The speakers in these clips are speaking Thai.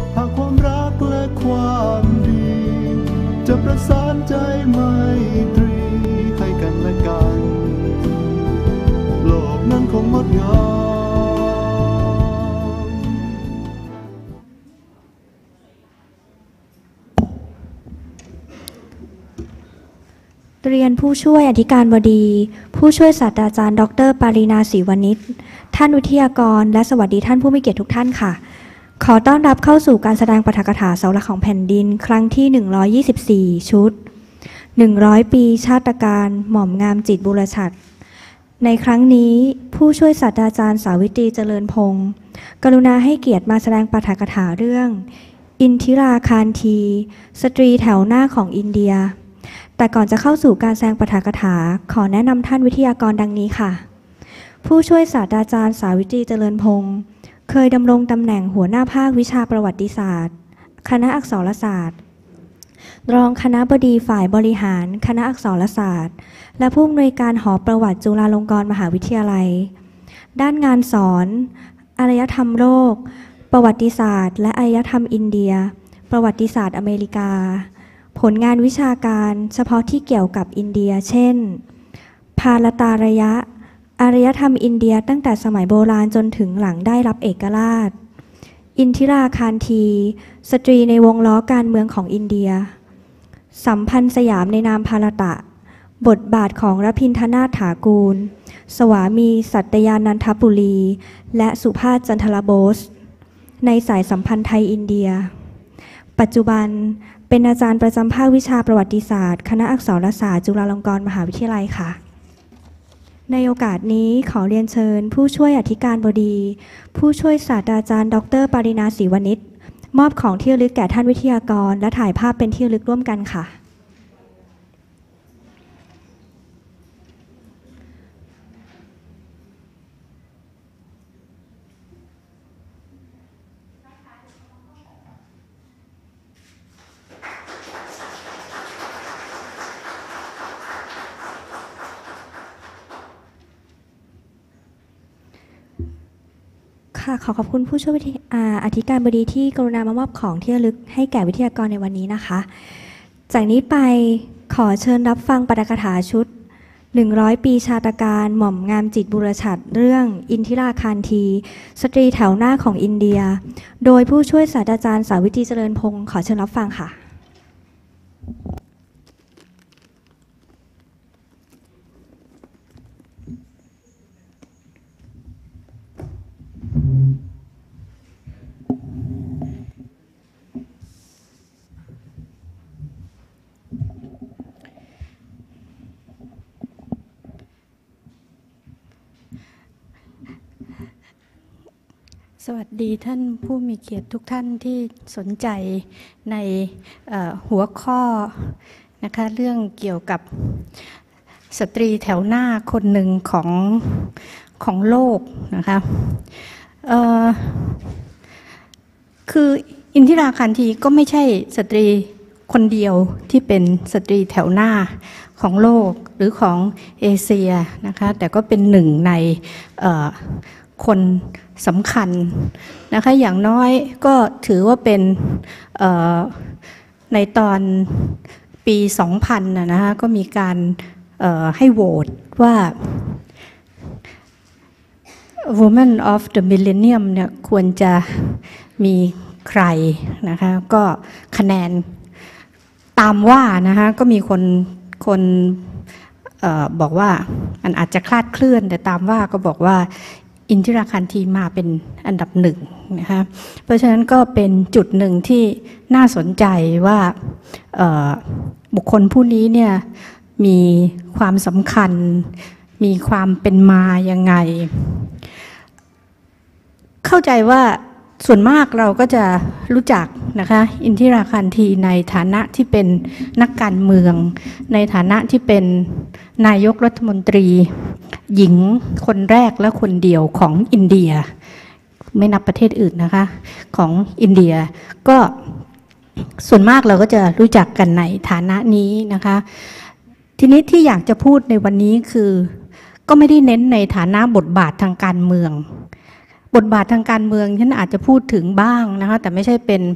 หากความรักและความดีจะประสานใจไมตรีให้กันและกันโลกนั้นคงงดงามเรียนผู้ช่วยอธิการบดีผู้ช่วยศาสตราจารย์ดร.ปารีณา ศรีวณิชท่านวิทยากรและสวัสดีท่านผู้มีเกียรติทุกท่านค่ะขอต้อนรับเข้าสู่การแสดงปาฐกถาเสาหลักของแผ่นดินครั้งที่124ชุด100ปีชาตการหม่อมงามจิตบุรชัดในครั้งนี้ผู้ช่วยศาสตราจารย์สาวิตรีเจริญพงศ์กรุณาให้เกียรติมาแสดงปาฐกถาเรื่องอินทิราคารทีสตรีแถวหน้าของอินเดียแต่ก่อนจะเข้าสู่การแสดงปาฐกถาขอแนะนำท่านวิทยากรดังนี้ค่ะผู้ช่วยศาสตราจารย์สาวิตรีเจริญพงศ์เคยดำรงตำแหน่งหัวหน้าภาควิชาประวัติศาสตร์คณะอักษรศาสตร์รองคณบดีฝ่ายบริหารคณะอักษรศาสตร์และผู้อำนวยการหอประวัติจุฬาลงกรณ์มหาวิทยาลัยด้านงานสอนอารยธรรมโลกประวัติศาสตร์และอารยธรรมอินเดียประวัติศาสตร์อเมริกาผลงานวิชาการเฉพาะที่เกี่ยวกับอินเดียเช่นภาลตารยะอารยธรรมอินเดียตั้งแต่สมัยโบราณจนถึงหลังได้รับเอกราชอินทิราคารทีสตรีในวงล้อการเมืองของอินเดียสัมพันธ์สยามในนามภารตะบทบาทของรพินทนาถถากูลสวามีสัตยานันทปุรีและสุภาพจันทรโบสในสายสัมพันธ์ไทยอินเดียปัจจุบันเป็นอาจารย์ประจำภาควิชาประวัติศาสตร์คณะอักษรศาสตร์จุฬาลงกรณ์มหาวิทยาลัยค่ะในโอกาสนี้ขอเรียนเชิญผู้ช่วยอธิการบดีผู้ช่วยศาสตราจารย์ดร.ปารีณา ศรีวณิชมอบของที่ระลึกแก่ท่านวิทยากรและถ่ายภาพเป็นที่ระลึกร่วมกันค่ะค่ะขอขอบคุณผู้ช่วยอธิการบดีที่กรุณามามอบของที่ระลึกให้แก่วิทยากรในวันนี้นะคะจากนี้ไปขอเชิญรับฟังปาฐกถาชุด100ปีชาตการหม่อมงามจิตบุรชัดเรื่องอินทิราคารทีสตรีแถวหน้าของอินเดียโดยผู้ช่วยศาสตราจารย์สาวิตรีเจริญพงศ์ขอเชิญรับฟังค่ะสวัสดีท่านผู้มีเกียรติทุกท่านที่สนใจในหัวข้อนะคะเรื่องเกี่ยวกับสตรีแถวหน้าคนหนึ่งของโลกนะคะคืออินทิราคารทีก็ไม่ใช่สตรีคนเดียวที่เป็นสตรีแถวหน้าของโลกหรือของเอเชียนะคะแต่ก็เป็นหนึ่งในคนสำคัญนะคะอย่างน้อยก็ถือว่าเป็นในตอนปี 2000 นะคะก็มีการให้โหวตว่า Woman of the Millennium เนี่ยควรจะมีใครนะคะก็คะแนนตามว่านะคะก็มีคนบอกว่ามันอาจจะคลาดเคลื่อนแต่ตามว่าก็บอกว่าอินทิราคารทีมาเป็นอันดับหนึ่งนะคะเพราะฉะนั้นก็เป็นจุดหนึ่งที่น่าสนใจว่าบุคคลผู้นี้เนี่ยมีความสำคัญมีความเป็นมายังไงเข้าใจว่าส่วนมากเราก็จะรู้จักนะคะอินทิราคารทีในฐานะที่เป็นนักการเมืองในฐานะที่เป็นนายกรัฐมนตรีหญิงคนแรกและคนเดียวของอินเดียไม่นับประเทศอื่นนะคะของอินเดียก็ส่วนมากเราก็จะรู้จักกันในฐานะนี้นะคะทีนี้ที่อยากจะพูดในวันนี้คือก็ไม่ได้เน้นในฐานะบทบาททางการเมืองบทบาททางการเมืองฉันอาจจะพูดถึงบ้างนะคะแต่ไม่ใช่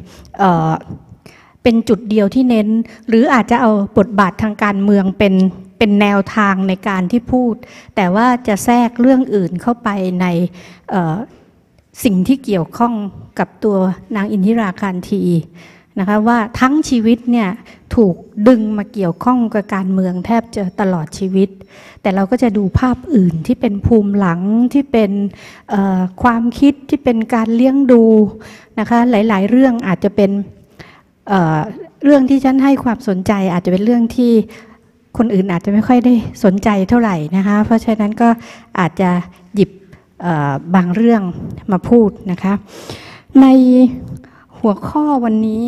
เป็นจุดเดียวที่เน้นหรืออาจจะเอาบทบาททางการเมืองเป็นแนวทางในการที่พูดแต่ว่าจะแทรกเรื่องอื่นเข้าไปในสิ่งที่เกี่ยวข้องกับตัวนางอินทิราคารธีนะคะว่าทั้งชีวิตเนี่ยถูกดึงมาเกี่ยวข้องกับการเมืองแทบจะตลอดชีวิตแต่เราก็จะดูภาพอื่นที่เป็นภูมิหลังที่เป็นความคิดที่เป็นการเลี้ยงดูนะคะหลายๆเรื่องอาจจะเป็นเรื่องที่ฉันให้ความสนใจอาจจะเป็นเรื่องที่คนอื่นอาจจะไม่ค่อยได้สนใจเท่าไหร่นะคะเพราะฉะนั้นก็อาจจะหยิบบางเรื่องมาพูดนะคะในหัวข้อวันนี้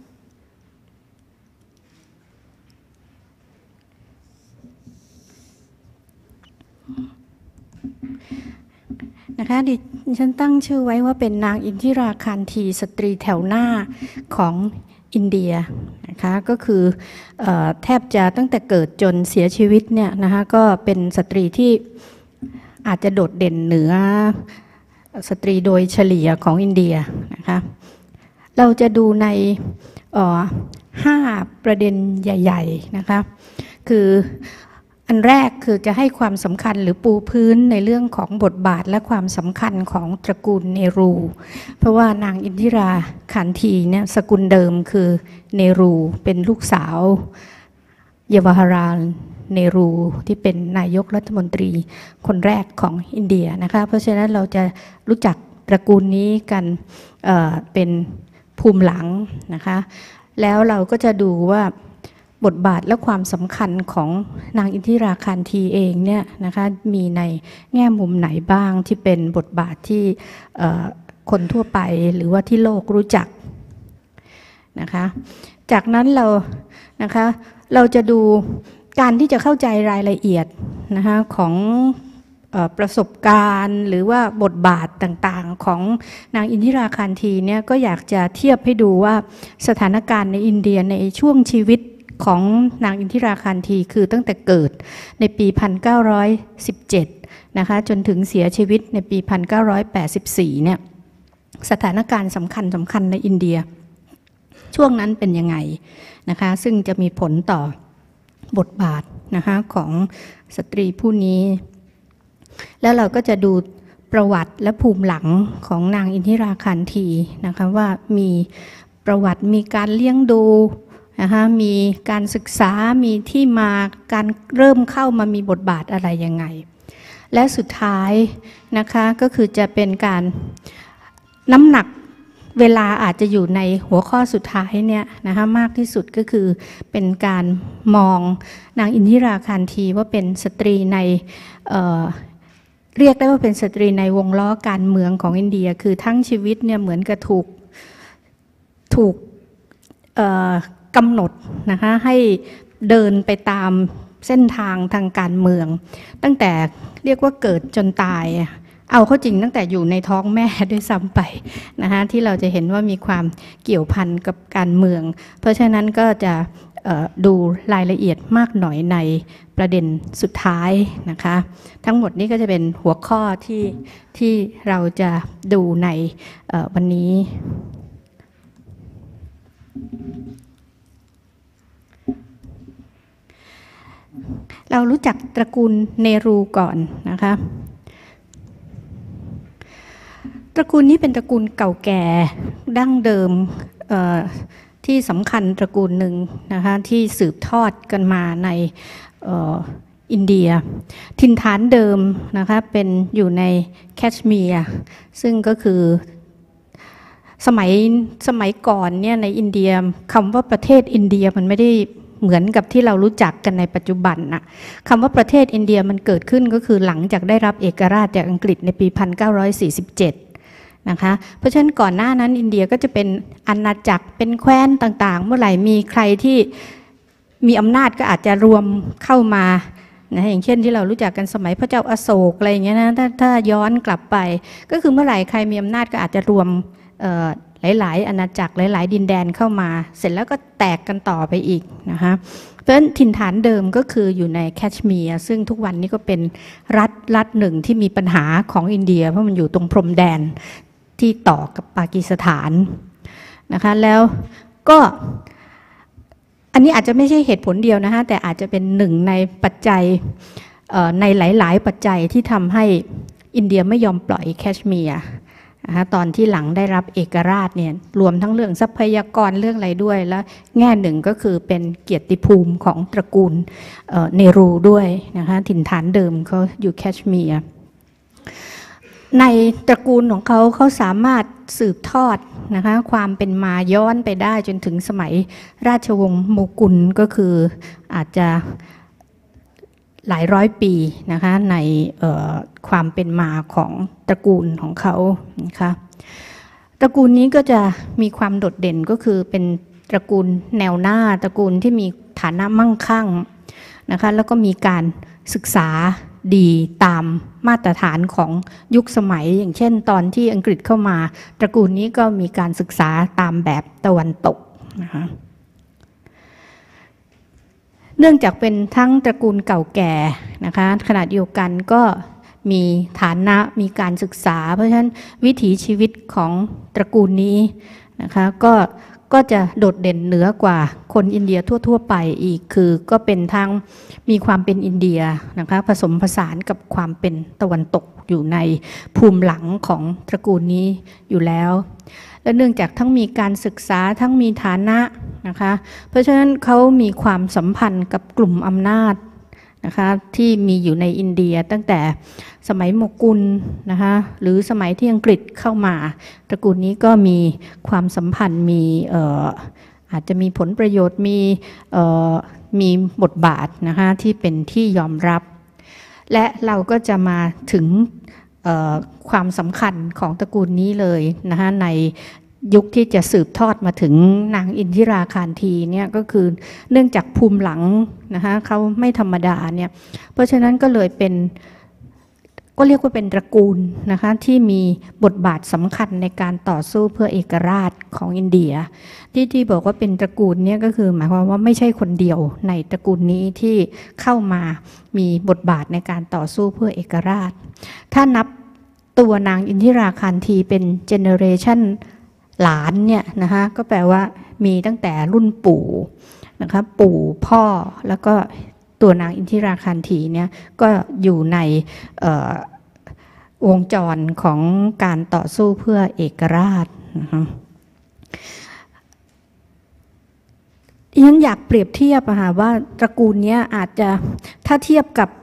นะคะดิฉันตั้งชื่อไว้ว่าเป็นนางอินทิราคารธีสตรีแถวหน้าของอินเดียนะคะก็คือแทบจะตั้งแต่เกิดจนเสียชีวิตเนี่ยนะคะก็เป็นสตรีที่อาจจะโดดเด่นเหนือสตรีโดยเฉลี่ยของอินเดียนะคะเราจะดูใน5 ประเด็นใหญ่ๆนะคะคืออันแรกคือจะให้ความสำคัญหรือปูพื้นในเรื่องของบทบาทและความสำคัญของตระกูลเนรูเพราะว่านางอินทิราคารธีเนี่ยสกุลเดิมคือเนรูเป็นลูกสาวเยวาฮาราลเนรูที่เป็นนายกรัฐมนตรีคนแรกของอินเดียนะคะเพราะฉะนั้นเราจะรู้จักตระกูลนี้กันเป็นภูมิหลังนะคะแล้วเราก็จะดูว่าบทบาทและความสำคัญของนางอินทิราคารธีเองเนี่ยนะคะมีในแง่มุมไหนบ้างที่เป็นบทบาทที่คนทั่วไปหรือว่าที่โลกรู้จักนะคะจากนั้นเราจะดูการที่จะเข้าใจรายละเอียดนะคะของประสบการณ์หรือว่าบทบาทต่างๆของนางอินทิราคารธีเนี่ยก็อยากจะเทียบให้ดูว่าสถานการณ์ในอินเดียในช่วงชีวิตของนางอินทิราคารธีคือตั้งแต่เกิดในปี 1917 นะคะจนถึงเสียชีวิตในปี 1984 เนี่ยสถานการณ์สำคัญในอินเดียช่วงนั้นเป็นยังไงนะคะซึ่งจะมีผลต่อบทบาทนะคะของสตรีผู้นี้แล้วเราก็จะดูประวัติและภูมิหลังของนางอินทิราคารธีนะคะว่ามีประวัติมีการเลี้ยงดูนะคะมีการศึกษามีที่มาการเริ่มเข้ามามีบทบาทอะไรยังไงและสุดท้ายนะคะก็คือจะเป็นการน้ำหนักเวลาอาจจะอยู่ในหัวข้อสุดท้ายเนี่ยนะคะมากที่สุดก็คือเป็นการมองนางอินทิราคารธีว่าเป็นสตรีในเรียกได้ว่าเป็นสตรีในวงล้อการเมืองของอินเดียคือทั้งชีวิตเนี่ยเหมือนกับถูกกำหนดนะคะให้เดินไปตามเส้นทางทางการเมืองตั้งแต่เรียกว่าเกิดจนตายเอาเข้าจริงตั้งแต่อยู่ในท้องแม่ด้วยซ้ำไปนะคะที่เราจะเห็นว่ามีความเกี่ยวพันกับการเมืองเพราะฉะนั้นก็จะดูรายละเอียดมากหน่อยในประเด็นสุดท้ายนะคะทั้งหมดนี้ก็จะเป็นหัวข้อที่เราจะดูในวันนี้เรารู้จักตระกูลเนรูก่อนนะคะตระกูลนี้เป็นตระกูลเก่าแก่ดั้งเดิมที่สำคัญตระกูลหนึ่งนะคะที่สืบทอดกันมาในอินเดียถิ่นฐานเดิมนะคะเป็นอยู่ในแคชเมียร์ซึ่งก็คือสมัยก่อนเนี่ยในอินเดียคำว่าประเทศอินเดียมันไม่ได้เหมือนกับที่เรารู้จักกันในปัจจุบันนะคำว่าประเทศอินเดียมันเกิดขึ้นก็คือหลังจากได้รับเอกราชจากอังกฤษในปี 1947 นะคะเพราะฉะนั้นก่อนหน้านั้นอินเดียก็จะเป็นอาณาจักรเป็นแคว้นต่างๆเมื่อไหร่มีใครที่มีอำนาจก็อาจจะรวมเข้ามานะอย่างเช่นที่เรารู้จักกันสมัยพระเจ้าอโศกอะไรอย่างเงี้ยนะถ้าย้อนกลับไปก็คือเมื่อไหร่ใครมีอำนาจก็อาจจะรวมหลายๆอาณาจักรหลายๆดินแดนเข้ามาเสร็จแล้วก็แตกกันต่อไปอีกนะคะเพราะฉะนั้นถิ่นฐานเดิมก็คืออยู่ในแคชเมียร์ซึ่งทุกวันนี้ก็เป็นรัฐหนึ่งที่มีปัญหาของอินเดียเพราะมันอยู่ตรงพรมแดนที่ต่อกับปากีสถานนะคะแล้วก็อันนี้อาจจะไม่ใช่เหตุผลเดียวนะคะแต่อาจจะเป็นหนึ่งในปัจจัยในหลายๆปัจจัยที่ทำให้อินเดียไม่ยอมปล่อยแคชเมียร์นะคะตอนที่หลังได้รับเอกราชเนี่ยรวมทั้งเรื่องทรัพยากรเรื่องอะไรด้วยแล้วแง่หนึ่งก็คือเป็นเกียรติภูมิของตระกูลเนรูด้วยนะคะถิ่นฐานเดิมเขาอยู่แคชเมียร์ในตระกูลของเขาสามารถสืบทอดนะคะความเป็นมาย้อนไปได้จนถึงสมัยราชวงศ์โมกุลก็คืออาจจะหลายร้อยปีนะคะในความเป็นมาของตระกูลของเขานะคะตระกูลนี้ก็จะมีความโดดเด่นก็คือเป็นตระกูลแนวหน้าตระกูลที่มีฐานะมั่งคั่งนะคะแล้วก็มีการศึกษาดีตามมาตรฐานของยุคสมัยอย่างเช่นตอนที่อังกฤษเข้ามาตระกูลนี้ก็มีการศึกษาตามแบบตะวันตกนะคะเนื่องจากเป็นทั้งตระกูลเก่าแก่นะคะขณะเดียวกันก็มีฐานะมีการศึกษาเพราะฉะนั้นวิถีชีวิตของตระกูลนี้นะคะก็จะโดดเด่นเหนือกว่าคนอินเดียทั่วๆไปอีกคือก็เป็นทั้งมีความเป็นอินเดียนะคะผสมผสานกับความเป็นตะวันตกอยู่ในภูมิหลังของตระกูลนี้อยู่แล้วและเนื่องจากทั้งมีการศึกษาทั้งมีฐานะนะคะเพราะฉะนั้นเขามีความสัมพันธ์กับกลุ่มอำนาจนะคะที่มีอยู่ในอินเดียตั้งแต่สมัยโมกุลนะคะหรือสมัยที่อังกฤษเข้ามาตระกูลนี้ก็มีความสัมพันธ์มีอาจจะมีผลประโยชน์มีบทบาทนะคะที่เป็นที่ยอมรับและเราก็จะมาถึงความสำคัญของตระกูลนี้เลยนะคะในยุคที่จะสืบทอดมาถึงนางอินทิราคารธีเนี่ยก็คือเนื่องจากภูมิหลังนะคะเขาไม่ธรรมดาเนี่ยเพราะฉะนั้นก็เลยเป็นก็เรียกว่าเป็นตระกูลนะคะที่มีบทบาทสำคัญในการต่อสู้เพื่อเอกราชของอินเดียที่บอกว่าเป็นตระกูลเนี่ยก็คือหมายความว่าไม่ใช่คนเดียวในตระกูลนี้ที่เข้ามามีบทบาทในการต่อสู้เพื่อเอกราชถ้านับตัวนางอินทิราคารธีเป็นเจเนอเรชันหลานเนี่ยนะคะก็แปลว่ามีตั้งแต่รุ่นปู่นะคะปู่พ่อแล้วก็ตัวนางอินทิราคารธีเนี่ยก็อยู่ในวงจรของการต่อสู้เพื่อเอกราชนะคะดิฉันอยากเปรียบเทียบว่าตระกูลนี้อาจจะถ้าเทียบกับ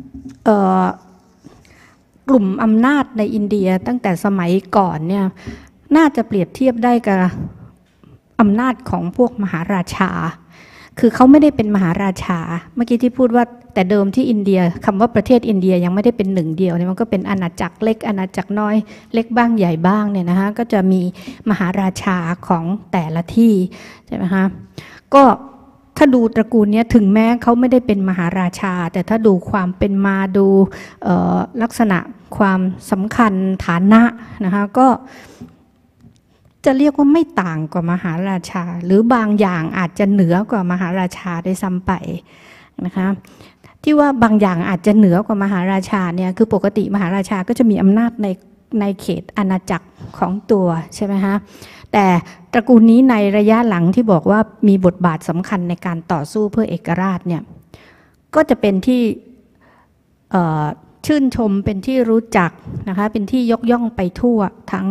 กลุ่มอำนาจในอินเดียตั้งแต่สมัยก่อนเนี่ยน่าจะเปรียบเทียบได้กับอำนาจของพวกมหาราชาคือเขาไม่ได้เป็นมหาราชาเมื่อกี้ที่พูดว่าแต่เดิมที่อินเดียคำว่าประเทศอินเดียยังไม่ได้เป็นหนึ่งเดียวเนี่ยมันก็เป็นอาณาจักรเล็กอาณาจักรน้อยเล็กบ้างใหญ่บ้างเนี่ยนะคะก็จะมีมหาราชาของแต่ละที่ใช่ไหมคะก็ถ้าดูตระกูลนี้ถึงแม้เขาไม่ได้เป็นมหาราชาแต่ถ้าดูความเป็นมาดูลักษณะความสำคัญฐานะนะคะก็จะเรียกว่าไม่ต่างกว่ามหาราชาหรือบางอย่างอาจจะเหนือกว่ามหาราชาได้ซ้ำไปนะคะที่ว่าบางอย่างอาจจะเหนือกว่ามหาราชาเนี่ยคือปกติมหาราชาก็จะมีอำนาจในเขตอาณาจักรของตัวใช่ไหมคะแต่ตระกูลนี้ในระยะหลังที่บอกว่ามีบทบาทสำคัญในการต่อสู้เพื่อเอกราชเนี่ยก็จะเป็นที่ชื่นชมเป็นที่รู้จักนะคะเป็นที่ยกย่องไปทั่วทั้ง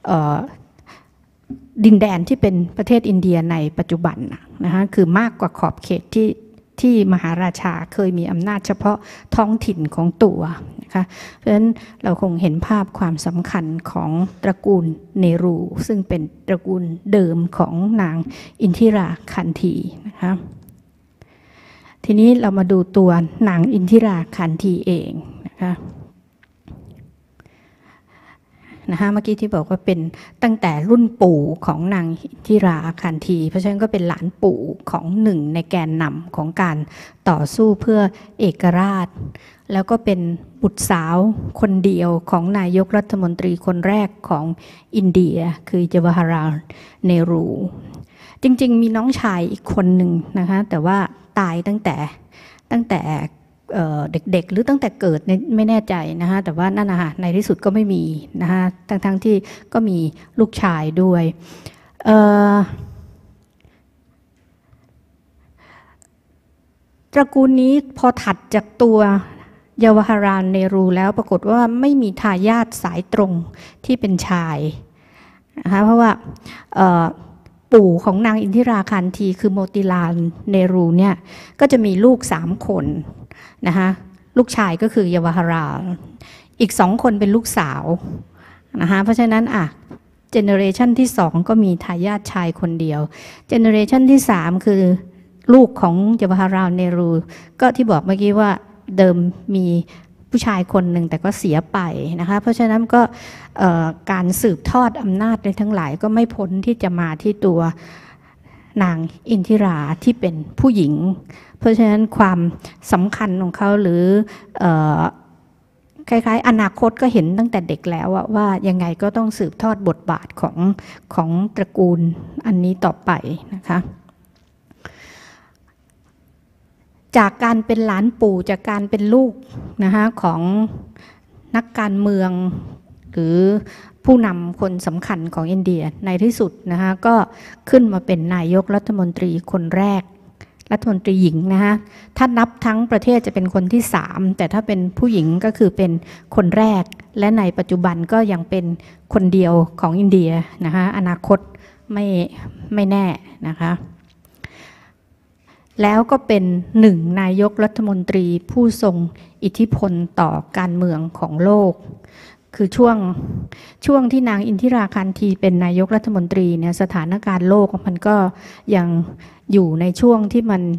ดินแดนที่เป็นประเทศอินเดียในปัจจุบันนะคะคือมากกว่าขอบเขตที่มหาราชาเคยมีอำนาจเฉพาะท้องถิ่นของตัวนะคะเพราะฉะนั้นเราคงเห็นภาพความสำคัญของตระกูลเนรูซึ่งเป็นตระกูลเดิมของนางอินทิราคารธีนะคะทีนี้เรามาดูตัวนางอินทิราคารธีเองนะคะเมื่อกี้ที่บอกว่าเป็นตั้งแต่รุ่นปู่ของนางอินทิราคารธีเพราะฉะนั้นก็เป็นหลานปู่ของหนึ่งในแกนนำของการต่อสู้เพื่อเอกราชแล้วก็เป็นบุตรสาวคนเดียวของนายกรัฐมนตรีคนแรกของอินเดียคือจวาฮาลาลเนรูจริงๆมีน้องชายอีกคนหนึ่งนะคะแต่ว่าตายตั้งแต่เด็กๆหรือตั้งแต่เกิดไม่แน่ใจนะคะแต่ว่านั่นนะคะในที่สุดก็ไม่มีนะคะทั้งที่ก็มีลูกชายด้วยตระกูลนี้พอถัดจากตัวเยาวาราเนรูแล้วปรากฏว่าไม่มีทายาทสายตรงที่เป็นชายนะคะเพราะว่าปู่ของนางอินทิราคานธีคือโมติลาลเนรูเนี่ยก็จะมีลูก3 คนนะคะลูกชายก็คือเยาวาราอีก2 คนเป็นลูกสาวนะคะเพราะฉะนั้นเจเนอเรชันที่2ก็มีทายาทชายคนเดียวเจเนอเรชันที่3คือลูกของเยาวาราเนรูก็ที่บอกเมื่อกี้ว่าเดิมมีผู้ชายคนหนึ่งแต่ก็เสียไปนะคะเพราะฉะนั้นก็การสืบทอดอำนาจในทั้งหลายก็ไม่พ้นที่จะมาที่ตัวนางอินทิราที่เป็นผู้หญิงเพราะฉะนั้นความสำคัญของเขาหรือคล้ายๆอนาคตก็เห็นตั้งแต่เด็กแล้วว่ายังไงก็ต้องสืบทอดบทบาทของตระกูลอันนี้ต่อไปนะคะจากการเป็นหลานปู่จากการเป็นลูกนะคะของนักการเมืองหรือผู้นำคนสำคัญของอินเดียในที่สุดนะคะก็ขึ้นมาเป็นนายกรัฐมนตรีคนแรกรัฐมนตรีหญิงนะคะถ้านับทั้งประเทศจะเป็นคนที่3แต่ถ้าเป็นผู้หญิงก็คือเป็นคนแรกและในปัจจุบันก็ยังเป็นคนเดียวของอินเดียนะคะอนาคตไม่แน่นะคะแล้วก็เป็น1 นายกรัฐมนตรีผู้ทรงอิทธิพลต่อการเมืองของโลกคือช่วงที่นางอินทิราคานธีเป็นนายกรัฐมนตรีเนี่ยสถานการณ์โลกมันก็ยังอยู่ในช่วงที่มัน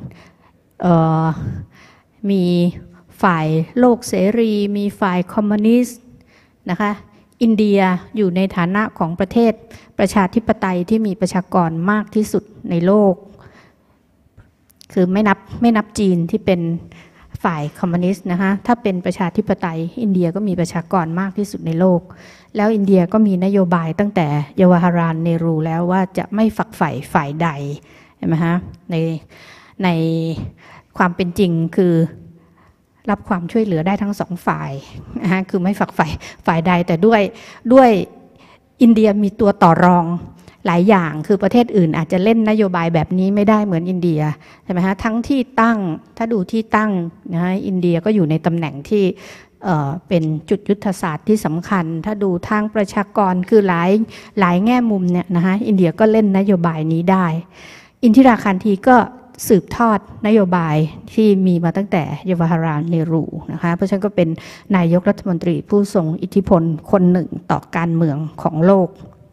มีฝ่ายโลกเสรีมีฝ่ายคอมมิวนิสต์นะคะอินเดียอยู่ในฐานะของประเทศประชาธิปไตยที่มีประชากรมากที่สุดในโลกคือไม่นับจีนที่เป็นฝ่ายคอมมิวนิสต์นะคะถ้าเป็นประชาธิปไตยอินเดียก็มีประชากรมากที่สุดในโลกแล้วอินเดียก็มีนโยบายตั้งแต่เยาวาราเนรูแล้วว่าจะไม่ฝักใฝ่ฝ่ายใดใช่ไหมฮะในความเป็นจริงคือรับความช่วยเหลือได้ทั้ง2 ฝ่ายนะคะคือไม่ฝักใฝ่ฝ่ายใดแต่ด้วยอินเดียมีตัวต่อรองหลายอย่างคือประเทศอื่นอาจจะเล่นนโยบายแบบนี้ไม่ได้เหมือนอินเดียใช่ไหมฮะทั้งที่ตั้งถ้าดูที่ตั้งนะฮะอินเดียก็อยู่ในตำแหน่งที่เป็นจุดยุทธศาสตร์ที่สำคัญถ้าดูทางประชากรคือหลายแง่มุมเนี่ยนะฮะอินเดียก็เล่นนโยบายนี้ได้อินทิราคานธีก็สืบทอดนโยบายที่มีมาตั้งแต่เยาวาราเนรูนะคะเพราะฉะนั้นก็เป็นนายกรัฐมนตรีผู้ทรงอิทธิพลคนหนึ่งต่อการเมืองของโลก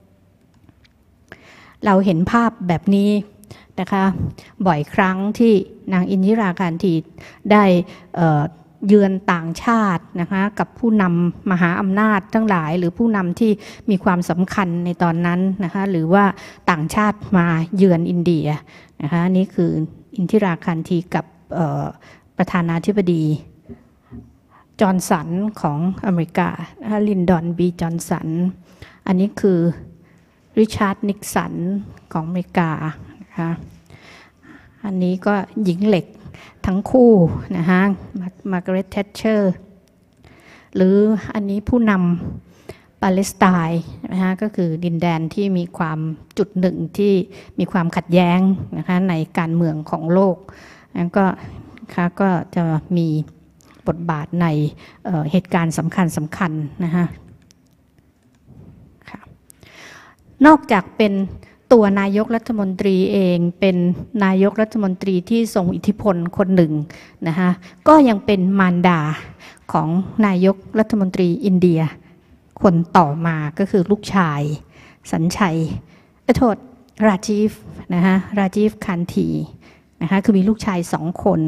เราเห็นภาพแบบนี้นะคะบ่อยครั้งที่นางอินทิราคานธีได้เยือนต่างชาตินะคะกับผู้นำมหาอำนาจทั้งหลายหรือผู้นำที่มีความสำคัญในตอนนั้นนะคะหรือว่าต่างชาติมาเยือนอินเดียนะคะนี่คืออินทิราคานธีกับประธานาธิบดีจอห์นสันของอเมริกานะคะลินดอนบีจอห์นสันอันนี้คือริชาร์ดนิกสันของอเมริกานะคะอันนี้ก็หญิงเหล็กทั้งคู่นะคะมาร์กาเร็ต แทชเชอร์หรืออันนี้ผู้นำปาเลสไตน์นะคะก็คือดินแดนที่มีความจุดหนึ่งที่มีความขัดแย้งนะคะในการเมืองของโลกแล้วก็จะมีบทบาทในเหตุการณ์สำคัญนะคะนอกจากเป็นตัวนายกรัฐมนตรีเองเป็นนายกรัฐมนตรีที่ทรงอิทธิพลคนหนึ่งนะคะก็ยังเป็นมารดาของนายกรัฐมนตรีอินเดียคนต่อมาก็คือลูกชายสัญชัยราจีฟนะคะราจีฟคานธีนะคะคือมีลูกชาย2 คน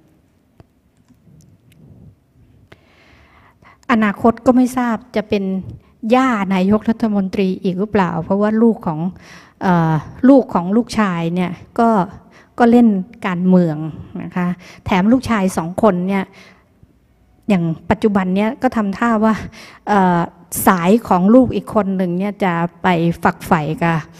อนาคตก็ไม่ทราบจะเป็นย่านายกรัฐมนตรีอีกหรือเปล่าเพราะว่าลูกของลูกชายเนี่ยก็เล่นการเมืองนะคะแถมลูกชาย2 คนเนี่ยอย่างปัจจุบันเนี่ยก็ทำท่าว่าสายของลูกอีกคนหนึ่งเนี่ยจะไปฝักใฝ่กับ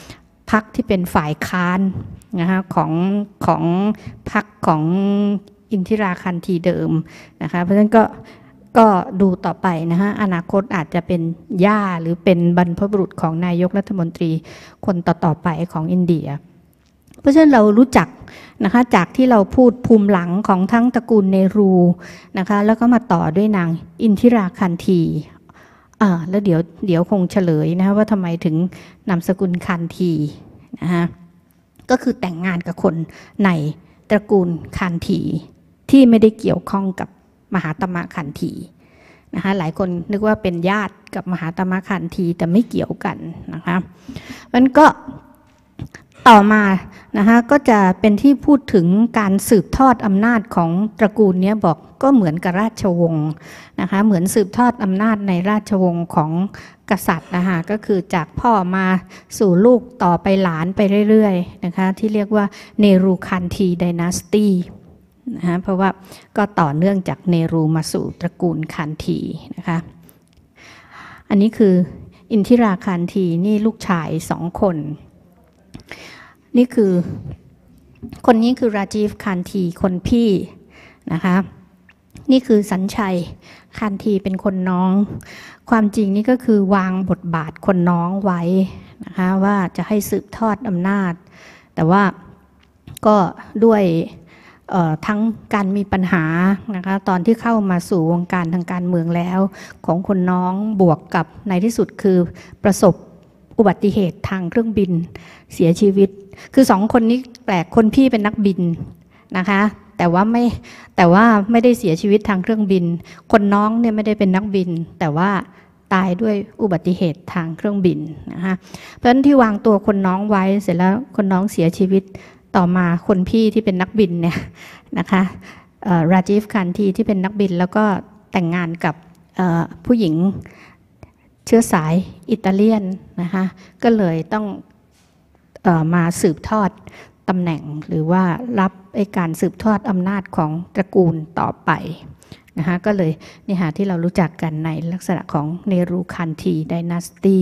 พรรคที่เป็นฝ่ายค้านนะคะของพรรคของอินทิราคันธีเดิมนะคะเพราะฉะนั้นก็ดูต่อไปนะคะอนาคตอาจจะเป็นย่าหรือเป็นบรรพบุรุษของนายกรัฐมนตรีคนต่อไปของอินเดียเพราะฉะนั้นเรารู้จักนะคะจากที่เราพูดภูมิหลังของทั้งตระกูลเนรูนะคะแล้วก็มาต่อด้วยนางอินทิราคันธีแล้วเดี๋ยวคงเฉลยนะคะว่าทำไมถึงนามสกุลคันธีนะคะก็คือแต่งงานกับคนในตระกูลคันธีที่ไม่ได้เกี่ยวข้องกับมหาตมะคันธีนะคะหลายคนนึกว่าเป็นญาติกับมหาตมะคันธีแต่ไม่เกี่ยวกันนะคะมันก็ต่อมานะคะก็จะเป็นที่พูดถึงการสืบทอดอำนาจของตระกูลนี้บอกก็เหมือนกับราชวงศ์นะคะเหมือนสืบทอดอำนาจในราชวงศ์ของกษัตริย์นะคะก็คือจากพ่อมาสู่ลูกต่อไปหลานไปเรื่อยๆนะคะที่เรียกว่าเนรูคันธีไดนาสตีนะคะเพราะว่าก็ต่อเนื่องจากเนรูมาสู่ตระกูลคันธีนะคะอันนี้คืออินทิราคันธีนี่ลูกชาย2 คนนี่คือคนนี้คือราจีฟคันธีคนพี่นะคะนี่คือสัญชัยคันธีเป็นคนน้องความจริงนี่ก็คือวางบทบาทคนน้องไว้นะคะว่าจะให้สืบทอดอำนาจแต่ว่าก็ด้วยทั้งการมีปัญหานะคะตอนที่เข้ามาสู่วงการทางการเมืองแล้วของคนน้องบวกกับในที่สุดคือประสบอุบัติเหตุทางเครื่องบินเสียชีวิตคือ2 คนนี้แปลกคนพี่เป็นนักบินนะคะแต่ว่าไม่ได้เสียชีวิตทางเครื่องบินคนน้องเนี่ยไม่ได้เป็นนักบินแต่ว่าตายด้วยอุบัติเหตุทางเครื่องบินนะคะเพราะฉะนั้นที่วางตัวคนน้องไว้เสร็จแล้วคนน้องเสียชีวิตต่อมาคนพี่ที่เป็นนักบินเนี่ยนะคะราจีฟคันธีที่เป็นนักบินแล้วก็แต่งงานกับผู้หญิงเชื้อสายอิตาเลียนนะคะก็เลยต้องมาสืบทอดตำแหน่งหรือว่ารับการสืบทอดอำนาจของตระกูลต่อไปนะคะก็เลยนี่ค่ะที่เรารู้จักกันในลักษณะของเนรูคันธีไดนาสตี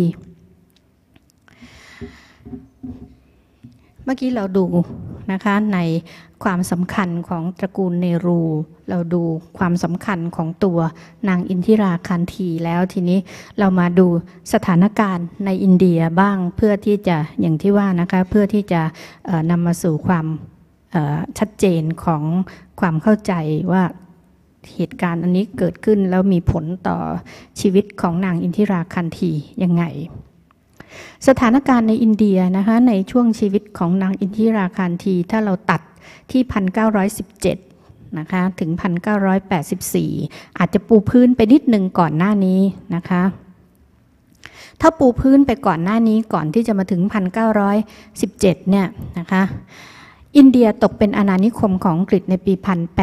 เมื่อกี้เราดูนะคะในความสำคัญของตระกูลเนรูเราดูความสำคัญของตัวนางอินทิราคันธีแล้วทีนี้เรามาดูสถานการณ์ในอินเดียบ้างเพื่อที่จะอย่างที่ว่านะคะเพื่อที่จะนำมาสู่ความชัดเจนของความเข้าใจว่าเหตุการณ์อันนี้เกิดขึ้นแล้วมีผลต่อชีวิตของนางอินทิราคันธียังไงสถานการณ์ในอินเดียนะคะในช่วงชีวิตของนางอินทิราคันธีถ้าเราตัดที่ 1917 นะคะถึง 1984 อาจจะปูพื้นไปนิดนึงก่อนหน้านี้นะคะถ้าปูพื้นไปก่อนหน้านี้ก่อนที่จะมาถึง 1917 เนี่ยนะคะอินเดียตกเป็นอาณานิคมของอังกฤษในปี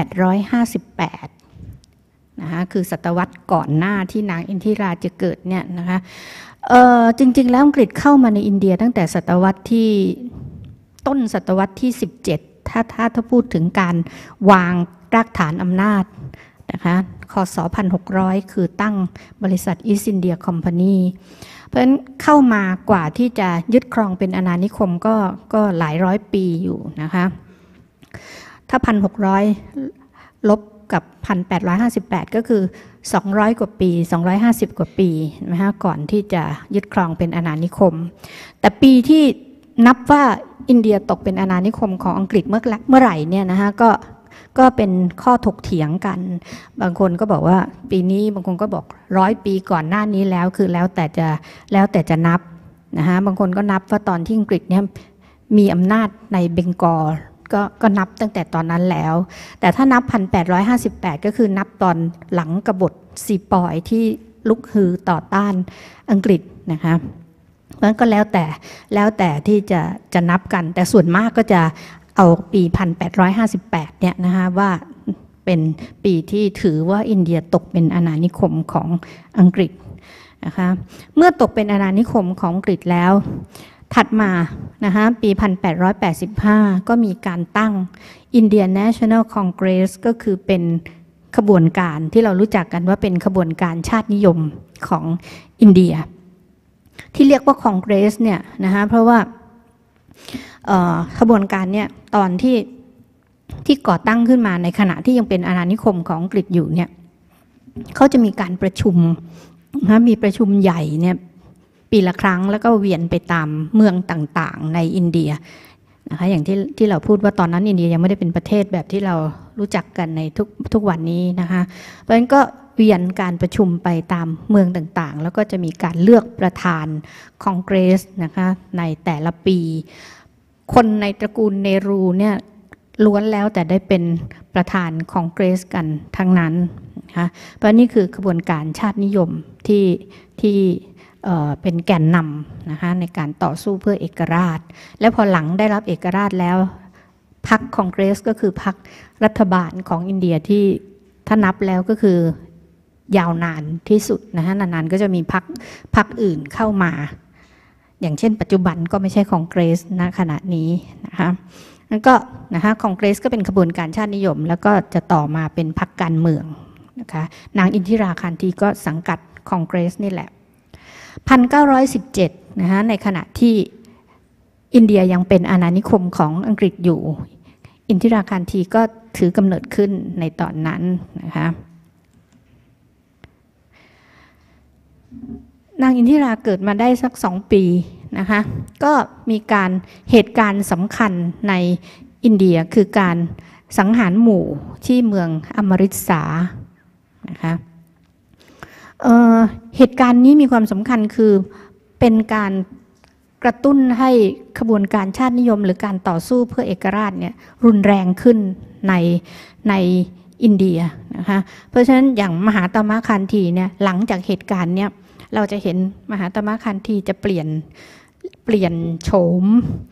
1858 นะคะคือศตวรรษก่อนหน้าที่นางอินทิราจะเกิดเนี่ยนะคะจริงๆแล้วอังกฤษเข้ามาในอินเดียตั้งแต่ศตวรรษที่ต้นศตวรรษที่ 17ถ้าพูดถึงการวางรากฐานอำนาจนะคะคศ 1600 คือตั้งบริษัทอีสต์อินเดียคอมพานีเพราะฉะนั้นเข้ามากว่าที่จะยึดครองเป็นอาณานิคมก็หลายร้อยปีอยู่นะคะถ้า 1600 ลบกับ 1858 ก็คือ200 กว่าปี250 กว่าปีนะคะก่อนที่จะยึดครองเป็นอาณานิคมแต่ปีที่นับว่าอินเดียตกเป็นอาณานิคมของอังกฤษเมื่อไหร่เนี่ยนะคะก็เป็นข้อถกเถียงกันบางคนก็บอกว่าปีนี้บางคนก็บอก100 ปีก่อนหน้านี้แล้วคือแล้วแต่จะนับนะคะบางคนก็นับว่าตอนที่อังกฤษเนี่ยมีอำนาจในเบงกอลก็นับตั้งแต่ตอนนั้นแล้วแต่ถ้านับ 1858 ก็คือนับตอนหลังกบฏซีปอยที่ลุกฮือต่อต้านอังกฤษนะคะมันก็แล้วแต่ที่จะนับกันแต่ส่วนมากก็จะเอาปี 1858 เนี่ยนะคะว่าเป็นปีที่ถือว่าอินเดียตกเป็นอาณานิคมของอังกฤษนะคะเมื่อตกเป็นอาณานิคมของอังกฤษแล้วถัดมานะคะปี 1885 ก็มีการตั้ง Indian National Congress ก็คือเป็นขบวนการที่เรารู้จักกันว่าเป็นขบวนการชาตินิยมของอินเดียที่เรียกว่าคองเกรสเนี่ยนะคะเพราะว่าขบวนการเนี่ยตอนที่ก่อตั้งขึ้นมาในขณะที่ยังเป็นอาณานิคมของอังกฤษอยู่เนี่ยเขาจะมีการประชุมมีประชุมใหญ่เนี่ยปีละครั้งแล้วก็เวียนไปตามเมืองต่างๆในอินเดียนะคะอย่างที่เราพูดว่าตอนนั้นอินเดียยังไม่ได้เป็นประเทศแบบที่เรารู้จักกันในทุกวันนี้นะคะเพราะฉะนั้นก็เวียนการประชุมไปตามเมืองต่างๆแล้วก็จะมีการเลือกประธานคองเกรสนะคะในแต่ละปีคนในตระกูลเนรูเนี่ยล้วนแล้วแต่ได้เป็นประธานคองเกรสกันทั้งนั้นนะคะเพราะนี่คือขบวนการชาตินิยมที่เป็นแกนนำนะคะในการต่อสู้เพื่อเอกราชและพอหลังได้รับเอกราชแล้วพรรคคองเกรสก็คือพรรครัฐบาลของอินเดียที่ถ้านับแล้วก็คือยาวนานที่สุดนะคะนานๆก็จะมีพรรคอื่นเข้ามาอย่างเช่นปัจจุบันก็ไม่ใช่คองเกรสณขณะนี้นะคะนั่นก็นะคะคองเกรสก็เป็นขบวนการชาตินิยมแล้วก็จะต่อมาเป็นพรรคการเมืองนะคะนางอินทิราคานธีก็สังกัดคองเกรสนี่แหละ1917นะคะในขณะที่อินเดียยังเป็นอาณานิคมของอังกฤษอยู่อินทิราคานธีก็ถือกำเนิดขึ้นในตอนนั้นนะคะนางอินทิราเกิดมาได้สัก2 ปีนะคะก็มีเหตุการณ์สำคัญในอินเดียคือการสังหารหมู่ที่เมืองอมฤตสานะคะเหตุการณ์นี้มีความสำคัญคือเป็นการกระตุ้นให้ขบวนการชาตินิยมหรือการต่อสู้เพื่อเอกราชเนี่ยรุนแรงขึ้นในอินเดียนะคะเพราะฉะนั้นอย่างมหาตมะคันธีเนี่ยหลังจากเหตุการณ์เนี้ยเราจะเห็นมหาตมะคันธีจะเปลี่ยนโฉม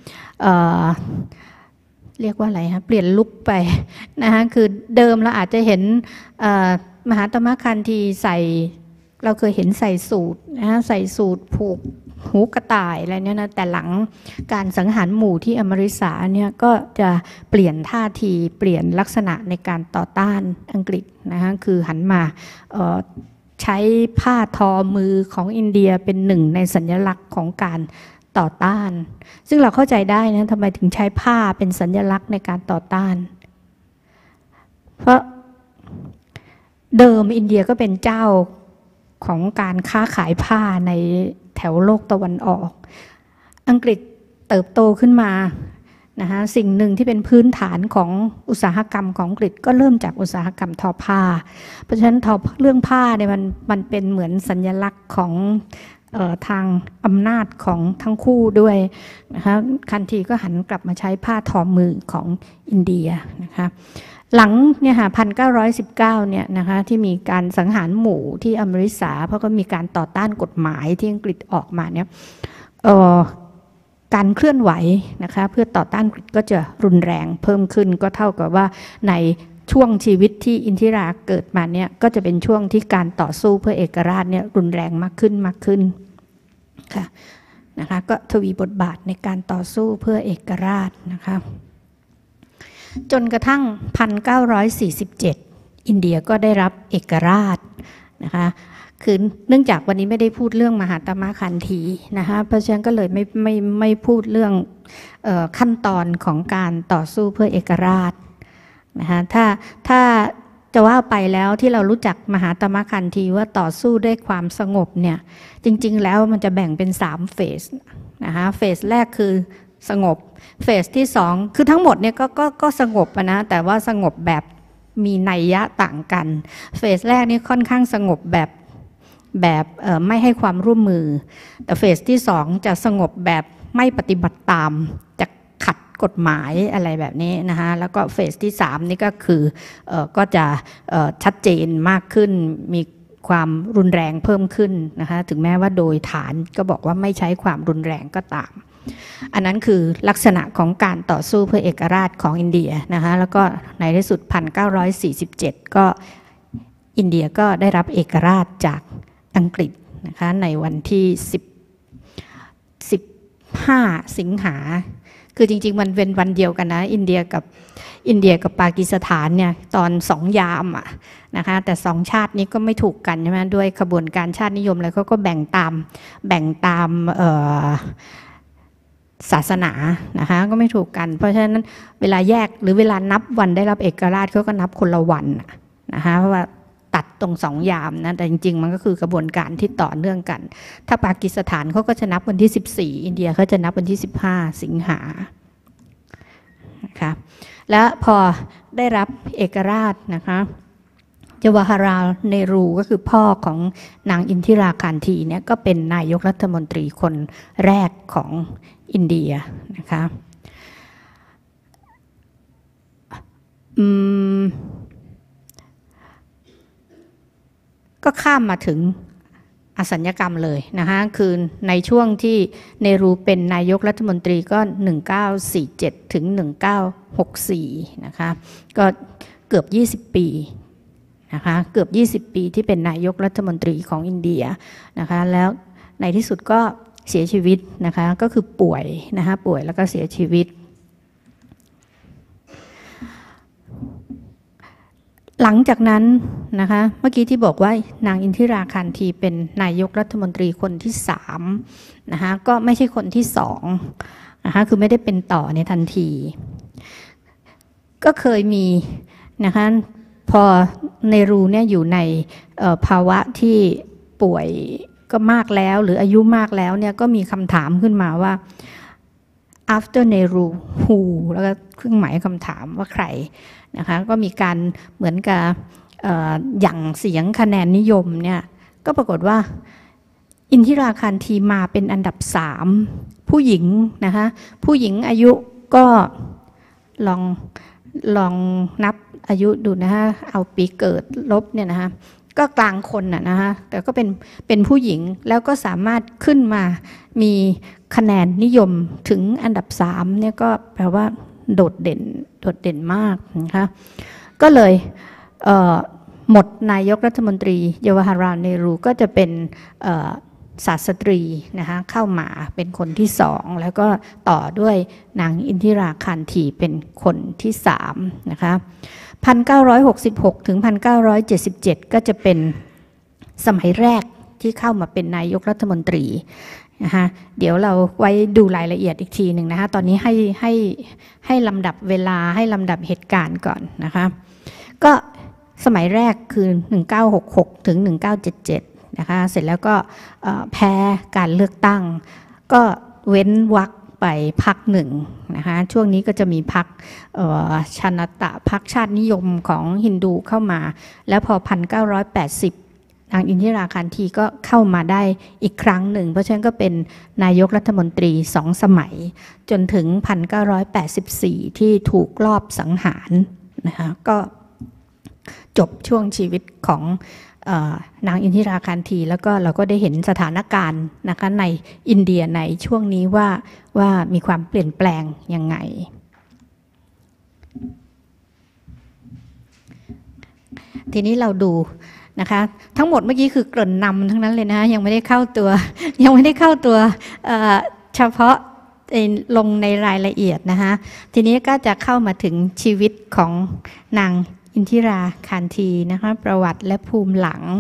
เรียกว่าอะไรฮะเปลี่ยนลุคไปนะคะคือเดิมเราอาจจะเห็นมหาตมะคันธีเราเคยเห็นใส่สูทนะใส่สูทผูกหูกระต่ายอะไรเนี่ยนะแต่หลังการสังหารหมู่ที่อมฤตสาเนี่ยก็จะเปลี่ยนท่าทีเปลี่ยนลักษณะในการต่อต้านอังกฤษนะคะคือหันมาใช้ผ้าทอมือของอินเดียเป็นหนึ่งในสัญลักษณ์ของการต่อต้านซึ่งเราเข้าใจได้นะทำไมถึงใช้ผ้าเป็นสัญลักษณ์ในการต่อต้านเพราะเดิมอินเดียก็เป็นเจ้าของการค้าขายผ้าในแถวโลกตะวันออกอังกฤษเติบโตขึ้นมานะคะสิ่งหนึ่งที่เป็นพื้นฐานของอุตสาหกรรมของอังกฤษก็เริ่มจากอุตสาหกรรมทอผ้าเพราะฉะนั้นเรื่องผ้าเนี่ยมันเป็นเหมือนสัญลักษณ์ของทางอำนาจของทั้งคู่ด้วยนะคะคันธีก็หันกลับมาใช้ผ้าทอมือของอินเดียนะคะหลังเนี่ยค่ะ1919เนี่ยนะคะที่มีการสังหารหมู่ที่อมฤตสาเพราะก็มีการต่อต้านกฎหมายที่อังกฤษออกมาเนี่ยการเคลื่อนไหวนะคะเพื่อต่อต้านอังกฤษก็จะรุนแรงเพิ่มขึ้นก็เท่ากับว่าในช่วงชีวิตที่อินทิราเกิดมาเนี่ยก็จะเป็นช่วงที่การต่อสู้เพื่อเอกราชเนี่ยรุนแรงมากขึ้นค่ะนะคะก็ทวีบทบาทในการต่อสู้เพื่อเอกราชนะคะจนกระทั่ง1947อินเดียก็ได้รับเอกราชนะคะคือเนื่องจากวันนี้ไม่ได้พูดเรื่องมหาตมะคันธีนะคะเพราะฉะนั้นก็เลยไม่พูดเรื่องขั้นตอนของการต่อสู้เพื่อเอกราชนะคะถ้าจะว่าไปแล้วที่เรารู้จักมหาตมะคันธีว่าต่อสู้ด้วยความสงบเนี่ยจริงๆแล้วมันจะแบ่งเป็น3 เฟสนะคะเฟสแรกคือสงบเฟสที่2คือทั้งหมดเนี่ยก็สงบนะแต่ว่าสงบแบบมีนัยยะต่างกันเฟสแรกนี่ค่อนข้างสงบแบบไม่ให้ความร่วมมือแต่เฟสที่2จะสงบแบบไม่ปฏิบัติตามจะขัดกฎหมายอะไรแบบนี้นะคะแล้วก็เฟสที่3นี่ก็คือก็จะชัดเจนมากขึ้นมีความรุนแรงเพิ่มขึ้นนะคะถึงแม้ว่าโดยฐานก็บอกว่าไม่ใช้ความรุนแรงก็ตามอันนั้นคือลักษณะของการต่อสู้เพื่อเอกราชของอินเดียนะคะแล้วก็ในที่สุด1947ก็อินเดียก็ได้รับเอกราชจากอังกฤษนะคะในวันที่15 สิงหาคือจริงๆมันเป็นวันเดียวกันนะอินเดียกับปากีสถานเนี่ยตอน2 ยามนะคะแต่2 ชาตินี้ก็ไม่ถูกกันใช่ไหมด้วยขบวนการชาตินิยมแล้วเขาก็แบ่งตามศาสนานะคะก็ไม่ถูกกันเพราะฉะนั้นเวลาแยกหรือเวลานับวันได้รับเอกราชเขาก็นับคนละวันนะคะเพราะว่าตัดตรง2 ยามนะแต่จริงๆมันก็คือกระบวนการที่ต่อเนื่องกันถ้าปากีสถานเขาก็จะนับวันที่14อินเดียเขาจะนับวันที่15สิงหานะคะแล้วพอได้รับเอกราชนะคะจวาฮาราลเนรูก็คือพ่อของนางอินทิราคานธีเนี่ยก็เป็นนายกรัฐมนตรีคนแรกของอินเดียนะคะก็ข้ามมาถึงอสัญญกรรมเลยนะคะคือในช่วงที่เนรูเป็นนายกรัฐมนตรีก็1947ถึง1964นะคะก็เกือบ20 ปีนะคะเกือบ20 ปีที่เป็นนายกรัฐมนตรีของอินเดียนะคะแล้วในที่สุดก็เสียชีวิตนะคะก็คือป่วยนะคะป่วยแล้วก็เสียชีวิตหลังจากนั้นนะคะเมื่อกี้ที่บอกว่านางอินทิราคานธีเป็นนายกรัฐมนตรีคนที่3นะคะก็ไม่ใช่คนที่2นะคะคือไม่ได้เป็นต่อในทันทีก็เคยมีนะคะพอเนรูเนี่ยอยู่ในภาวะที่ป่วยก็มากแล้วหรืออายุมากแล้วเนี่ยก็มีคำถามขึ้นมาว่า after Nehru who แล้วก็เครื่องหมายคำถามว่าใครนะคะก็มีการเหมือนกับหยั่งเสียงคะแนนนิยมเนี่ยก็ปรากฏว่าอินทิราคานธีมาเป็นอันดับ3ผู้หญิงนะคะผู้หญิงอายุก็ลองนับอายุดูนะคะเอาปีเกิดลบเนี่ยนะคะก็กลางคนนะคะแต่ก็เป็นผู้หญิงแล้วก็สามารถขึ้นมามีคะแนนนิยมถึงอันดับ3เนี่ยก็แปลว่าโดดเด่นมากนะคะก็เลยหมดนายกรัฐมนตรีจวาฮาราลเนรูก็จะเป็นศาสตรีนะคะเข้ามาเป็นคนที่2แล้วก็ต่อด้วยนางอินทิราคานธีเป็นคนที่3นะคะ1966ถึง1977ก็จะเป็นสมัยแรกที่เข้ามาเป็นนายกรัฐมนตรีนะคะเดี๋ยวเราไว้ดูรายละเอียดอีกทีหนึ่งนะคะตอนนี้ให้ลำดับเวลาให้ลำดับเหตุการณ์ก่อนนะคะก็สมัยแรกคือ1966ถึง1977นะคะเสร็จแล้วก็แพ้การเลือกตั้งก็เว้นวรรคไปพรรคหนึ่งนะคะช่วงนี้ก็จะมีพรรคชนตะพรรคชาตินิยมของฮินดูเข้ามาแล้วพอ1980นางอินทิราคานธีก็เข้ามาได้อีกครั้งหนึ่งเพราะฉะนั้นก็เป็นนายกรัฐมนตรี2 สมัยจนถึง1984ที่ถูกลอบสังหารนะคะก็จบช่วงชีวิตของนางอินทิราคานธีแล้วก็เราก็ได้เห็นสถานการณ์นะคะในอินเดียในช่วงนี้ว่ามีความเปลี่ยนแปลงยังไงทีนี้เราดูนะคะทั้งหมดเมื่อกี้คือเกริ่นนำทั้งนั้นเลยนะยังไม่ได้เข้าตัวเฉพาะลงในรายละเอียดนะคะทีนี้ก็จะเข้ามาถึงชีวิตของนางอินทิราคานธีนะคะประวัติและภูมิหลัง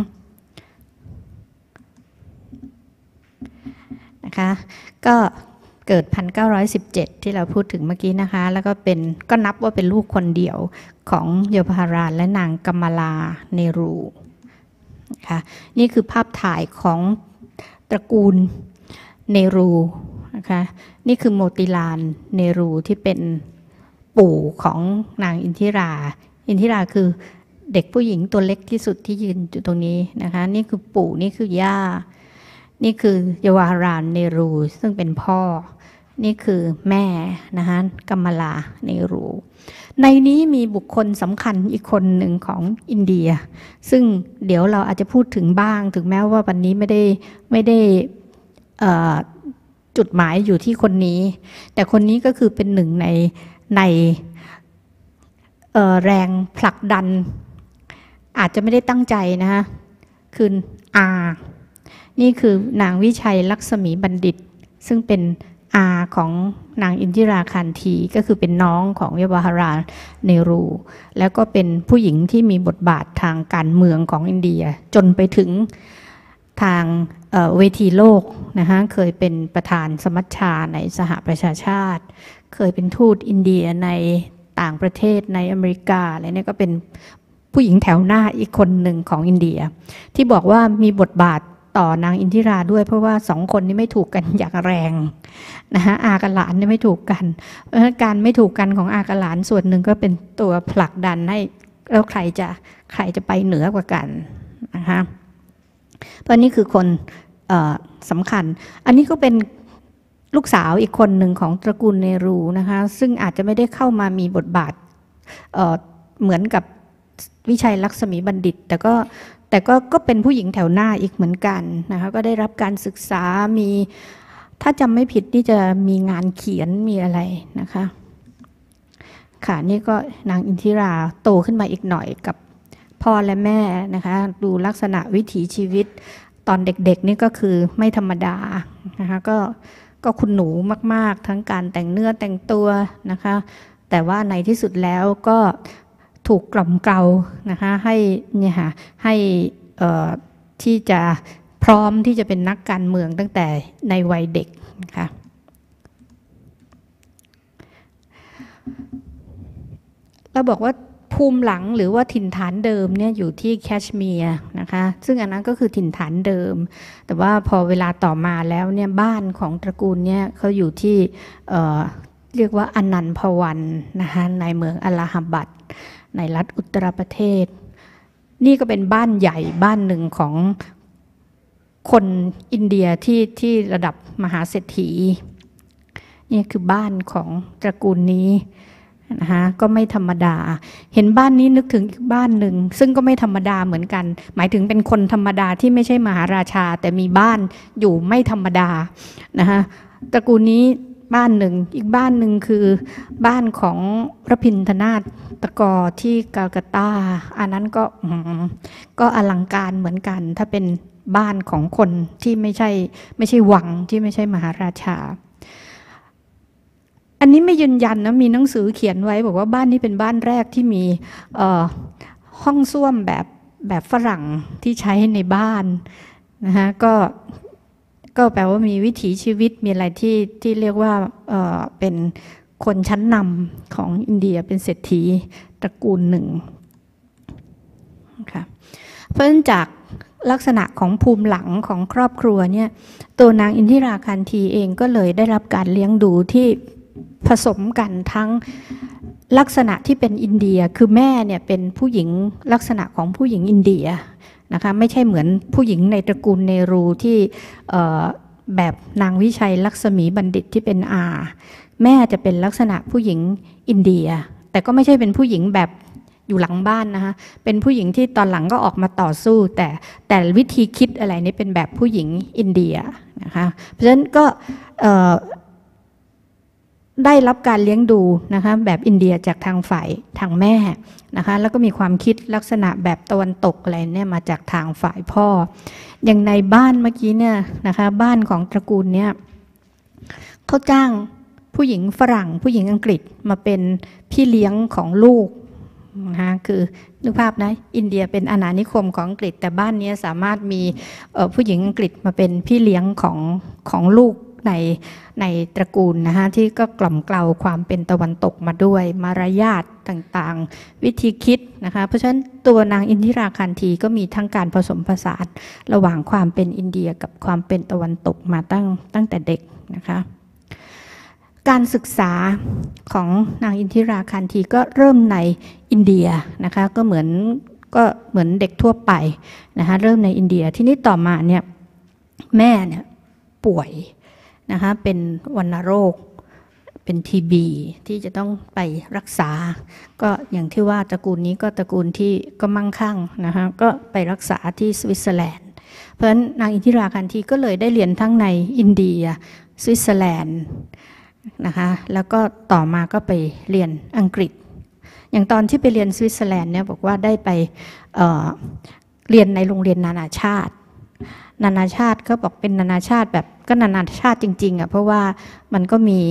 นะคะก็เกิด1917ที่เราพูดถึงเมื่อกี้นะคะแล้วก็นับว่าเป็นลูกคนเดียวของจวาฮาราลและนางกัมมาลาเนรูนะคะนี่คือภาพถ่ายของตระกูลเนรูนะคะนี่คือโมติลาลเนรูที่เป็นปู่ของนางอินทิราคือเด็กผู้หญิงตัวเล็กที่สุดที่ยืนอยู่ตรงนี้นะคะนี่คือปู่นี่คือย่านี่คือจวาฮาราลเนรูซึ่งเป็นพ่อนี่คือแม่นะคะกัมมาลาเนรูในนี้มีบุคคลสำคัญอีกคนหนึ่งของอินเดียซึ่งเดี๋ยวเราอาจจะพูดถึงบ้างถึงแม้ว่าวันนี้ไม่ได้จุดหมายอยู่ที่คนนี้แต่คนนี้ก็คือเป็นหนึ่งในแรงผลักดันอาจจะไม่ได้ตั้งใจนะคะคือนี่คือนางวิชัยลักษมีบัณฑิตซึ่งเป็นของนางอินทิราคานธีก็คือเป็นน้องของจวาฮาราลเนรูแล้วก็เป็นผู้หญิงที่มีบทบาททางการเมืองของอินเดียจนไปถึงทางเวทีโลกนะคะเคยเป็นประธานสมัชชาในสหประชาชาติเคยเป็นทูตอินเดียในต่างประเทศในอเมริกาอะไรเนี่ยก็เป็นผู้หญิงแถวหน้าอีกคนหนึ่งของอินเดียที่บอกว่ามีบทบาทต่อนางอินทิราด้วยเพราะว่าสองคนนี้ไม่ถูกกันอย่างแรงนะคะอากับหลานเนี่ยไม่ถูกกันเพราะฉะนั้นการไม่ถูกกันของอากับหลานส่วนหนึ่งก็เป็นตัวผลักดันให้แล้วใครจะไปเหนือกว่ากันนะคะเพราะนี่คือคนสำคัญอันนี้ก็เป็นลูกสาวอีกคนหนึ่งของตระกูลเนรูนะคะซึ่งอาจจะไม่ได้เข้ามามีบทบาทเหมือนกับวิชัยลักษมีบัณฑิตแต่ก็เป็นผู้หญิงแถวหน้าอีกเหมือนกันนะคะก็ได้รับการศึกษามีถ้าจำไม่ผิดนี่จะมีงานเขียนมีอะไรนะคะค่ะนี่ก็นางอินทิราโตขึ้นมาอีกหน่อยกับพ่อและแม่นะคะดูลักษณะวิถีชีวิตตอนเด็กๆนี่ก็คือไม่ธรรมดานะคะก็คุณหนูมากๆทั้งการแต่งเนื้อแต่งตัวนะคะแต่ว่าในที่สุดแล้วก็ถูกกล่อมเกลานะคะให้เนี่ยค่ะให้ที่จะพร้อมที่จะเป็นนักการเมืองตั้งแต่ในวัยเด็กนะคะเราบอกว่าภูมิหลังหรือว่าถิ่นฐานเดิมเนี่ยอยู่ที่แคชเมียร์นะคะซึ่งอันนั้นก็คือถิ่นฐานเดิมแต่ว่าพอเวลาต่อมาแล้วเนี่ยบ้านของตระกูลเนี่ยเขาอยู่ที่เรียกว่าอนันพวันนะคะในเมืองอลาฮาบัดในรัฐอุตตรประเทศนี่ก็เป็นบ้านใหญ่บ้านหนึ่งของคนอินเดียที่ระดับมหาเศรษฐีนี่คือบ้านของตระกูลนี้นะคะก็ไม่ธรรมดาเห็นบ้านนี้นึกถึงอีกบ้านหนึ่งซึ่งก็ไม่ธรรมดาเหมือนกันหมายถึงเป็นคนธรรมดาที่ไม่ใช่มหาราชาแต่มีบ้านอยู่ไม่ธรรมดานะคะตระกูลนี้บ้านหนึ่งอีกบ้านหนึ่งคือบ้านของพระพิณธนาถตะกอที่กาลกัตตาอันนั้นก็อลังการเหมือนกันถ้าเป็นบ้านของคนที่ไม่ใช่วังที่ไม่ใช่มหาราชาอันนี้ไม่ยืนยันนะมีหนังสือเขียนไว้บอกว่าบ้านนี้เป็นบ้านแรกที่มีห้องส้วมแบบฝรั่งที่ใช้ในบ้านนะคะก็แปลว่ามีวิถีชีวิตมีอะไรที่เรียกว่าเป็นคนชั้นนำของอินเดียเป็นเศรษฐีตระกูลหนึ่งค่ะเพราะฉะนั้นจากลักษณะของภูมิหลังของครอบครัวเนี่ยตัวนางอินทิราคันธีเองก็เลยได้รับการเลี้ยงดูที่ผสมกันทั้งลักษณะที่เป็นอินเดียคือแม่เนี่ยเป็นผู้หญิงลักษณะของผู้หญิงอินเดียนะคะไม่ใช่เหมือนผู้หญิงในตระกูลเนรูที่แบบนางวิชัยลักษมีบัณฑิตที่เป็นอาแม่จะเป็นลักษณะผู้หญิงอินเดียแต่ก็ไม่ใช่เป็นผู้หญิงแบบอยู่หลังบ้านนะคะเป็นผู้หญิงที่ตอนหลังก็ออกมาต่อสู้แต่วิธีคิดอะไรนี่เป็นแบบผู้หญิงอินเดียนะคะเพราะฉะนั้นก็ได้รับการเลี้ยงดูนะคะแบบอินเดียจากทางแม่นะคะแล้วก็มีความคิดลักษณะแบบตะวันตกอะไรเนี่ยมาจากทางฝ่ายพ่ออย่างในบ้านเมื่อกี้เนี่ยนะคะบ้านของตระกูลเนี่ยเขาจ้างผู้หญิงฝรั่งผู้หญิงอังกฤษมาเป็นพี่เลี้ยงของลูกนะคะคือนึกภาพนะอินเดียเป็นอาณานิคมของอังกฤษแต่บ้านนี้สามารถมีผู้หญิงอังกฤษมาเป็นพี่เลี้ยงของลูกในตระกูลนะคะที่ก็กล่อมเกลาความเป็นตะวันตกมาด้วยมารยาทต่างๆวิธีคิดนะคะเพราะฉะนั้นตัวนางอินทิราคันธีก็มีทั้งการผสมผสานระหว่างความเป็นอินเดียกับความเป็นตะวันตกมาตั้งแต่เด็กนะคะการศึกษาของนางอินทิราคันธีก็เริ่มในอินเดียนะคะก็เหมือนเด็กทั่วไปนะคะเริ่มในอินเดียที่นี้ต่อมาเนี่ยแม่เนี่ยป่วยนะคะเป็นวัณโรคเป็นทีบีที่จะต้องไปรักษาก็อย่างที่ว่าตระกูลนี้ก็ตระกูลที่ก็มั่งคั่งนะคะก็ไปรักษาที่สวิตเซอร์แลนด์เพราะฉะนั้นนางอินทิราคันธีก็เลยได้เรียนทั้งในอินเดียสวิตเซอร์แลนด์นะคะแล้วก็ต่อมาก็ไปเรียนอังกฤษอย่างตอนที่ไปเรียนสวิตเซอร์แลนด์เนี่ยบอกว่าได้ไปเรียนในโรงเรียนนานาชาติก็บอกเป็นนานาชาติแบบก็นานาชาติจริงๆอ่ะเพราะว่ามันก็มี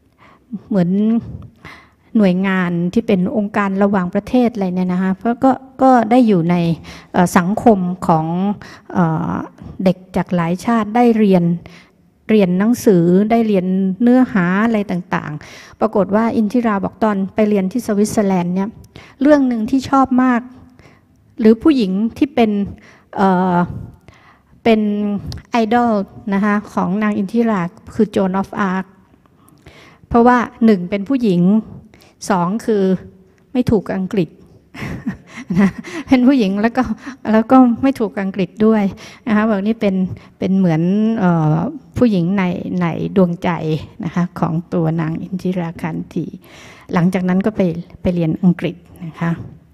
เหมือนหน่วยงานที่เป็นองค์การระหว่างประเทศอะไรเนี่ยนะคะเพราะก็ก็ได้อยู่ในสังคมของเด็กจากหลายชาติได้เรียนหนังสือได้เรียนเนื้อหาอะไรต่างๆปรากฏว่าอินทิราบอกตอนไปเรียนที่สวิตเซอร์แลนด์เนี่ยเรื่องหนึ่งที่ชอบมากหรือผู้หญิงที่เป็นไอดอลนะคะของนางอินทิราคือโจนออฟอาร์คเพราะว่าหนึ่งเป็นผู้หญิงสองคือไม่ถูกอังกฤษนะเป็นผู้หญิงแล้วก็ไม่ถูกอังกฤษด้วยนะคะบอกนี่เป็นเหมือนผู้หญิงในดวงใจนะคะของตัวนางอินทิราคันธีหลังจากนั้นก็ไปเรียนอังกฤษนะคะ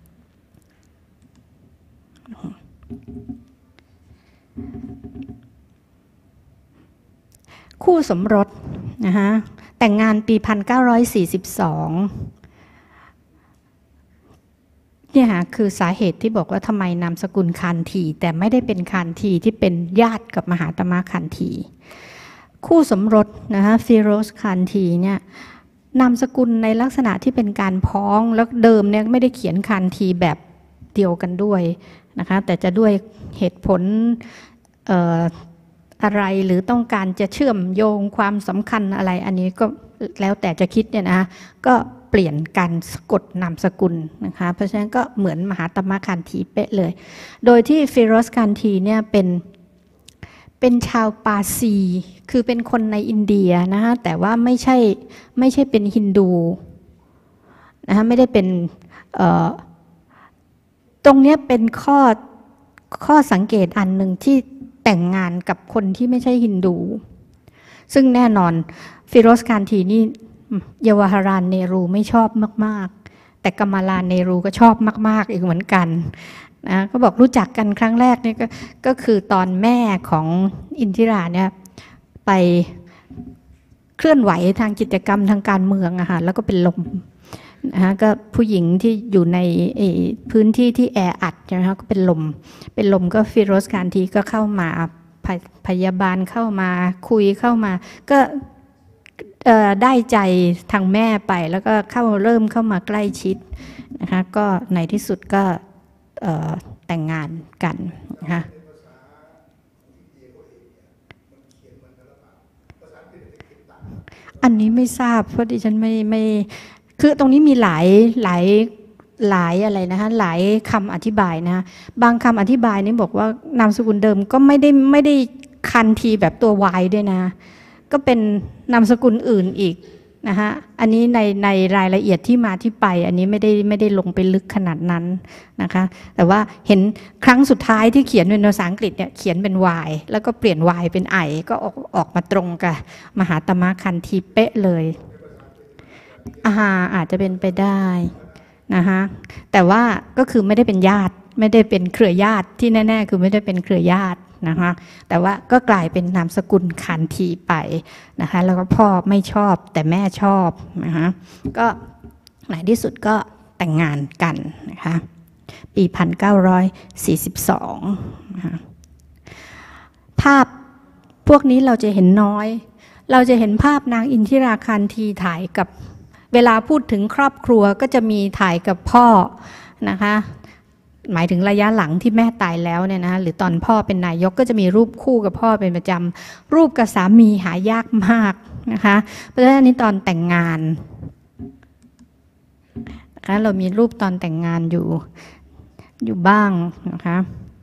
คู่สมรสนะคะแต่งงานปี 1942เนี่ยค่ะคือสาเหตุที่บอกว่าทำไมนามสกุลคานธีแต่ไม่ได้เป็นคานธีที่เป็นญาติกับมหาตมะคานธีคู่สมรสนะคะฟิโรสคานธีเนี่ยนามสกุลในลักษณะที่เป็นการพ้องแล้วเดิมเนี่ยไม่ได้เขียนคานธีแบบเดียวกันด้วยนะคะแต่จะด้วยเหตุผลอะไรหรือต้องการจะเชื่อมโยงความสำคัญอะไรอันนี้ก็แล้วแต่จะคิดเนี่ยนะก็เปลี่ยนการสะกดนามสกุลนะคะเพราะฉะนั้นก็เหมือนมหาตมะคานธีเป๊ะเลยโดยที่ฟิโรสคานธีเนี่ยเป็นชาวปาซีคือเป็นคนในอินเดียนะคะแต่ว่าไม่ใช่เป็นฮินดูนะคะไม่ได้เป็นตรงนี้เป็นข้อสังเกตอันหนึ่งที่แต่งงานกับคนที่ไม่ใช่ฮินดูซึ่งแน่นอนฟิโรสคานธีนี่เยาวาหารานเนรูไม่ชอบมากๆแต่กัมมาลาเนรูก็ชอบมากๆอีกเหมือนกันนะก็บอกรู้จักกันครั้งแรกนี่ก็คือตอนแม่ของอินทิราเนี่ยไปเคลื่อนไหวทางกิจกรรมทางการเมืองอะค่ะแล้วก็เป็นลมนะคะก็ผู้หญิงที่อยู่ในพื้นที่ที่แออัดนะคะก็เป็นลมก็ฟิโรสคานธีก็เข้ามาพยาบาลเข้ามาคุยเข้ามาก็ได้ใจทางแม่ไปแล้วก็เริ่มเข้ามาใกล้ชิดนะคะก็ในที่สุดก็แต่งงานกันนะคะอันนี้ไม่ทราบเพราะดิฉันไม่คือตรงนี้มีหลายอะไรนะคะหลายคำอธิบายนะบางคำอธิบายนี่บอกว่านามสกุลเดิมก็ไม่ได้คันธีแบบตัว Y ด้วยนะก็เป็นนามสกุลอื่นอีกนะคะอันนี้ในรายละเอียดที่มาที่ไปอันนี้ไม่ได้ลงไปลึกขนาดนั้นนะคะแต่ว่าเห็นครั้งสุดท้ายที่เขียนเป็นภาษาอังกฤษเนี่ยเขียนเป็น Y แล้วก็เปลี่ยน Y เป็น I ก็ออกมาตรงกับมหาตมะคานธีเป๊ะเลยอาจจะเป็นไปได้นะคะแต่ว่าก็คือไม่ได้เป็นญาติไม่ได้เป็นเครือญาติที่แน่ๆคือไม่ได้เป็นเครือญาตินะคะแต่ว่าก็กลายเป็นนามสกุลคานธีไปนะคะแล้วก็พ่อไม่ชอบแต่แม่ชอบนะคะก็ในที่สุดก็แต่งงานกันนะคะปี 1942นะคะภาพพวกนี้เราจะเห็นน้อยเราจะเห็นภาพนางอินทิราคานธีถ่ายกับเวลาพูดถึงครอบครัวก็จะมีถ่ายกับพ่อนะคะหมายถึงระยะหลังที่แม่ตายแล้วเนี่ยนะหรือตอนพ่อเป็นนายกก็จะมีรูปคู่กับพ่อเป็นประจำรูปกับสามีหายากมากนะคะเพราะฉะนั้นอันนี้ตอนแต่งงานนะคะเรามีรูปตอนแต่งงานอยู่บ้างนะคะ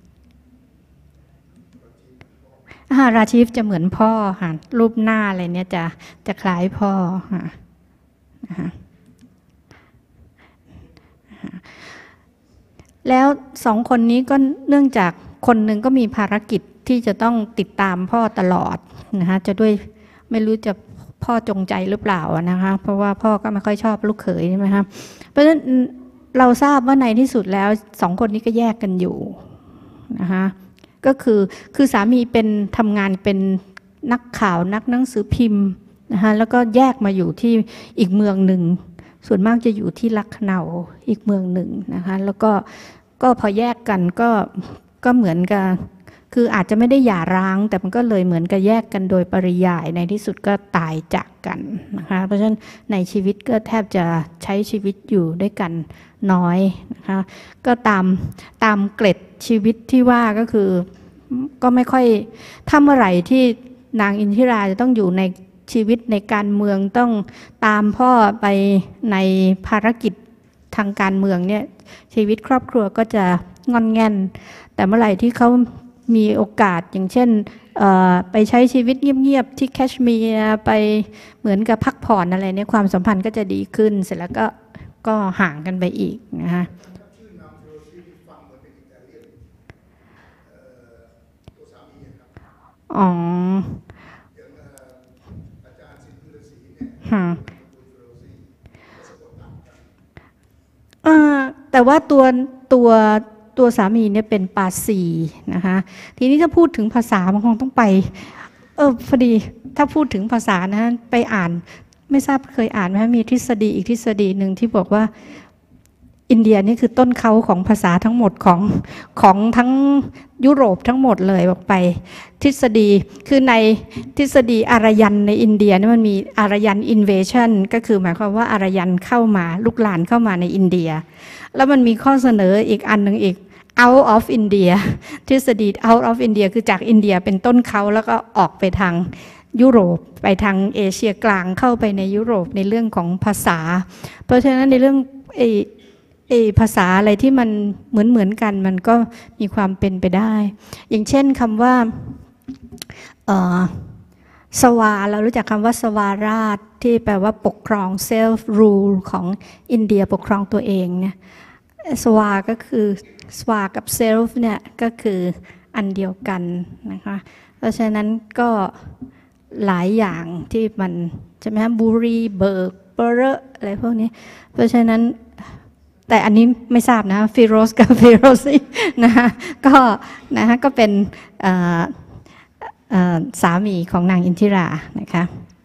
ราชีฟจะเหมือนพ่อค่ะรูปหน้าอะไรเนี่ยจะคล้ายพ่อค่ะแล้วสองคนนี้ก็เนื่องจากคนหนึ่งก็มีภารกิจที่จะต้องติดตามพ่อตลอดนะคะจะด้วยไม่รู้จะพ่อจงใจหรือเปล่านะคะเพราะว่าพ่อก็ไม่ค่อยชอบลูกเขยใช่ไหมคะเพราะฉะนั้นเราทราบว่าในที่สุดแล้วสองคนนี้ก็แยกกันอยู่นะคะก็คือสามีเป็นทำงานเป็นนักข่าวนักหนังสือพิมพ์นะคะแล้วก็แยกมาอยู่ที่อีกเมืองหนึ่งส่วนมากจะอยู่ที่ลัคนาอีกเมืองหนึ่งนะคะแล้วก็พอแยกกันก็เหมือนกับคืออาจจะไม่ได้หย่าร้างแต่มันก็เลยเหมือนกับแยกกันโดยปริยายในที่สุดก็ตายจากกันนะคะเพราะฉะนั้นในชีวิตก็แทบจะใช้ชีวิตอยู่ด้วยกันน้อยนะคะก็ตามเกล็ดชีวิตที่ว่าก็คือก็ไม่ค่อยถ้าเมื่อไหร่ที่นางอินทิราจะต้องอยู่ในชีวิตในการเมืองต้องตามพ่อไปในภารกิจทางการเมืองเนี่ยชีวิตครอบครัวก็จะงอนแง่นแต่เมื่อไหร่ที่เขามีโอกาสอย่างเช่นไปใช้ชีวิตเงียบๆที่แคชเมียร์ไปเหมือนกับพักผ่อนอะไรเนี่ยความสัมพันธ์ก็จะดีขึ้นเสร็จแล้วก็ห่างกันไปอีกนะคะอ๋อแต่ว่าตัวสามีเนี่ยเป็นปาสีนะคะทีนี้ถ้าพูดถึงภาษามันคงต้องไปพอดีถ้าพูดถึงภาษานะไปอ่านไม่ทราบเคยอ่านไหมมีทฤษฎีอีกทฤษฎีหนึ่งที่บอกว่าอินเดียนี่คือต้นเขาของภาษาทั้งหมดของทั้งยุโรปทั้งหมดเลยบอกไปทฤษฎีคือในทฤษฎีอารยันในอินเดียนี่มันมีอารยันอินเวชั่นก็คือหมายความว่าอารยันเข้ามาลุกลานเข้ามาในอินเดียแล้วมันมีข้อเสนออีกอันหนึ่งอีก out of India ทฤษฎี out of India คือจากอินเดียเป็นต้นเขาแล้วก็ออกไปทางยุโรปไปทางเอเชียกลางเข้าไปในยุโรปในเรื่องของภาษาเพราะฉะนั้นในเรื่องภาษาอะไรที่มันเหมือนกันมันก็มีความเป็นไปได้อย่างเช่นคำว่าสวาเรารู้จักคำว่าสวาราชที่แปลว่าปกครอง self rule ของอินเดียปกครองตัวเองเนี่ยสวาก็คือสวากับ self เนี่ยก็คืออันเดียวกันนะคะเพราะฉะนั้นก็หลายอย่างที่มันใช่ไหมฮะบุรีเบิกเปรอะอะไรพวกนี้เพราะฉะนั้นแต่อันนี้ไม่ทราบนะฟิโรสกับฟิโรซีนะคะก็เป็นสามีของนางอินทิรานะคะ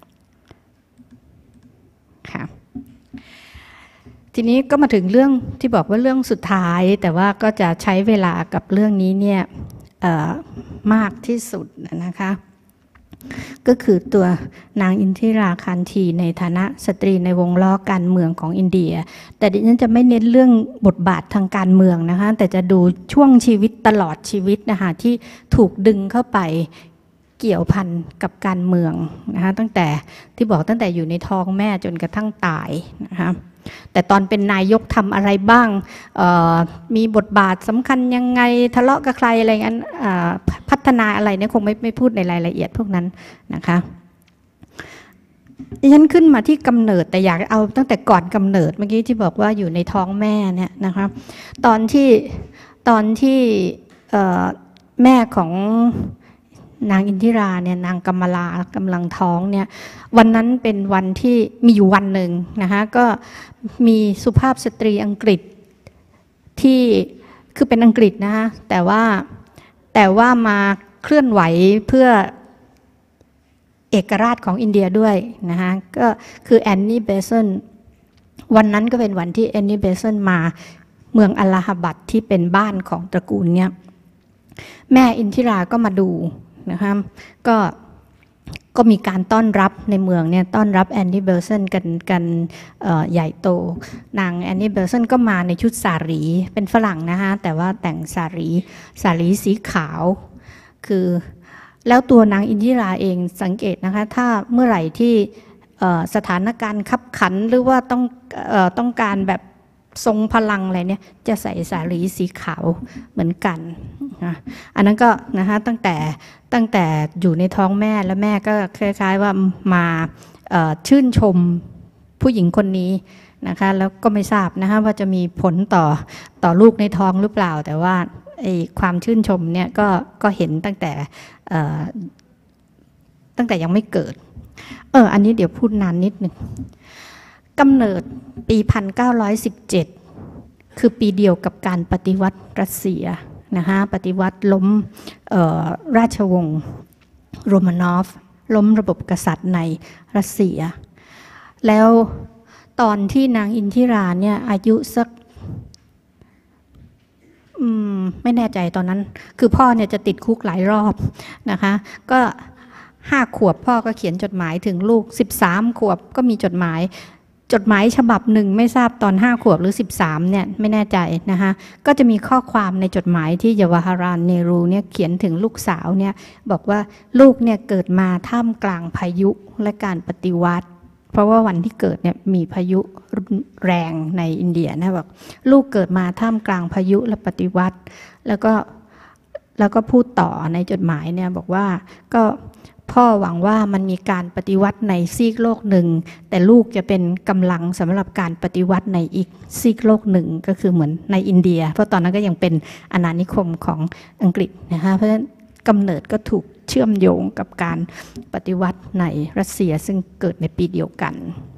ค่ะทีนี้ก็มาถึงเรื่องที่บอกว่าเรื่องสุดท้ายแต่ว่าก็จะใช้เวลากับเรื่องนี้เนี่ยมากที่สุดนะคะก็คือตัวนางอินทิราคานธีในฐานะสตรีในวงล้อการเมืองของอินเดียแต่ดิฉันจะไม่เน้นเรื่องบทบาททางการเมืองนะคะแต่จะดูช่วงชีวิตตลอดชีวิตนะคะที่ถูกดึงเข้าไปเกี่ยวพันกับการเมืองนะคะตั้งแต่ที่บอกตั้งแต่อยู่ในท้องแม่จนกระทั่งตายนะคะแต่ตอนเป็นนายกทำอะไรบ้างมีบทบาทสำคัญยังไงทะเลาะกับใครอะไรงั้นพัฒนาอะไรเนี่ยคงไม่พูดในรายละเอียดพวกนั้นนะคะดิฉันขึ้นมาที่กำเนิดแต่อยากเอาตั้งแต่ก่อนกำเนิดเมื่อกี้ที่บอกว่าอยู่ในท้องแม่เนี่ยนะคะตอนที่แม่ของนางอินทิราเนี่ยนางกำมลากำลังท้องเนี่ยวันนั้นเป็นวันที่มีอยู่วันหนึ่งนะคะก็มีสุภาพสตรีอังกฤษที่คือเป็นอังกฤษนะคะแต่ว่ามาเคลื่อนไหวเพื่อเอกราชของอินเดียด้วยนะคะก็คือแอนนี่เบสันวันนั้นก็เป็นวันที่แอนนี่เบสันมาเมืองอลาฮาบัดที่เป็นบ้านของตระกูลเนี่ยแม่อินทิราก็มาดูนะคะก็มีการต้อนรับในเมืองเนี่ยต้อนรับแอนนี่เบลสันกันใหญ่โตนางแอนนี่เบลสันก็มาในชุดสารีเป็นฝรั่งนะคะแต่ว่าแต่งสารีสีขาวคือแล้วตัวนางอินทิราเองสังเกตนะคะถ้าเมื่อไหร่ที่สถานการณ์คับขันหรือว่าต้องการแบบทรงพลังอะไรเนี่ยจะใส่สารีสีขาวเหมือนกันอันนั้นก็นะคะตั้งแต่อยู่ในท้องแม่แล้วแม่ก็คล้ายๆว่ามาชื่นชมผู้หญิงคนนี้นะคะแล้วก็ไม่ทราบนะคะว่าจะมีผลต่อลูกในท้องหรือเปล่าแต่ว่าความชื่นชมเนี่ยก็เห็นตั้งแต่ยังไม่เกิดอันนี้เดี๋ยวพูดนานนิดนึงกำเนิดปี 1917 คือปีเดียวกับการปฏิวัติรัสเซียนะคะปฏิวัติล้มราชวงศ์โรมานอฟล้มระบบกษัตริย์ในรัสเซียแล้วตอนที่นางอินทิราเนี่ยอายุสักไม่แน่ใจตอนนั้นคือพ่อเนี่ยจะติดคุกหลายรอบนะคะก็5 ขวบพ่อก็เขียนจดหมายถึงลูก13 ขวบก็มีจดหมายฉบับหนึ่งไม่ทราบตอน5 ขวบหรือ13เนี่ยไม่แน่ใจนะคะก็จะมีข้อความในจดหมายที่เยาวาราลเนรูเนี่ยเขียนถึงลูกสาวเนี่ยบอกว่าลูกเนี่ยเกิดมาท่ามกลางพายุและการปฏิวัติเพราะว่าวันที่เกิดเนี่ยมีพายุแรงในอินเดียนะบอกลูกเกิดมาท่ามกลางพายุและปฏิวัติแล้วก็พูดต่อในจดหมายเนี่ยบอกว่าก็พ่อหวังว่ามันมีการปฏิวัติในซีกโลกหนึ่งแต่ลูกจะเป็นกำลังสำหรับการปฏิวัติในอีกซีกโลกหนึ่งก็คือเหมือนในอินเดียเพราะตอนนั้นก็ยังเป็นอาณานิคมของอังกฤษนะคะเพราะฉะนั้นกำเนิดก็ถูกเชื่อมโยงกับการปฏิวัติในรัสเซียซึ่งเกิดในปีเดียวกัน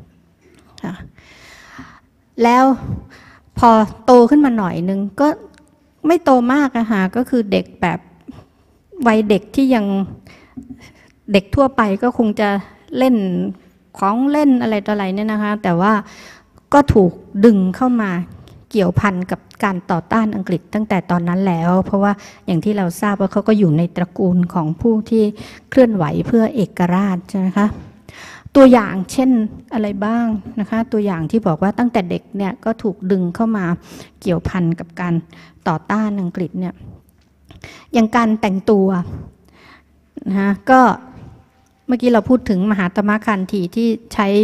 แล้วพอโตขึ้นมาหน่อยนึงก็ไม่โตมากอะค่ะก็คือเด็กแบบวัยเด็กที่ยังเด็กทั่วไปก็คงจะเล่นของเล่นอะไรต่ออะไรเนี่ยนะคะแต่ว่าก็ถูกดึงเข้ามาเกี่ยวพันกับการต่อต้านอังกฤษตั้งแต่ตอนนั้นแล้วเพราะว่าอย่างที่เราทราบว่าเขาก็อยู่ในตระกูลของผู้ที่เคลื่อนไหวเพื่อเอกราชใช่ไหมคะตัวอย่างเช่นอะไรบ้างนะคะตัวอย่างที่บอกว่าตั้งแต่เด็กเนี่ยก็ถูกดึงเข้ามาเกี่ยวพันกับการต่อต้านอังกฤษเนี่ยอย่างการแต่งตัวนะคะก็เมื่อกี้เราพูดถึงมหาตมะคันธีที่ใช้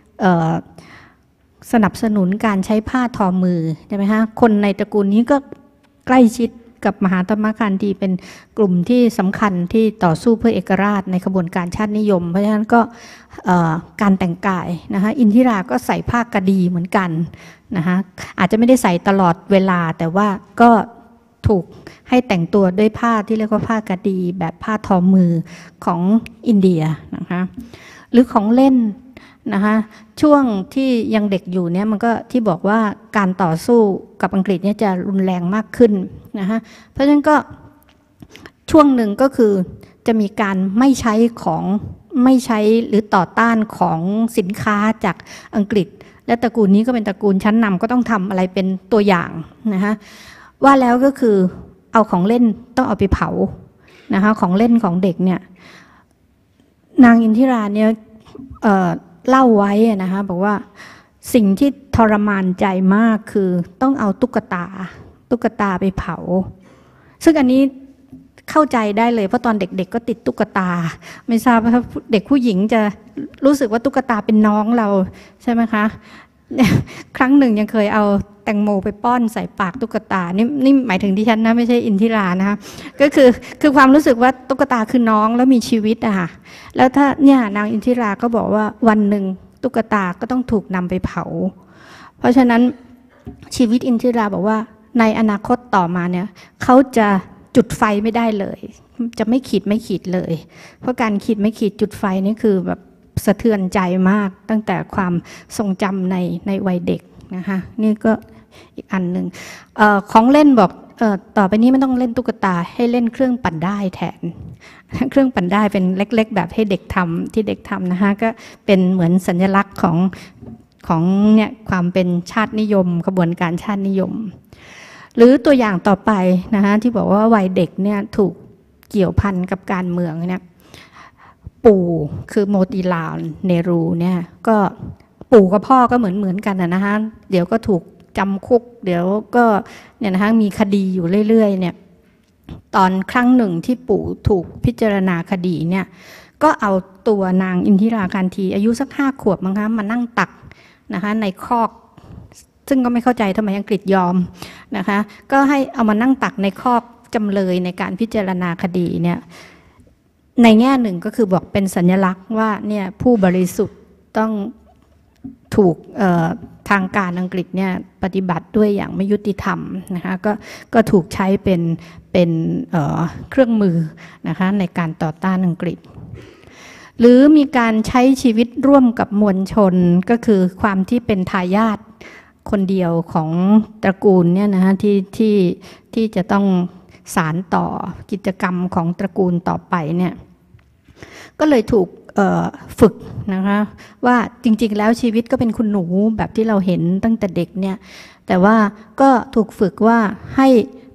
สนับสนุนการใช้ผ้าทอมือใช่ไหมคะคนในตระกูลนี้ก็ใกล้ชิดกับมหาตมะคันธีเป็นกลุ่มที่สำคัญที่ต่อสู้เพื่อเอกราชในขบวนการชาตินิยมเพราะฉะนั้นก็การแต่งกายนะคะอินทิราก็ใส่ผ้ากะดีเหมือนกันนะคะอาจจะไม่ได้ใส่ตลอดเวลาแต่ว่าก็ถูกให้แต่งตัวด้วยผ้าที่เรียกว่าผ้ากะดีแบบผ้าทอมือของอินเดียนะคะหรือของเล่นนะคะช่วงที่ยังเด็กอยู่เนี่ยมันก็ที่บอกว่าการต่อสู้กับอังกฤษเนี่ยจะรุนแรงมากขึ้นนะคะเพราะฉะนั้นก็ช่วงหนึ่งก็คือจะมีการไม่ใช้หรือต่อต้านของสินค้าจากอังกฤษและตระกูลนี้ก็เป็นตระกูลชั้นนำก็ต้องทำอะไรเป็นตัวอย่างนะคะว่าแล้วก็คือเอาของเล่นต้องเอาไปเผานะคะของเล่นของเด็กเนี่ยนางอินทิราเนี่ยเล่าไว้นะคะบอกว่าสิ่งที่ทรมานใจมากคือต้องเอาตุ๊กตาไปเผาซึ่งอันนี้เข้าใจได้เลยเพราะตอนเด็กๆก็ติดตุ๊กตาไม่ทราบว่าเด็กผู้หญิงจะรู้สึกว่าตุ๊กตาเป็นน้องเราใช่ไหมคะครั้งหนึ่งยังเคยเอาแตงโมไปป้อนใส่ปากตุ๊กตานี่หมายถึงดิฉันนะไม่ใช่อินทิรานะคะก็คือความรู้สึกว่าตุ๊กตาคือน้องแล้วมีชีวิตอะค่ะแล้วถ้าเนี่ยนางอินทิราก็บอกว่าวันหนึ่งตุ๊กตาก็ต้องถูกนำไปเผาเพราะฉะนั้นชีวิตอินทิราบอกว่าในอนาคตต่อมาเนี่ยเขาจะจุดไฟไม่ได้เลยจะไม่ขีดเลยเพราะการขีดจุดไฟนี่คือแบบสะเทือนใจมากตั้งแต่ความทรงจำในวัยเด็กนะคะนี่ก็อีกอันหนึ่งของเล่นบอกต่อไปนี้ไม่ต้องเล่นตุ๊กตาให้เล่นเครื่องปั่นได้แทนเครื่องปั่นได้เป็นเล็กๆแบบให้เด็กทำที่เด็กทำนะคะก็เป็นเหมือนสัญลักษณ์ของเนี่ยความเป็นชาตินิยมกระบวนการชาตินิยมหรือตัวอย่างต่อไปนะคะที่บอกว่าวัยเด็กเนี่ยถูกเกี่ยวพันกับการเมืองเนี่ยปู่คือโมติลาลเนรูเนี่ยก็ปู่กับพ่อก็เหมือนกันนะคะเดี๋ยวก็ถูกจำคุกเดี๋ยวก็เนี่ยนะคะมีคดีอยู่เรื่อยๆเนี่ยตอนครั้งหนึ่งที่ปู่ถูกพิจารณาคดีเนี่ยก็เอาตัวนางอินทิราคันธีอายุสัก5 ขวบมั้งคะมานั่งตักนะคะในคอกซึ่งก็ไม่เข้าใจทำไมอังกฤษยอมนะคะก็ให้เอามานั่งตักในคอกจำเลยในการพิจารณาคดีเนี่ยในแง่หนึ่งก็คือบอกเป็นสัญลักษณ์ว่าเนี่ยผู้บริสุทธิ์ต้องถูกทางการอังกฤษเนี่ยปฏิบัติด้วยอย่างไม่ยุติธรรมนะคะก็ถูกใช้เป็นเครื่องมือนะคะในการต่อต้านอังกฤษหรือมีการใช้ชีวิตร่วมกับมวลชนก็คือความที่เป็นทายาทคนเดียวของตระกูลเนี่ยนะคะที่จะต้องสานต่อกิจกรรมของตระกูลต่อไปเนี่ยก็เลยถูกฝึกนะคะว่าจริงๆแล้วชีวิตก็เป็นคุณหนูแบบที่เราเห็นตั้งแต่เด็กเนี่ยแต่ว่าก็ถูกฝึกว่าให้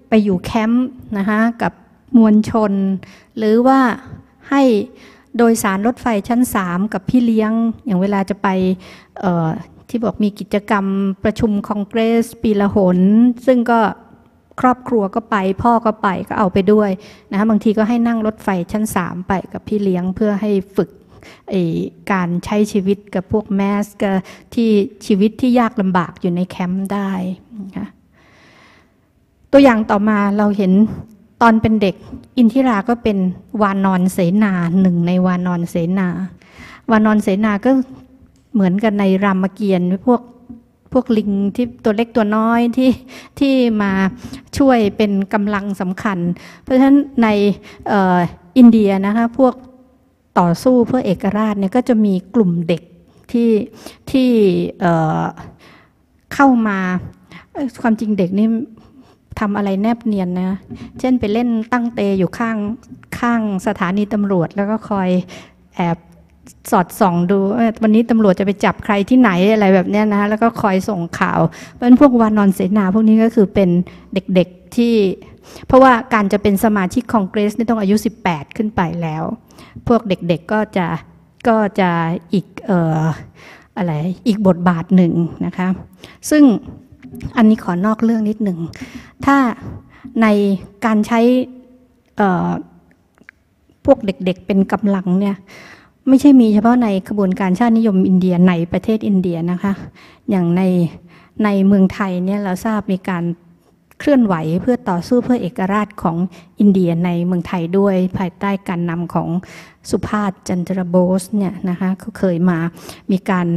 ไปอยู่แคมป์นะคะกับมวลชนหรือว่าให้โดยสารรถไฟชั้น3กับพี่เลี้ยงอย่างเวลาจะไปที่บอกมีกิจกรรมประชุมคองเกรสปีละหนซึ่งก็ครอบครัวก็ไปพ่อก็ไปก็เอาไปด้วยนะคะบางทีก็ให้นั่งรถไฟชั้น3ไปกับพี่เลี้ยงเพื่อให้ฝึกการใช้ชีวิตกับพวกแมสกับที่ชีวิตที่ยากลำบากอยู่ในแคมป์ได้นะคะตัวอย่างต่อมาเราเห็นตอนเป็นเด็กอินทิราก็เป็นวานอนเสนาหนึ่งในวานอนเสนาวานอนเสนาก็เหมือนกันในรามเกียรติ์พวกลิงที่ตัวเล็กตัวน้อยที่มาช่วยเป็นกำลังสำคัญเพราะฉะนั้นในอินเดียนะคะพวกต่อสู้เพื่อเอกราชเนี่ยก็จะมีกลุ่มเด็กที่เข้ามาความจริงเด็กนี่ทำอะไรแนบเนียนนะเช่นไปเล่นตั้งเตอยู่ข้างสถานีตำรวจแล้วก็คอยแอบสอดส่องดูวันนี้ตำรวจจะไปจับใครที่ไหนอะไรแบบนี้นะแล้วก็คอยส่งข่าวเพราะฉะนั้นพวกวานอนเสนาพวกนี้ก็คือเป็นเด็กๆที่เพราะว่าการจะเป็นสมาชิกคองเกรสนี่ต้องอายุ18ขึ้นไปแล้วพวกเด็กๆก็จะอีกอีกบทบาทหนึ่งนะคะซึ่งอันนี้ขอนอกเรื่องนิดหนึ่งถ้าในการใช้พวกเด็กๆเป็นกำลังเนี่ยไม่ใช่มีเฉพาะในขบวนการชาตินิยมอินเดียในประเทศอินเดียนะคะอย่างในเมืองไทยเนี่ยเราทราบมีการเคลื่อนไหวเพื่อต่อสู้เพื่อเอกราชของอินเดียในเมืองไทยด้วยภายใต้การนำของสุภาพจันทรโบสเนี่ยนะคะเขาเคยมามีการ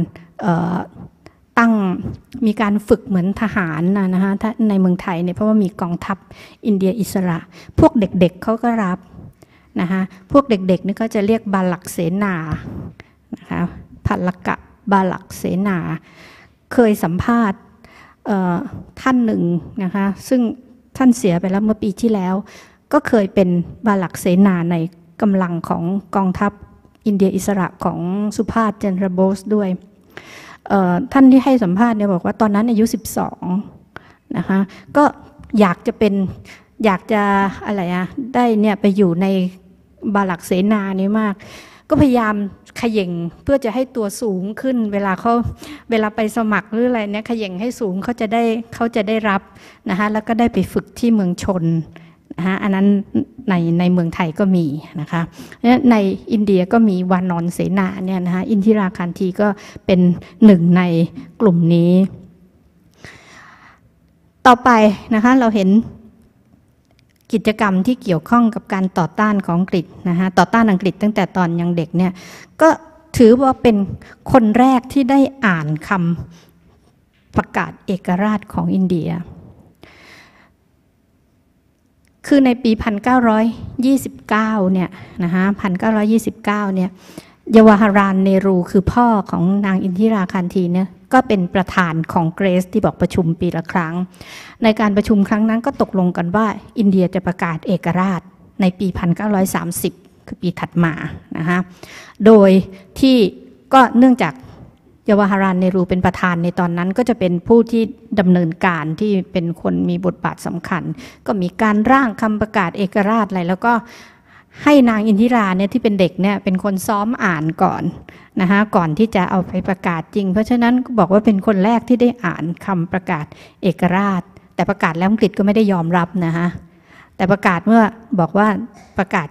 มีการฝึกเหมือนทหารนะคะในเมืองไทยเนี่ยเพราะว่ามีกองทัพอินเดียอิสระพวกเด็กๆเขาก็รับนะคะพวกเด็กๆนี่ก็จะเรียกบาลักเสนานะคะพัลลกะบาลักเสนาเคยสัมภาษณ์ท่านหนึ่งนะคะซึ่งท่านเสียไปแล้วเมื่อปีที่แล้วก็เคยเป็นบาลักเสนาในกำลังของกองทัพอินเดียอิสระของสุภาพจันทรโบสด้วยท่านที่ให้สัมภาษณ์เนี่ยบอกว่าตอนนั้นอายุ12นะคะก็อยากจะอะไรได้เนี่ยไปอยู่ในบาลักเสนานี้มากก็พยายามเขย่งเพื่อจะให้ตัวสูงขึ้นเวลาไปสมัครหรืออะไรเนี่ยเขย่งให้สูงเขาจะได้รับนะคะแล้วก็ได้ไปฝึกที่เมืองชนนะคะอันนั้นในเมืองไทยก็มีนะคะในอินเดียก็มีวานอนเสนาเนี่ยนะคะอินทิราคันธีก็เป็นหนึ่งในกลุ่มนี้ต่อไปนะคะเราเห็นกิจกรรมที่เกี่ยวข้องกับการต่อต้านของอังกฤษนะคะต่อต้านอังกฤษตั้งแต่ตอนยังเด็กเนี่ยก็ถือว่าเป็นคนแรกที่ได้อ่านคำประกาศเอกราชของอินเดียคือในปี 1929 เนี่ยนะคะ1929 เนี่ยเยาวาราลเนรูคือพ่อของนางอินทิราคันธีเนี่ยก็เป็นประธานของเกรสที่บอกประชุมปีละครั้งในการประชุมครั้งนั้นก็ตกลงกันว่าอินเดียจะประกาศเอกราชในปี 1930 คือปีถัดมานะคะโดยที่ก็เนื่องจากเยาวาราลเนรูเป็นประธานในตอนนั้นก็จะเป็นผู้ที่ดำเนินการที่เป็นคนมีบทบาทสำคัญก็มีการร่างคำประกาศเอกราชอะไรแล้วก็ให้นางอินทิราเนี่ยที่เป็นเด็กเนี่ยเป็นคนซ้อมอ่านก่อนนะคะก่อนที่จะเอาไปประกาศจริงเพราะฉะนั้นก็บอกว่าเป็นคนแรกที่ได้อ่านคำประกาศเอกราชแต่ประกาศแล้วอังกฤษก็ไม่ได้ยอมรับนะคะแต่ประกาศเมื่อบอกว่าประกาศ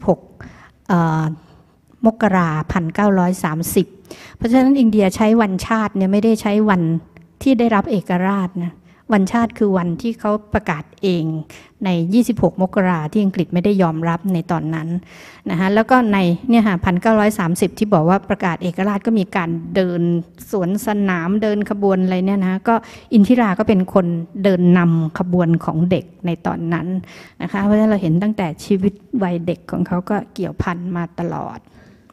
26มกราคม 1930เพราะฉะนั้นอินเดียใช้วันชาติเนี่ยไม่ได้ใช้วันที่ได้รับเอกราชนะวันชาติคือวันที่เขาประกาศเองใน26มกราที่อังกฤษไม่ได้ยอมรับในตอนนั้นนะคะแล้วก็ในเนี่ยค่ะ1930ที่บอกว่าประกาศเอกราชก็มีการเดินสวนสนามเดินขบวนอะไรเนี่ยนะก็อินทิราก็เป็นคนเดินนำขบวนของเด็กในตอนนั้นนะคะเพราะฉะนั้นเราเห็นตั้งแต่ชีวิตวัยเด็กของเขาก็เกี่ยวพันมาตลอด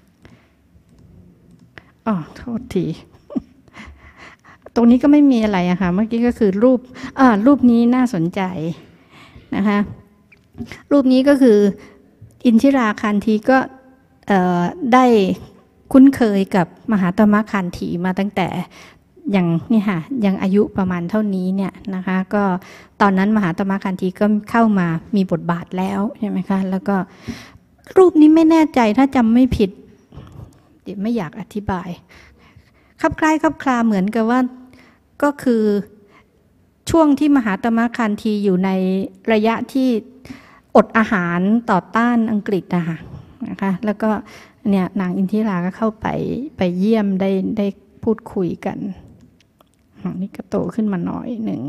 โทษทีตรงนี้ก็ไม่มีอะไรอะค่ะเมื่อกี้ก็คือรูปนี้น่าสนใจนะคะรูปนี้ก็คืออินทิราคันธีก็ได้คุ้นเคยกับมหาตมะคันธีมาตั้งแต่อย่างนี่ค่ะยังอายุประมาณเท่านี้เนี่ยนะคะก็ตอนนั้นมหาตมะคันธีก็เข้ามามีบทบาทแล้วใช่ไหมคะแล้วก็รูปนี้ไม่แน่ใจถ้าจำไม่ผิดเดี๋ยวไม่อยากอธิบายคับคล้ายคับคลาเหมือนกับว่าก็คือช่วงที่มหาตมะคันธีอยู่ในระยะที่อดอาหารต่อต้านอังกฤษนะคะแล้วก็เนี่ยนางอินทิราก็เข้าไปเยี่ยมได้พูดคุยกันนี่ก็โตขึ้นมาหน่อยหนึ่ง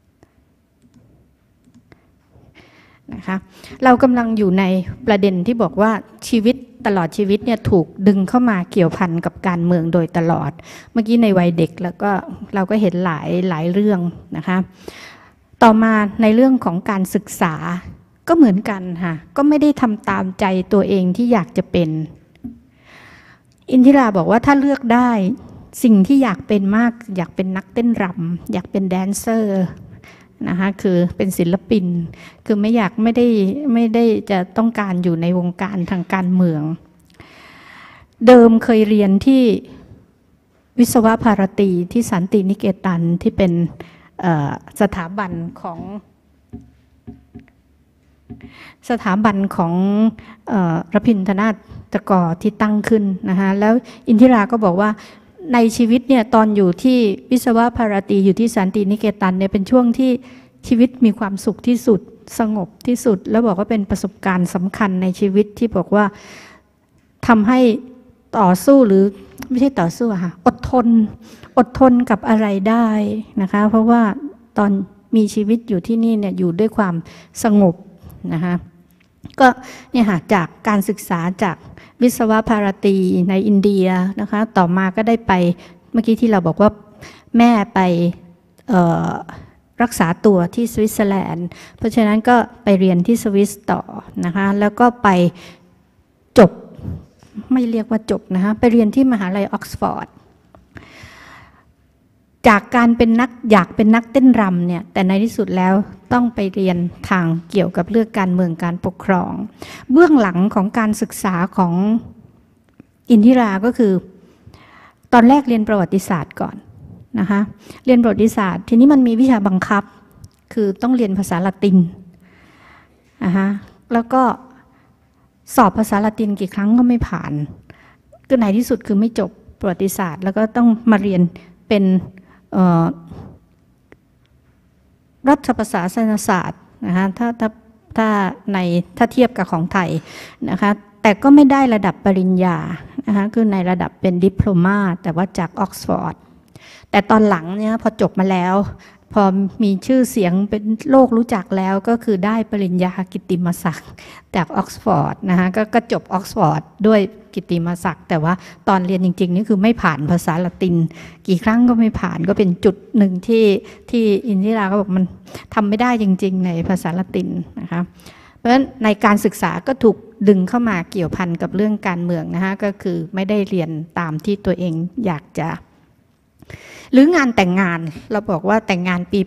นะคะเรากำลังอยู่ในประเด็นที่บอกว่าชีวิตตลอดชีวิตเนี่ยถูกดึงเข้ามาเกี่ยวพันกับการเมืองโดยตลอดเมื่อกี้ในวัยเด็กแล้วก็เราก็เห็นหลายเรื่องนะคะต่อมาในเรื่องของการศึกษาก็เหมือนกันค่ะก็ไม่ได้ทำตามใจตัวเองที่อยากจะเป็นอินทิราบอกว่าถ้าเลือกได้สิ่งที่อยากเป็นมากอยากเป็นนักเต้นรำอยากเป็นแดนเซอร์นะคะคือเป็นศิลปินคือไม่ได้จะต้องการอยู่ในวงการทางการเมืองเดิมเคยเรียนที่วิศวภารตีที่สันตินิเกตันที่เป็นสถาบันของรพินทนาถกรที่ตั้งขึ้นนะคะแล้วอินทิราก็บอกว่าในชีวิตเนี่ยตอนอยู่ที่วิศวภารตีอยู่ที่สันตินิเกตันเนี่ยเป็นช่วงที่ชีวิตมีความสุขที่สุดสงบที่สุดแล้วบอกว่าเป็นประสบการณ์สำคัญในชีวิตที่บอกว่าทำให้ต่อสู้หรือไม่ใช่ต่อสู้ค่ะอดทนกับอะไรได้นะคะเพราะว่าตอนมีชีวิตอยู่ที่นี่เนี่ยอยู่ด้วยความสงบนะคะก็เนี่ยค่ะจากการศึกษาจากวิศวภารตีในอินเดียนะคะต่อมาก็ได้ไปเมื่อกี้ที่เราบอกว่าแม่ไปรักษาตัวที่สวิตเซอร์แลนด์เพราะฉะนั้นก็ไปเรียนที่สวิสต่อนะคะแล้วก็ไปจบไม่เรียกว่าจบนะคะไปเรียนที่มหาลัยออกซฟอร์ดจากการเป็นอยากเป็นนักเต้นรำเนี่ยแต่ในที่สุดแล้วต้องไปเรียนทางเกี่ยวกับเรื่องการเมืองการปกครองเบื้องหลังของการศึกษาของอินทิราก็คือตอนแรกเรียนประวัติศาสตร์ก่อนนะคะเรียนประวัติศาสตร์ทีนี้มันมีวิชาบังคับคือต้องเรียนภาษาละตินนะคะแล้วก็สอบภาษาละตินกี่ครั้งก็ไม่ผ่านก็ในที่สุดคือไม่จบประวัติศาสตร์แล้วก็ต้องมาเรียนเป็นรัฐประศาสนศาสตร์นะคะถ้าเทียบกับของไทยนะคะแต่ก็ไม่ได้ระดับปริญญานะคะคือในระดับเป็นดิปโลมาแต่ว่าจากออกซฟอร์ดแต่ตอนหลังเนี่ยพอจบมาแล้วพอมีชื่อเสียงเป็นโลกรู้จักแล้วก็คือได้ปริญญากิตติมศักดิ์จากออกซฟอร์ดนะคะก็จบออกซฟอร์ดด้วยกิตติมศักดิ์แต่ว่าตอนเรียนจริงๆนี่คือไม่ผ่านภาษาละตินกี่ครั้งก็ไม่ผ่านก็เป็นจุดหนึ่งที่อินทิราก็บอกมันทำไม่ได้จริงๆในภาษาละตินนะคะเพราะฉะนั้นในการศึกษาก็ถูกดึงเข้ามาเกี่ยวพันกับเรื่องการเมืองนะคะก็คือไม่ได้เรียนตามที่ตัวเองอยากจะหรืองานแต่งงานเราบอกว่าแต่งงานปี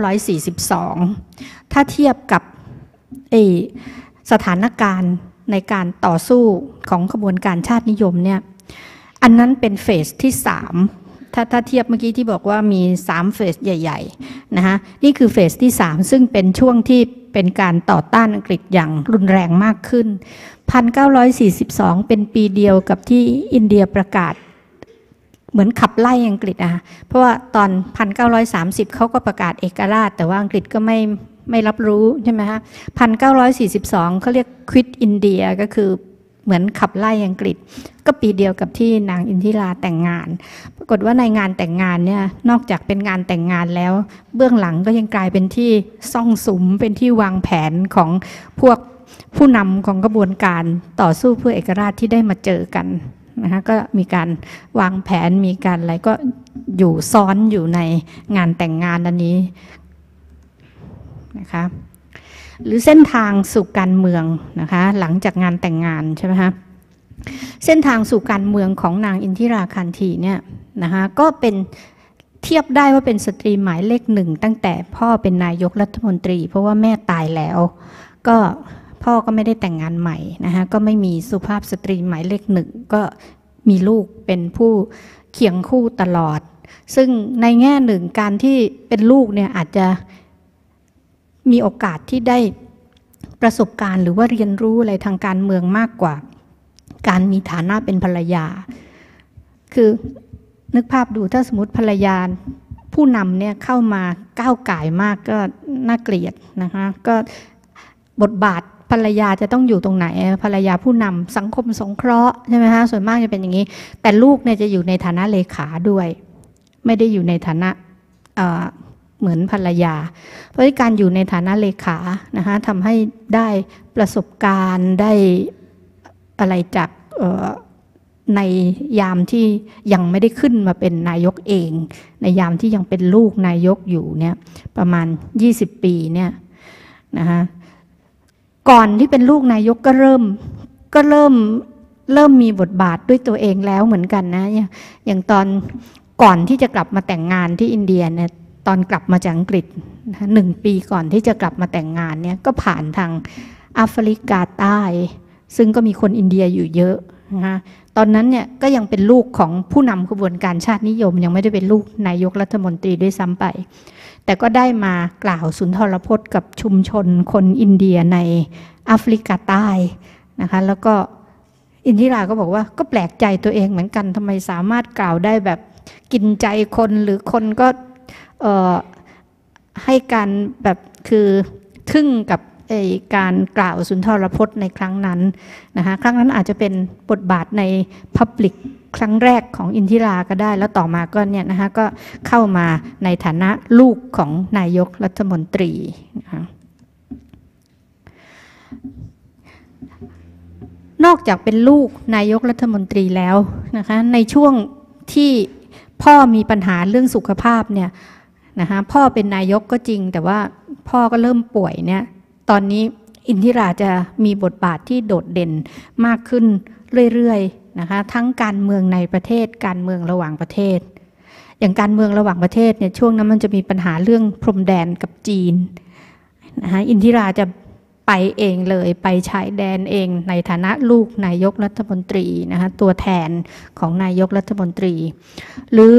1942 ถ้าเทียบกับสถานการณ์ในการต่อสู้ของขบวนการชาตินิยมเนี่ยอันนั้นเป็นเฟสที่3ถ้าเทียบเมื่อกี้ที่บอกว่ามี3เฟสใหญ่ๆนะคะนี่คือเฟสที่3ซึ่งเป็นช่วงที่เป็นการต่อต้านอังกฤษอย่างรุนแรงมากขึ้น 1942 เป็นปีเดียวกับที่อินเดียประกาศเหมือนขับไล่อังกฤษเพราะว่าตอน 1930 เขาก็ประกาศเอกราชแต่ว่าอังกฤษก็ไม่รับรู้ใช่ไหมฮะ 1942 เขาเรียก Quit India ก็คือเหมือนขับไล่อังกฤษก็ปีเดียวกับที่นางอินทิราแต่งงานปรากฏว่าในงานแต่งงานเนี่ยนอกจากเป็นงานแต่งงานแล้วเบื้องหลังก็ยังกลายเป็นที่ซ่องสุมเป็นที่วางแผนของพวกผู้นำของกระบวนการต่อสู้เพื่อเอกราชที่ได้มาเจอกันนะคะก็มีการวางแผนมีการอะไรก็อยู่ซ้อนอยู่ในงานแต่งงานอันนี้นะคะหรือเส้นทางสู่การเมืองนะคะหลังจากงานแต่งงานใช่ไหมคะเส้นทางสู่การเมืองของนางอินทิราคันธีเนี่ยนะคะก็เป็นเทียบได้ว่าเป็นสตรีหมายเลข1ตั้งแต่พ่อเป็นนายกรัฐมนตรีเพราะว่าแม่ตายแล้วก็พ่อก็ไม่ได้แต่งงานใหม่นะคะก็ไม่มีสุภาพสตรีหมายเลข1ก็มีลูกเป็นผู้เคียงคู่ตลอดซึ่งในแง่หนึ่งการที่เป็นลูกเนี่ยอาจจะมีโอกาสที่ได้ประสบการณ์หรือว่าเรียนรู้อะไรทางการเมืองมากกว่าการมีฐานะเป็นภรรยาคือนึกภาพดูถ้าสมมติภรรยาผู้นำเนี่ยเข้ามาก้าวก่ายมากก็น่าเกลียดนะคะก็บทบาทภรรยาจะต้องอยู่ตรงไหนภรรยาผู้นำสังคมสงเคราะห์ใช่ไหมคะส่วนมากจะเป็นอย่างนี้แต่ลูกเนี่ยจะอยู่ในฐานะเลขาด้วยไม่ได้อยู่ในฐานะเหมือนภรรยาเพราะการอยู่ในฐานะเลขานะคะทำให้ได้ประสบการณ์ได้อะไรจากในยามที่ยังไม่ได้ขึ้นมาเป็นนายกเองในยามที่ยังเป็นลูกนายกอยู่เนี่ยประมาณ20 ปีเนี่ยนะคะก่อนที่เป็นลูกนายกก็เริ่มมีบทบาทด้วยตัวเองแล้วเหมือนกันนะอย่างตอนก่อนที่จะกลับมาแต่งงานที่อินเดียเนี่ยตอนกลับมาจากอังกฤษ1 ปีก่อนที่จะกลับมาแต่งงานเนี่ยก็ผ่านทางแอฟริกาใต้ซึ่งก็มีคนอินเดียอยู่เยอะนะคะตอนนั้นเนี่ยก็ยังเป็นลูกของผู้นำขบวนการชาตินิยมยังไม่ได้เป็นลูกนายกรัฐมนตรีด้วยซ้ำไปแต่ก็ได้มากล่าวสุนทรพจน์กับชุมชนคนอินเดียในแอฟริกาใต้นะคะแล้วก็อินทิราก็บอกว่าก็แปลกใจตัวเองเหมือนกันทำไมสามารถกล่าวได้แบบกินใจคนหรือคนก็ให้การแบบคือทึ่งกับการกล่าวสุนทรพจน์ในครั้งนั้นนะคะครั้งนั้นอาจจะเป็นบทบาทใน Public ครั้งแรกของอินทิราก็ได้แล้วต่อมาก็เนี่ยนะคะก็เข้ามาในฐานะลูกของนายกรัฐมนตรีนะคะนอกจากเป็นลูกนายกรัฐมนตรีแล้วนะคะในช่วงที่พ่อมีปัญหาเรื่องสุขภาพเนี่ยนะคะพ่อเป็นนายกก็จริงแต่ว่าพ่อก็เริ่มป่วยเนี่ยตอนนี้อินทิราจะมีบทบาทที่โดดเด่นมากขึ้นเรื่อยๆนะคะทั้งการเมืองในประเทศการเมืองระหว่างประเทศอย่างการเมืองระหว่างประเทศเนี่ยช่วงนั้นมันจะมีปัญหาเรื่องพรมแดนกับจีนนะคะอินทิราจะไปเองเลยไปชายแดนเองในฐานะลูกนายกรัฐมนตรีนะคะตัวแทนของนายกรัฐมนตรีหรือ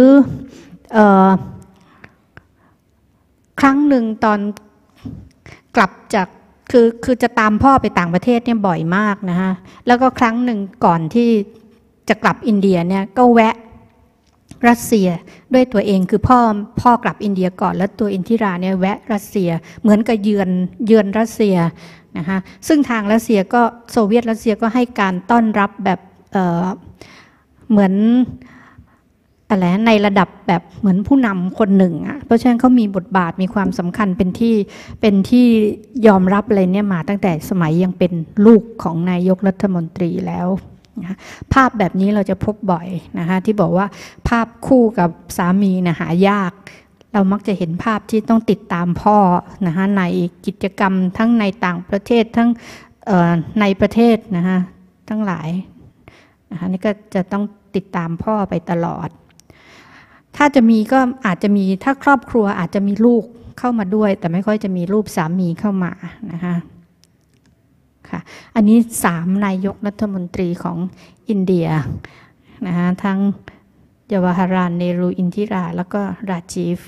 ครั้งหนึ่งตอนกลับจากคือจะตามพ่อไปต่างประเทศเนี่ยบ่อยมากนะคะแล้วก็ครั้งหนึ่งก่อนที่จะกลับอินเดียเนี่ยก็แวะรัสเซียด้วยตัวเองคือพ่อกลับอินเดียก่อนแล้วตัวอินทิราเนี่ยแวะรัสเซียเหมือนกับเยือนรัสเซียนะคะซึ่งทางรัสเซียก็โซเวียตรัสเซียก็ให้การต้อนรับแบบเหมือนอะไรในระดับแบบเหมือนผู้นำคนหนึ่งอ่ะเพราะฉะนั้นเขามีบทบาทมีความสำคัญเป็นที่ยอมรับอะไรเนี่ยมาตั้งแต่สมัยยังเป็นลูกของนายกรัฐมนตรีแล้วนะภาพแบบนี้เราจะพบบ่อยนะคะที่บอกว่าภาพคู่กับสามีนะหายากเรามักจะเห็นภาพที่ต้องติดตามพ่อนะคะในกิจกรรมทั้งในต่างประเทศทั้งในประเทศนะคะทั้งหลายนะคะนี่ก็จะต้องติดตามพ่อไปตลอดถ้าจะมีก็อาจจะมีถ้าครอบครัวอาจจะมีลูกเข้ามาด้วยแต่ไม่ค่อยจะมีรูปสามีเข้ามานะคะค่ะอันนี้3นายกรัฐมนตรีของอินเดียนะคะทั้งจวาฮาราลเนรูอินทิราแล้วก็ราจีฟ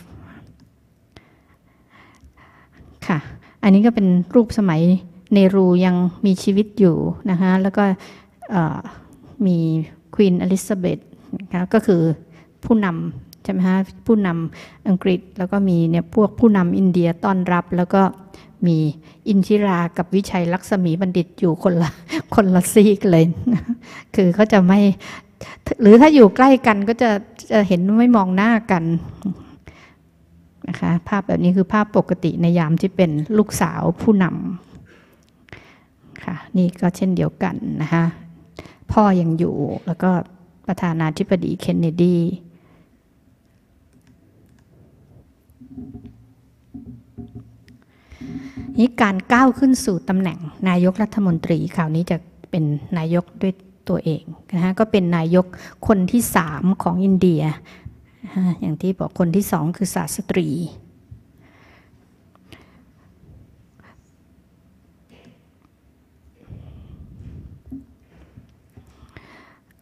ค่ะอันนี้ก็เป็นรูปสมัยเนรูยังมีชีวิตอยู่นะคะแล้วก็มีควีนอลิซาเบธนะคะก็คือผู้นำใช่ไหมฮะผู้นำอังกฤษแล้วก็มีเนี่ยพวกผู้นำอินเดียต้อนรับแล้วก็มีอินทิรากับวิชัยลักษมีบัณฑิตอยู่คนละซีกเลยคือเขาจะไม่หรือถ้าอยู่ใกล้กันก็จะเห็นไม่มองหน้ากันนะคะภาพแบบนี้คือภาพปกติในยามที่เป็นลูกสาวผู้นำค่ะนี่ก็เช่นเดียวกันนะคะพ่อยังอยู่แล้วก็ประธานาธิบดีเคนเนดีนี่การก้าวขึ้นสู่ตำแหน่งนายกรัฐมนตรีคราวนี้จะเป็นนายกด้วยตัวเองนะคะก็เป็นนายกคนที่3ของอินเดียอย่างที่บอกคนที่2คือศาสตรี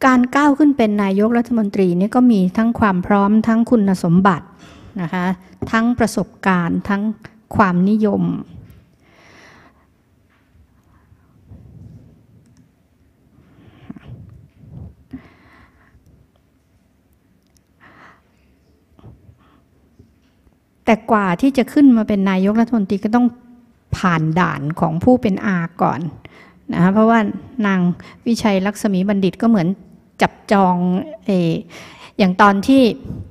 การก้าวขึ้นเป็นนายกรัฐมนตรีนี่ก็มีทั้งความพร้อมทั้งคุณสมบัตินะคะทั้งประสบการณ์ทั้งความนิยมแต่กว่าที่จะขึ้นมาเป็นนายกรัฐมนตรีก็ต้องผ่านด่านของผู้เป็นอาก่อนนะเพราะว่านางวิชัยลักษมีบัณฑิตก็เหมือนจับจองอย่างตอนที่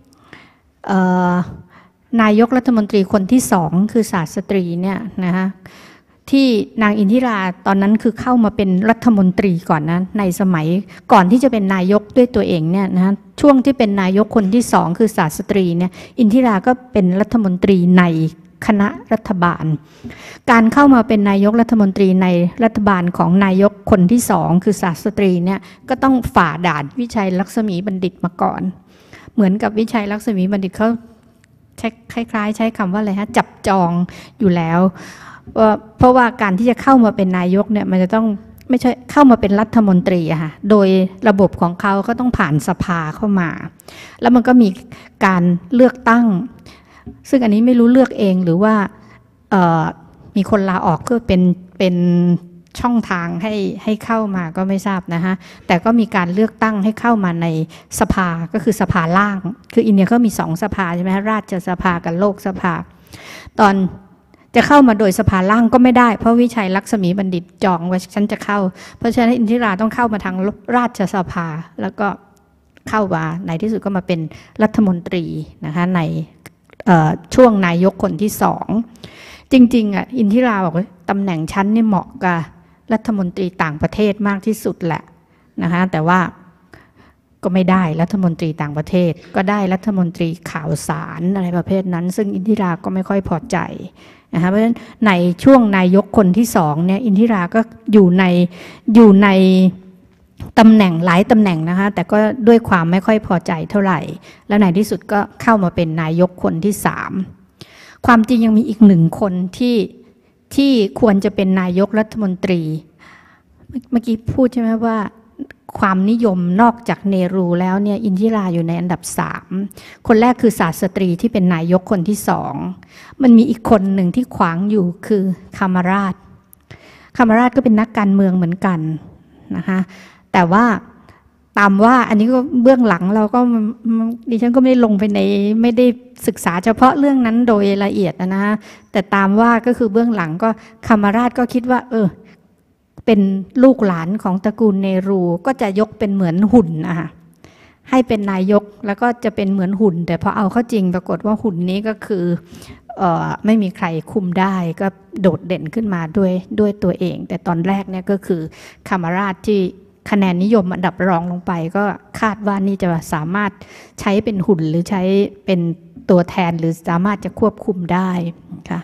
นายกรัฐมนตรีคนที่สองคือศาสตรีเนี่ยนะคะที่นางอินทิราตอนนั้นคือเข้ามาเป็นรัฐมนตรีก่อนนะในสมัยก่อนที่จะเป็นนายกด้วยตัวเองเนี่ยนะช่วงที่เป็นนายกคนที่สองคือศาสตรีเนี่ยอินทิราก็เป็นรัฐมนตรีในคณะรัฐบาลการเข้ามาเป็นนายกรัฐมนตรีในรัฐบาลของนายกคนที่สองคือศาสตรีเนี่ยก็ต้องฝ่าด่านวิชัยลักษมีบัณฑิตมาก่อนเหมือนกับวิชัยลักษมีบัณฑิตเขาคล้ายๆใช้คำว่าอะไรฮะจับจองอยู่แล้วเพราะว่าการที่จะเข้ามาเป็นนายกเนี่ยมันจะต้องไม่ใช่เข้ามาเป็นรัฐมนตรีอะค่ะโดยระบบของเขาก็ต้องผ่านสภาเข้ามาแล้วมันก็มีการเลือกตั้งซึ่งอันนี้ไม่รู้เลือกเองหรือว่ามีคนลาออกก็เป็นช่องทางให้เข้ามาก็ไม่ทราบนะคะแต่ก็มีการเลือกตั้งให้เข้ามาในสภาก็คือสภาล่างคืออินเดียก็มี2สภาใช่ไหมราชสภากับโลกสภาตอนจะเข้ามาโดยสภาล่างก็ไม่ได้เพราะวิชัยลักษมีบัณฑิตจองว่าฉันจะเข้าเพราะฉะนั้นอินทิราต้องเข้ามาทางราชสภาแล้วก็เข้ามาในที่สุดก็มาเป็นรัฐมนตรีนะคะในช่วงนายกคนที่สองจริงๆอ่ะอินทิราบอกว่าตำแหน่งชั้นนี่เหมาะกับรัฐมนตรีต่างประเทศมากที่สุดแหละนะคะแต่ว่าก็ไม่ได้รัฐมนตรีต่างประเทศก็ได้รัฐมนตรีข่าวสารอะไรประเภทนั้นซึ่งอินทิราก็ไม่ค่อยพอใจนะคะเพราะฉะนั้นในช่วงนายกคนที่สองเนี่ยอินทิราก็อยู่ในตำแหน่งหลายตำแหน่งนะคะแต่ก็ด้วยความไม่ค่อยพอใจเท่าไหร่และในที่สุดก็เข้ามาเป็นนายกคนที่สามความจริงยังมีอีกหนึ่งคนที่ควรจะเป็นนายกรัฐมนตรีเมื่อกี้พูดใช่ไหมว่าความนิยมนอกจากเนรูแล้วเนี่ยอินทิราอยู่ในอันดับ3คนแรกคือศาสตรีที่เป็นนายกคนที่สองมันมีอีกคนหนึ่งที่ขวางอยู่คือคามราชก็เป็นนักการเมืองเหมือนกันนะคะแต่ว่าตามว่าอันนี้ก็เบื้องหลังเราก็ดิฉันก็ไม่ได้ลงไปไม่ได้ศึกษาเฉพาะเรื่องนั้นโดยละเอียดนะฮะแต่ตามว่าก็คือเบื้องหลังก็คามราชก็คิดว่าเป็นลูกหลานของตระกูลเนรูก็จะยกเป็นเหมือนหุ่นนะคะให้เป็นนายกแล้วก็จะเป็นเหมือนหุ่นแต่พอเอาเข้าจริงปรากฏว่าหุ่นนี้ก็คือไม่มีใครคุมได้ก็โดดเด่นขึ้นมาด้วยตัวเองแต่ตอนแรกเนี่ยก็คือคามราชที่คะแนนนิยมอันดับรองลงไปก็คาดว่านี่จะสามารถใช้เป็นหุ่นหรือใช้เป็นตัวแทนหรือสามารถจะควบคุมได้ค่ะ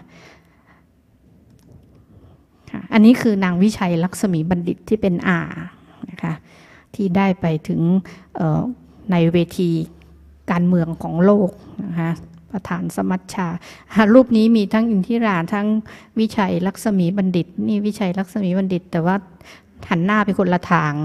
อันนี้คือนางวิชัยลักษมีบัณฑิตที่เป็นอานะคะที่ได้ไปถึงในเวทีการเมืองของโลกนะคะประธานสมัชชารูปนี้มีทั้งอินทิราทั้งวิชัยลักษมีบัณฑิตนี่วิชัยลักษมีบัณฑิตแต่ว่าหันหน้าไปคนละทาง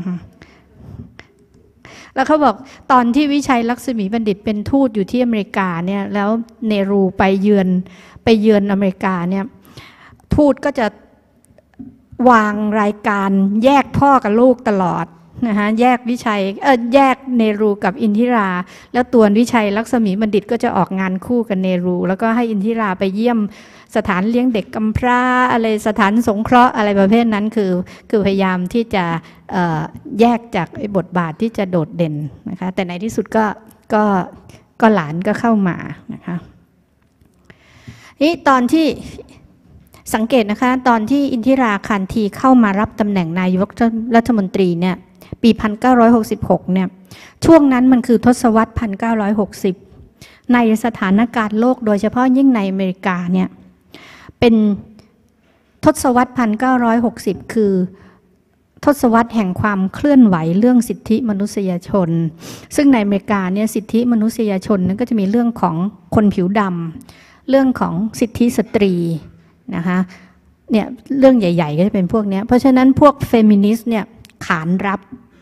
แล้วเขาบอกตอนที่วิชัยลักษมีบัณฑิตเป็นทูตอยู่ที่อเมริกาเนี่ยแล้วเนรูไปเยือนอเมริกาเนี่ยทูตก็จะวางรายการแยกพ่อกับลูกตลอดนะคะแยกแยกเนรูกับอินทิราแล้วตัววิชัยลักษมีบัณฑิตก็จะออกงานคู่กับเนรูแล้วก็ให้อินทิราไปเยี่ยมสถานเลี้ยงเด็กกำพร้าอะไรสถานสงเคราะห์อะไรประเภทนั้นคือพยายามที่จะแยกจากบทบาทที่จะโดดเด่นนะคะแต่ในที่สุดก็หลานก็เข้ามานะคะนี่ตอนที่สังเกตนะคะตอนที่อินทิราคานธีเข้ามารับตำแหน่งนายกรัฐมนตรีเนี่ยปี1966เนี่ยช่วงนั้นมันคือทศวรรษ1960ในสถานการณ์โลกโดยเฉพาะยิ่งในอเมริกาเนี่ยเป็นทศวรรษ1960คือทศวรรษแห่งความเคลื่อนไหวเรื่องสิทธิมนุษยชนซึ่งในอเมริกาเนี่ยสิทธิมนุษยชนนั้นก็จะมีเรื่องของคนผิวดำเรื่องของสิทธิสตรีนะคะเนี่ยเรื่องใหญ่ๆก็จะเป็นพวกนี้เพราะฉะนั้นพวกเฟมินิสต์เนี่ยขานรับ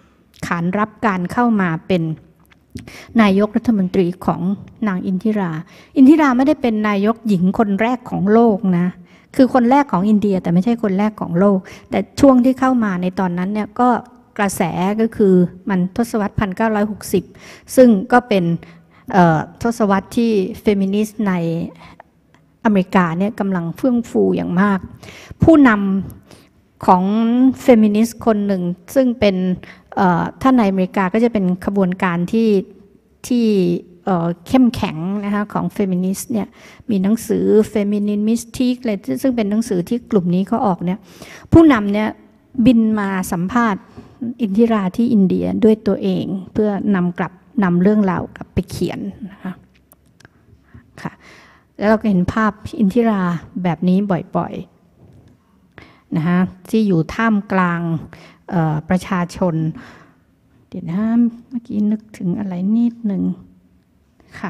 ขานรับการเข้ามาเป็นนายกรัฐมนตรีของนางอินทิราไม่ได้เป็นนายกหญิงคนแรกของโลกนะคือคนแรกของอินเดียแต่ไม่ใช่คนแรกของโลกแต่ช่วงที่เข้ามาในตอนนั้นเนี่ยก็กระแสก็คือมันทศวรรษ 1960 ซึ่งก็เป็นทศวรรษที่เฟมินิสต์ในอเมริกาเนี่ยกำลังเฟื่องฟูอย่างมากผู้นำของเฟมินิสต์คนหนึ่งซึ่งเป็นถ้าในอเมริกาก็จะเป็นขบวนการที่เข้มแข็งนะคะของเฟมินิสต์เนี่ยมีหนังสือ Feminine Mystique อะไรซึ่งเป็นหนังสือที่กลุ่มนี้เขาออกเนี่ยผู้นำเนี่ยบินมาสัมภาษณ์อินทิราที่อินเดียด้วยตัวเองเพื่อนำเรื่องราวกลับไปเขียนนะคะค่ะแล้วเราก็เห็นภาพอินทิราแบบนี้บ่อยๆนะคะที่อยู่ท่ามกลางประชาชนเดี๋ยวนะเมื่อกี้นึกถึงอะไรนิดหนึ่งค่ะ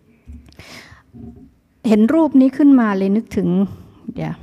เห็นรูปนี้ขึ้นมาเลยนึกถึงเดี๋ยว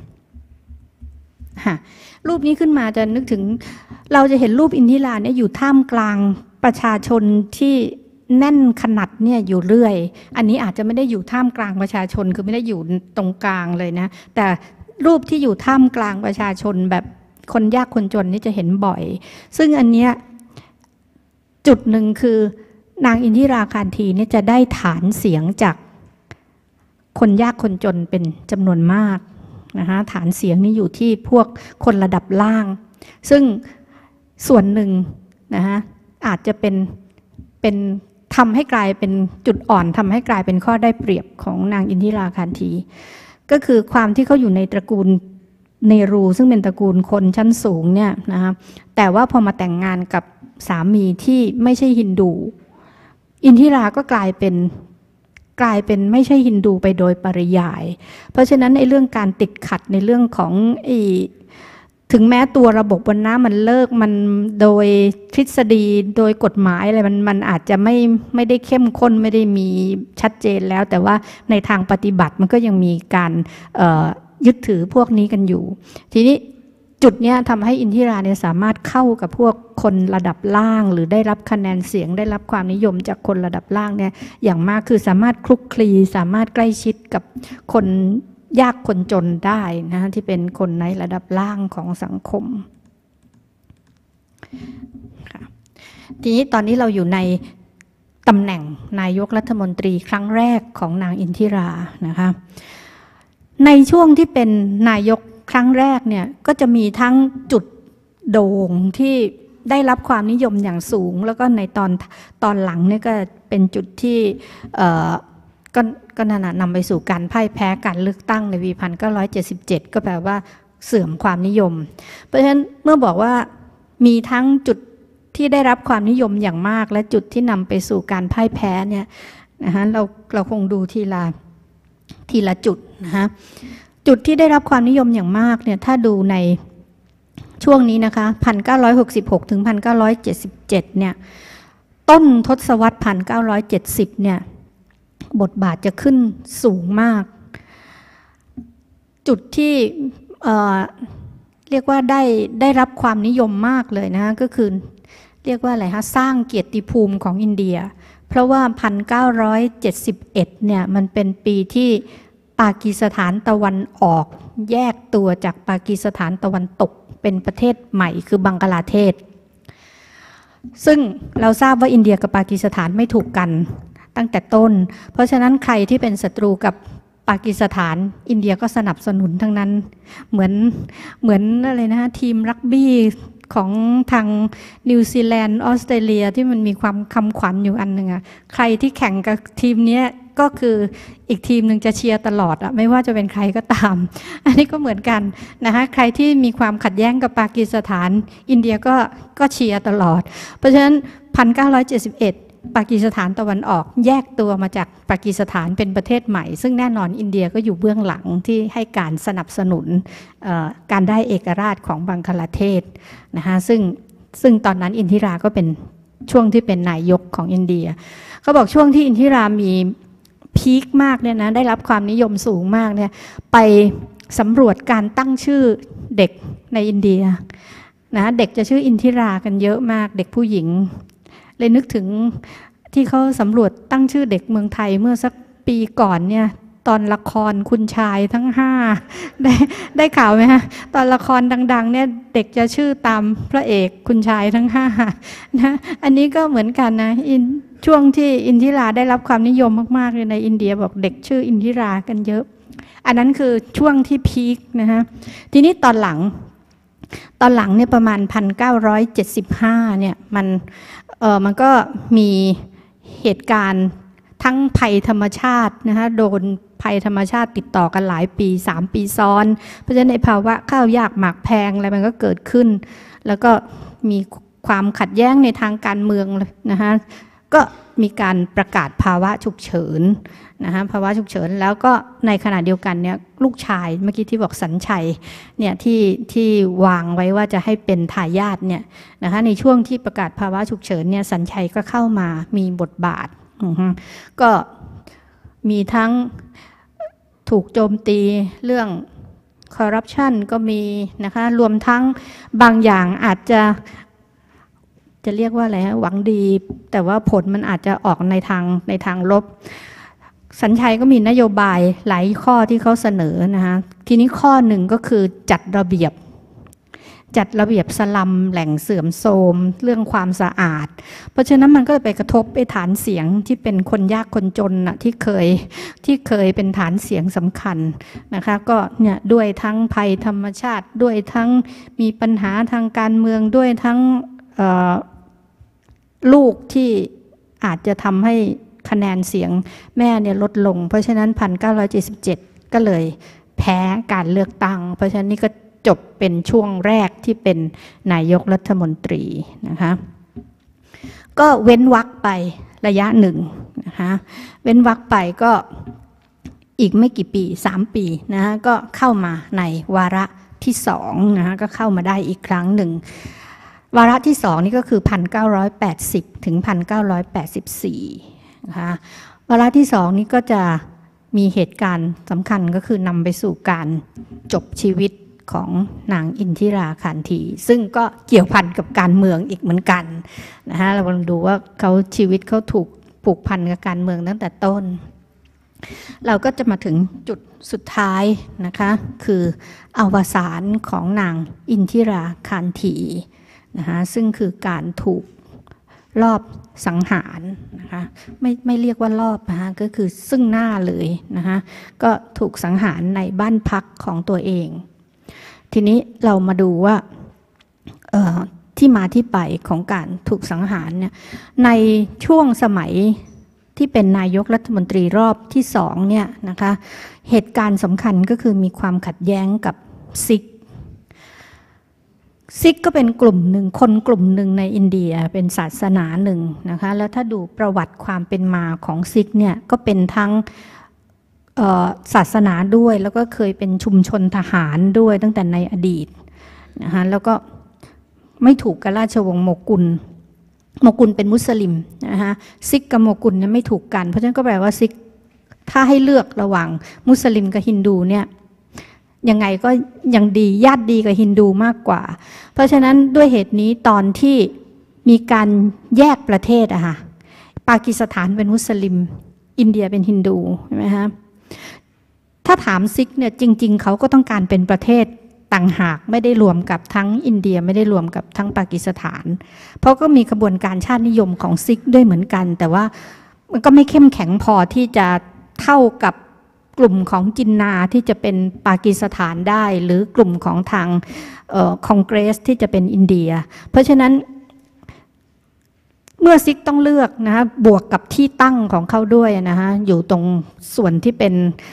รูปนี้ขึ้นมาจะนึกถึงเราจะเห็นรูปอินทิราเนี่ยอยู่ท่ามกลางประชาชนที่แน่นขนาดเนี่ยอยู่เรื่อยอันนี้อาจจะไม่ได้อยู่ท่ามกลางประชาชนคือไม่ได้อยู่ตรงกลางเลยนะแต่รูปที่อยู่ท่ามกลางประชาชนแบบคนยากคนจนนี่จะเห็นบ่อยซึ่งอันเนี้ยจุดหนึ่งคือนางอินทิราคานธีเนี่ยจะได้ฐานเสียงจากคนยากคนจนเป็นจำนวนมากนะคะฐานเสียงนี่อยู่ที่พวกคนระดับล่างซึ่งส่วนหนึ่งนะคะอาจจะเป็นทำให้กลายเป็นจุดอ่อนทำให้กลายเป็นข้อได้เปรียบของนางอินทิราคานธีก็คือความที่เขาอยู่ในตระกูลเนรูซึ่งเป็นตระกูลคนชั้นสูงเนี่ยนะคะแต่ว่าพอมาแต่งงานกับสามีที่ไม่ใช่ฮินดูอินทิราก็กลายเป็นไม่ใช่ฮินดูไปโดยปริยายเพราะฉะนั้นในเรื่องการติดขัดในเรื่องของถึงแม้ตัวระบบวรรณะมันเลิกมันโดยทฤษฎีโดยกฎหมายอะไรมันอาจจะไม่ได้เข้มข้นไม่ได้มีชัดเจนแล้วแต่ว่าในทางปฏิบัติมันก็ยังมีการยึดถือพวกนี้กันอยู่ทีนี้จุดนี้ทำให้อินทิราเนี่ยสามารถเข้ากับพวกคนระดับล่างหรือได้รับคะแนนเสียงได้รับความนิยมจากคนระดับล่างเนี่ยอย่างมากคือสามารถคลุกคลีสามารถใกล้ชิดกับคนยากคนจนได้นะที่เป็นคนในระดับล่างของสังคมทีนี้ตอนนี้เราอยู่ในตำแหน่งนายกรัฐมนตรีครั้งแรกของนางอินทิรานะคะในช่วงที่เป็นนายกครั้งแรกเนี่ยก็จะมีทั้งจุดโด่งที่ได้รับความนิยมอย่างสูงแล้วก็ในตอนหลังเนี่ยก็เป็นจุดที่ก็นำไปสู่การพ่ายแพ้การเลือกตั้งในปี 1977 ก็แปลว่าเสื่อมความนิยมเพราะฉะนั้นเมื่อบอกว่ามีทั้งจุดที่ได้รับความนิยมอย่างมากและจุดที่นำไปสู่การพ่ายแพ้เนี่ยนะคะเราคงดูทีละจุดนะคะจุดที่ได้รับความนิยมอย่างมากเนี่ยถ้าดูในช่วงนี้นะคะ 1966 ถึง 1977 เนี่ยต้นทศวรรษ 1970 เนี่ยบทบาทจะขึ้นสูงมากจุดที่เรียกว่าได้รับความนิยมมากเลยนะก็คือเรียกว่าอะไรคะสร้างเกียรติภูมิของอินเดียเพราะว่า 1971 เนี่ยมันเป็นปีที่ปากีสถานตะวันออกแยกตัวจากปากีสถานตะวันตกเป็นประเทศใหม่คือบังกลาเทศซึ่งเราทราบว่าอินเดียกับปากีสถานไม่ถูกกันตั้งแต่ต้นเพราะฉะนั้นใครที่เป็นศัตรูกับปากีสถานอินเดียก็สนับสนุนทั้งนั้นเหมือนอะไรนะทีมรักบี้ของทางนิวซีแลนด์ออสเตรเลียที่มันมีความคำขวัญอยู่อันหนึ่งอะใครที่แข่งกับทีมนี้ก็คืออีกทีมหนึ่งจะเชียร์ตลอดอะไม่ว่าจะเป็นใครก็ตามอันนี้ก็เหมือนกันนะคะใครที่มีความขัดแย้งกับปากีสถานอินเดียก็เชียร์ตลอดเพราะฉะนั้น 1971 ปากีสถานตะวันออกแยกตัวมาจากปากีสถานเป็นประเทศใหม่ซึ่งแน่นอนอินเดียก็อยู่เบื้องหลังที่ให้การสนับสนุนการได้เอกราชของบังคลาเทศนะคะซึ่งตอนนั้นอินทิราก็เป็นช่วงที่เป็นนายกของอินเดียเขาบอกช่วงที่อินทิรามีพีคมากเนี่ยนะได้รับความนิยมสูงมากเนี่ยไปสำรวจการตั้งชื่อเด็กในอินเดียนะเด็กจะชื่ออินทิรากันเยอะมากเด็กผู้หญิงเลยนึกถึงที่เขาสำรวจตั้งชื่อเด็กเมืองไทยเมื่อสักปีก่อนเนี่ยตอนละครคุณชายทั้ง5ได้ข่าวไหมฮะตอนละครดังๆเนี่ยเด็กจะชื่อตามพระเอกคุณชายทั้ง5นะอันนี้ก็เหมือนกันนะช่วงที่อินทิราได้รับความนิยมมากๆเลยในอินเดียบอกเด็กชื่ออินทิรากันเยอะอันนั้นคือช่วงที่พีคนะฮะทีนี้ตอนหลังเนี่ยประมาณ1975เนี่ยมันก็มีเหตุการณ์ทั้งภัยธรรมชาตินะคะโดนภัยธรรมชาติติดต่อกันหลายปี3 ปีซ้อนเพราะฉะนั้นในภาวะข้าวยากหมากแพงอะไรมันก็เกิดขึ้นแล้วก็มีความขัดแย้งในทางการเมืองนะคะก็มีการประกาศภาวะฉุกเฉินนะคะภาวะฉุกเฉินแล้วก็ในขณะเดียวกันเนี่ยลูกชายเมื่อกี้ที่บอกสัญชัยเนี่ยที่วางไว้ว่าจะให้เป็นทายาทเนี่ยนะคะในช่วงที่ประกาศภาวะฉุกเฉินเนี่ยสัญชัยก็เข้ามามีบทบาทก็มีทั้งถูกโจมตีเรื่องคอร์รัปชันก็มีนะคะรวมทั้งบางอย่างอาจจะเรียกว่าอะไรหวังดีแต่ว่าผลมันอาจจะออกในทางลบสัญชัยก็มีนโยบายหลายข้อที่เขาเสนอนะคะทีนี้ข้อหนึ่งก็คือจัดระเบียบสลัมแหล่งเสื่อมโทรมเรื่องความสะอาดเพราะฉะนั้นมันก็ไปกระทบไปฐานเสียงที่เป็นคนยากคนจนนะที่เคยเป็นฐานเสียงสำคัญนะคะก็เนี่ยด้วยทั้งภัยธรรมชาติด้วยทั้งมีปัญหาทางการเมืองด้วยทั้งลูกที่อาจจะทำให้คะแนนเสียงแม่เนี่ยลดลงเพราะฉะนั้น1977ก็เลยแพ้การเลือกตั้งเพราะฉะนั้นนี่ก็จบเป็นช่วงแรกที่เป็นนายกรัฐมนตรีนะคะก็เว้นวรรคไประยะหนึ่งนะคะเว้นวรรคไปก็อีกไม่กี่ปี3 ปีนะคะก็เข้ามาในวาระที่2นะคะก็เข้ามาได้อีกครั้งหนึ่งวาระที่2นี่ก็คือ1980ถึง1984นะคะวาระที่2นี้ก็จะมีเหตุการณ์สำคัญก็คือนำไปสู่การจบชีวิตของนางอินทิราคานธีซึ่งก็เกี่ยวพันกับการเมืองอีกเหมือนกันนะคะเราลองดูว่าชีวิตเขาถูกผูกพันกับการเมืองตั้งแต่ต้นเราก็จะมาถึงจุดสุดท้ายนะคะคืออวสานของนางอินทิราคานธีนะคะซึ่งคือการถูกลอบสังหารนะคะไม่เรียกว่ารอบนะคะก็คือซึ่งหน้าเลยนะคะก็ถูกสังหารในบ้านพักของตัวเองทีนี้เรามาดูว่าที่มาที่ไปของการถูกสังหารเนี่ยในช่วงสมัยที่เป็นนายกรัฐมนตรีรอบที่2เนี่ยนะคะเหตุการณ์สำคัญก็คือมีความขัดแย้งกับซิกก็เป็นกลุ่มหนึ่งคนกลุ่มหนึ่งในอินเดียเป็นศาสนาหนึ่งนะคะแล้วถ้าดูประวัติความเป็นมาของซิกเนี่ยก็เป็นทั้งศาสนาด้วยแล้วก็เคยเป็นชุมชนทหารด้วยตั้งแต่ในอดีตนะคะแล้วก็ไม่ถูกกับราชวงศ์โมกุลเป็นมุสลิมนะคะซิกกับโมกุลเนี่ยไม่ถูกกันเพราะฉะนั้นก็แปลว่าซิกถ้าให้เลือกระหว่างมุสลิมกับฮินดูเนี่ยยังไงก็ยังดีญาติดีกับฮินดูมากกว่าเพราะฉะนั้นด้วยเหตุนี้ตอนที่มีการแยกประเทศอะค่ะปากีสถานเป็นมุสลิมอินเดียเป็นฮินดูใช่ไหมคะถ้าถามซิกเนี่ยจริงๆเขาก็ต้องการเป็นประเทศต่างหากไม่ได้รวมกับทั้งอินเดียไม่ได้รวมกับทั้งปากีสถานเพราะก็มีกระบวนการชาตินิยมของซิกด้วยเหมือนกันแต่ว่ามันก็ไม่เข้มแข็งพอที่จะเท่ากับกลุ่มของจินนาที่จะเป็นปากีสถานได้หรือกลุ่มของทางคองเกรสที่จะเป็นอินเดียเพราะฉะนั้นเมื่อซิกต้องเลือกนะคะบวกกับที่ตั้งของเขาด้วยนะคะอยู่ตรงส่วนที่เป็น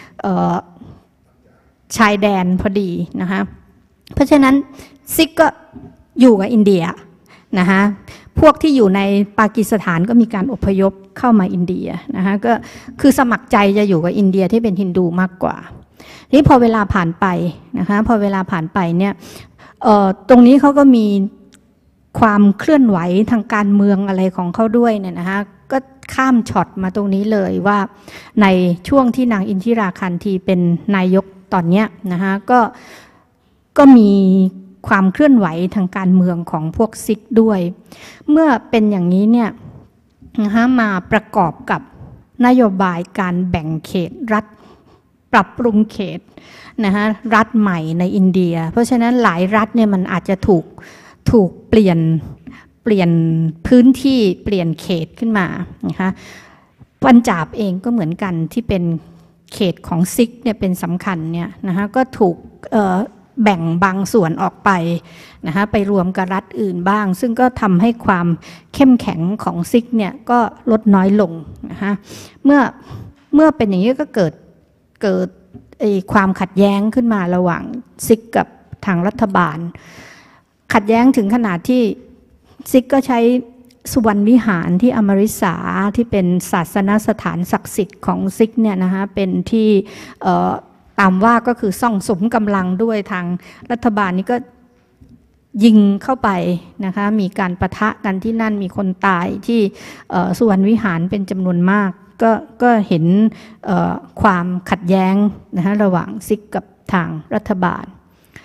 ชายแดนพอดีนะคะเพราะฉะนั้นซิกก็อยู่กับอินเดียนะคะพวกที่อยู่ในปากีสถานก็มีการอพยพเข้ามาอินเดียนะคะก็คือสมัครใจจะอยู่กับอินเดียที่เป็นฮินดูมากกว่านี่พอเวลาผ่านไปนะคะพอเวลาผ่านไปเนี่ยตรงนี้เขาก็มีความเคลื่อนไหวทางการเมืองอะไรของเขาด้วยเนี่ยนะคะก็ข้ามช็อตมาตรงนี้เลยว่าในช่วงที่นางอินทิราคานธีเป็นนายกตอนเนี้ยนะคะก็มีความเคลื่อนไหวทางการเมืองของพวกซิกด้วยเมื่อเป็นอย่างนี้เนี่ยนะคะมาประกอบกับนโยบายการแบ่งเขตรัฐปรับปรุงเขตนะคะรัฐใหม่ในอินเดียเพราะฉะนั้นหลายรัฐเนี่ยมันอาจจะถูกเปลี่ยนพื้นที่เปลี่ยนเขตขึ้นมานะคะปัญจาบเองก็เหมือนกันที่เป็นเขตของซิกเนี่ยเป็นสำคัญเนี่ยนะคะก็ถูกแบ่งบางส่วนออกไปนะคะไปรวมกับรัฐอื่นบ้างซึ่งก็ทำให้ความเข้มแข็งของซิกเนี่ยก็ลดน้อยลงนะคะเมื่อเป็นอย่างนี้ก็เกิดความขัดแย้งขึ้นมาระหว่างซิกกับทางรัฐบาลขัดแย้งถึงขนาดที่ซิกก็ใช้สุวรรณวิหารที่อมฤสาที่เป็นศาสนสถานศักดิ์สิทธิ์ของซิกเนี่ยนะคะเป็นที่ตามว่าก็คือซ่องสุมกำลังด้วยทางรัฐบาลนี้ก็ยิงเข้าไปนะคะมีการปะทะกันที่นั่นมีคนตายที่สุวรรณวิหารเป็นจำนวนมากก็เห็นความขัดแย้งนะคะระหว่างซิกกับทางรัฐบาล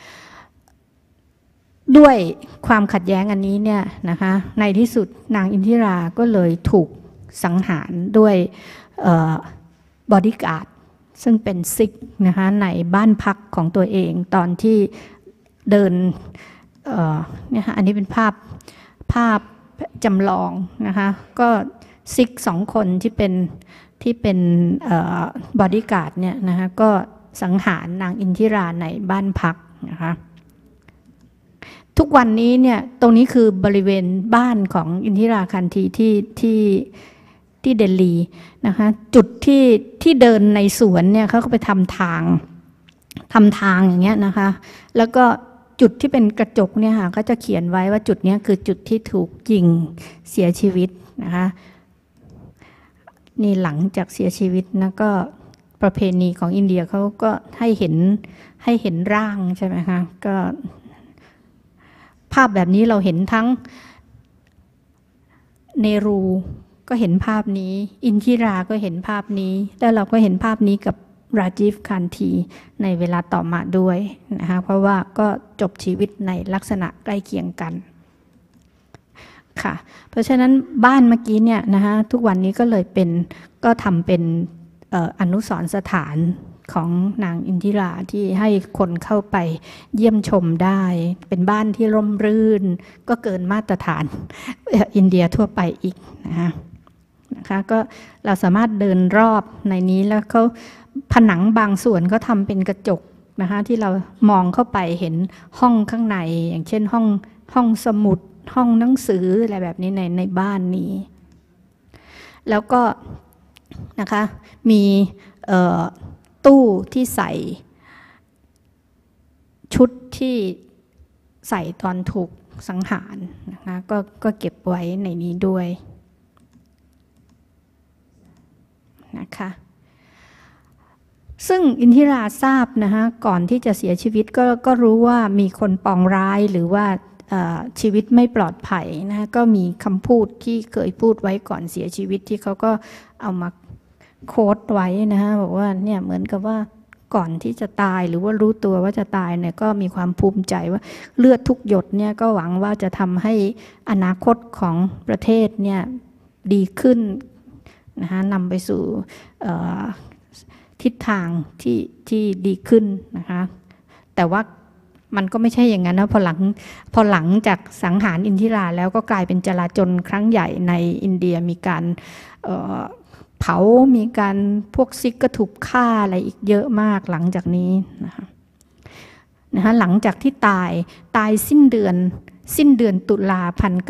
ด้วยความขัดแย้งอันนี้เนี่ยนะคะในที่สุดนางอินทิราก็เลยถูกสังหารด้วยบอดี้การ์ดซึ่งเป็นซิกนะคะในบ้านพักของตัวเองตอนที่เดินเนี่ยอันนี้เป็นภาพจำลองนะคะก็ซิก2 คนที่เป็นบอดี้การ์ดเนี่ยนะคะก็สังหารนางอินทิราในบ้านพักนะคะทุกวันนี้เนี่ยตรงนี้คือบริเวณบ้านของอินทิราคันธีที่เดลีนะคะจุดที่เดินในสวนเนี่ยเขาก็ไปทำทางอย่างเงี้ยนะคะแล้วก็จุดที่เป็นกระจกเนี่ยค่ะก็จะเขียนไว้ว่าจุดนี้คือจุดที่ถูกยิงเสียชีวิตนะคะนี่หลังจากเสียชีวิตนะก็ประเพณีของอินเดียเขาก็ให้เห็นร่างใช่ไหมคะก็ภาพแบบนี้เราเห็นทั้งเนรูก็เห็นภาพนี้อินทิราก็เห็นภาพนี้แล้วเราก็เห็นภาพนี้กับราจีฟคันธีในเวลาต่อมาด้วยนะคะเพราะว่าก็จบชีวิตในลักษณะใกล้เคียงกันค่ะเพราะฉะนั้นบ้านเมื่อกี้เนี่ยนะคะทุกวันนี้ก็เลยก็ทำเป็นอนุสรณ์สถานของนางอินทิราที่ให้คนเข้าไปเยี่ยมชมได้เป็นบ้านที่ร่มรื่นก็เกินมาตรฐานอินเดียทั่วไปอีกนะคะก็เราสามารถเดินรอบในนี้แล้วเขาผนังบางส่วนก็ทำเป็นกระจกนะคะที่เรามองเข้าไปเห็นห้องข้างในอย่างเช่นห้องสมุดห้องหนังสืออะไรแบบนี้ในบ้านนี้แล้วก็นะคะมีตู้ที่ใส่ชุดที่ใส่ตอนถูกสังหารนะคะก็เก็บไว้ในนี้ด้วยนะคะซึ่งอินทิราทราบนะคะก่อนที่จะเสียชีวิตก็รู้ว่ามีคนปองร้ายหรือว่าชีวิตไม่ปลอดภัยนะก็มีคำพูดที่เคยพูดไว้ก่อนเสียชีวิตที่เขาก็เอามาโค้ดไว้นะคะบอกว่าเนี่ยเหมือนกับว่าก่อนที่จะตายหรือว่ารู้ตัวว่าจะตายเนี่ยก็มีความภูมิใจว่าเลือดทุกหยดเนี่ยก็หวังว่าจะทำให้อนาคตของประเทศเนี่ยดีขึ้นนะคะนำไปสู่ทิศทางที่ดีขึ้นนะคะแต่ว่ามันก็ไม่ใช่อย่างนั้นนะพอหลังจากสังหารอินทิราแล้วก็กลายเป็นจลาจลครั้งใหญ่ในอินเดียมีการเผามีการพวกซิกก็ถูกฆ่าอะไรอีกเยอะมากหลังจากนี้นะคะหลังจากที่ตายสิ้นเดือนตุลา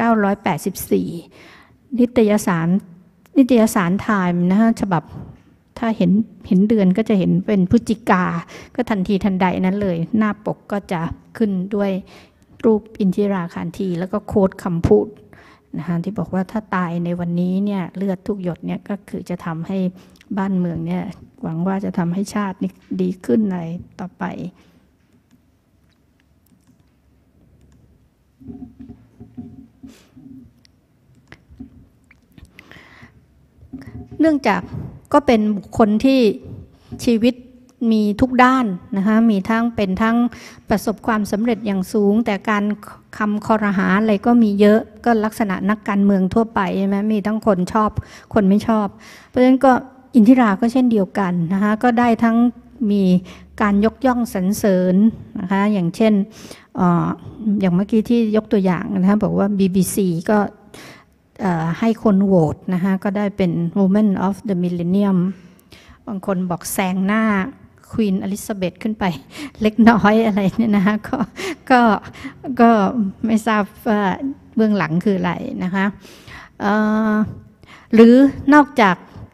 1984นิตยสารไทม์นะคะฉบับถ้าเห็นเดือนก็จะเห็นเป็นพฤศจิกาก็ทันทีทันใดนั้นเลยหน้าปกก็จะขึ้นด้วยรูปอินทิราคันธีแล้วก็โค้ดคำพูดนะคะที่บอกว่าถ้าตายในวันนี้เนี่ยเลือดทุกหยดเนี่ยก็คือจะทำให้บ้านเมืองเนี่ยหวังว่าจะทำให้ชาตินี้ดีขึ้นในต่อไปเนื่องจากก็เป็นบุคคลที่ชีวิตมีทุกด้านนะคะมีทั้งเป็นทั้งประสบความสำเร็จอย่างสูงแต่การคำคอรหาอะไรก็มีเยอะก็ลักษณะนักการเมืองทั่วไปใช่ไหมมีทั้งคนชอบคนไม่ชอบเพราะฉะนั้นก็อินทิราก็เช่นเดียวกันนะคะก็ได้ทั้งมีการยกย่องสรรเสริญนะคะอย่างเช่นอย่างเมื่อกี้ที่ยกตัวอย่างนะคะบอกว่า BBC ก็ให้คนโหวตนะคะก็ได้เป็น Woman of the Millennium บางคนบอกแซงหน้าควีนอลิซาเบธขึ้นไปเล็กน้อยอะไรเนี่ยนะคะก็ไม่ทราบว่าเบื้องหลังคืออะไรนะคะหรือนอกจาก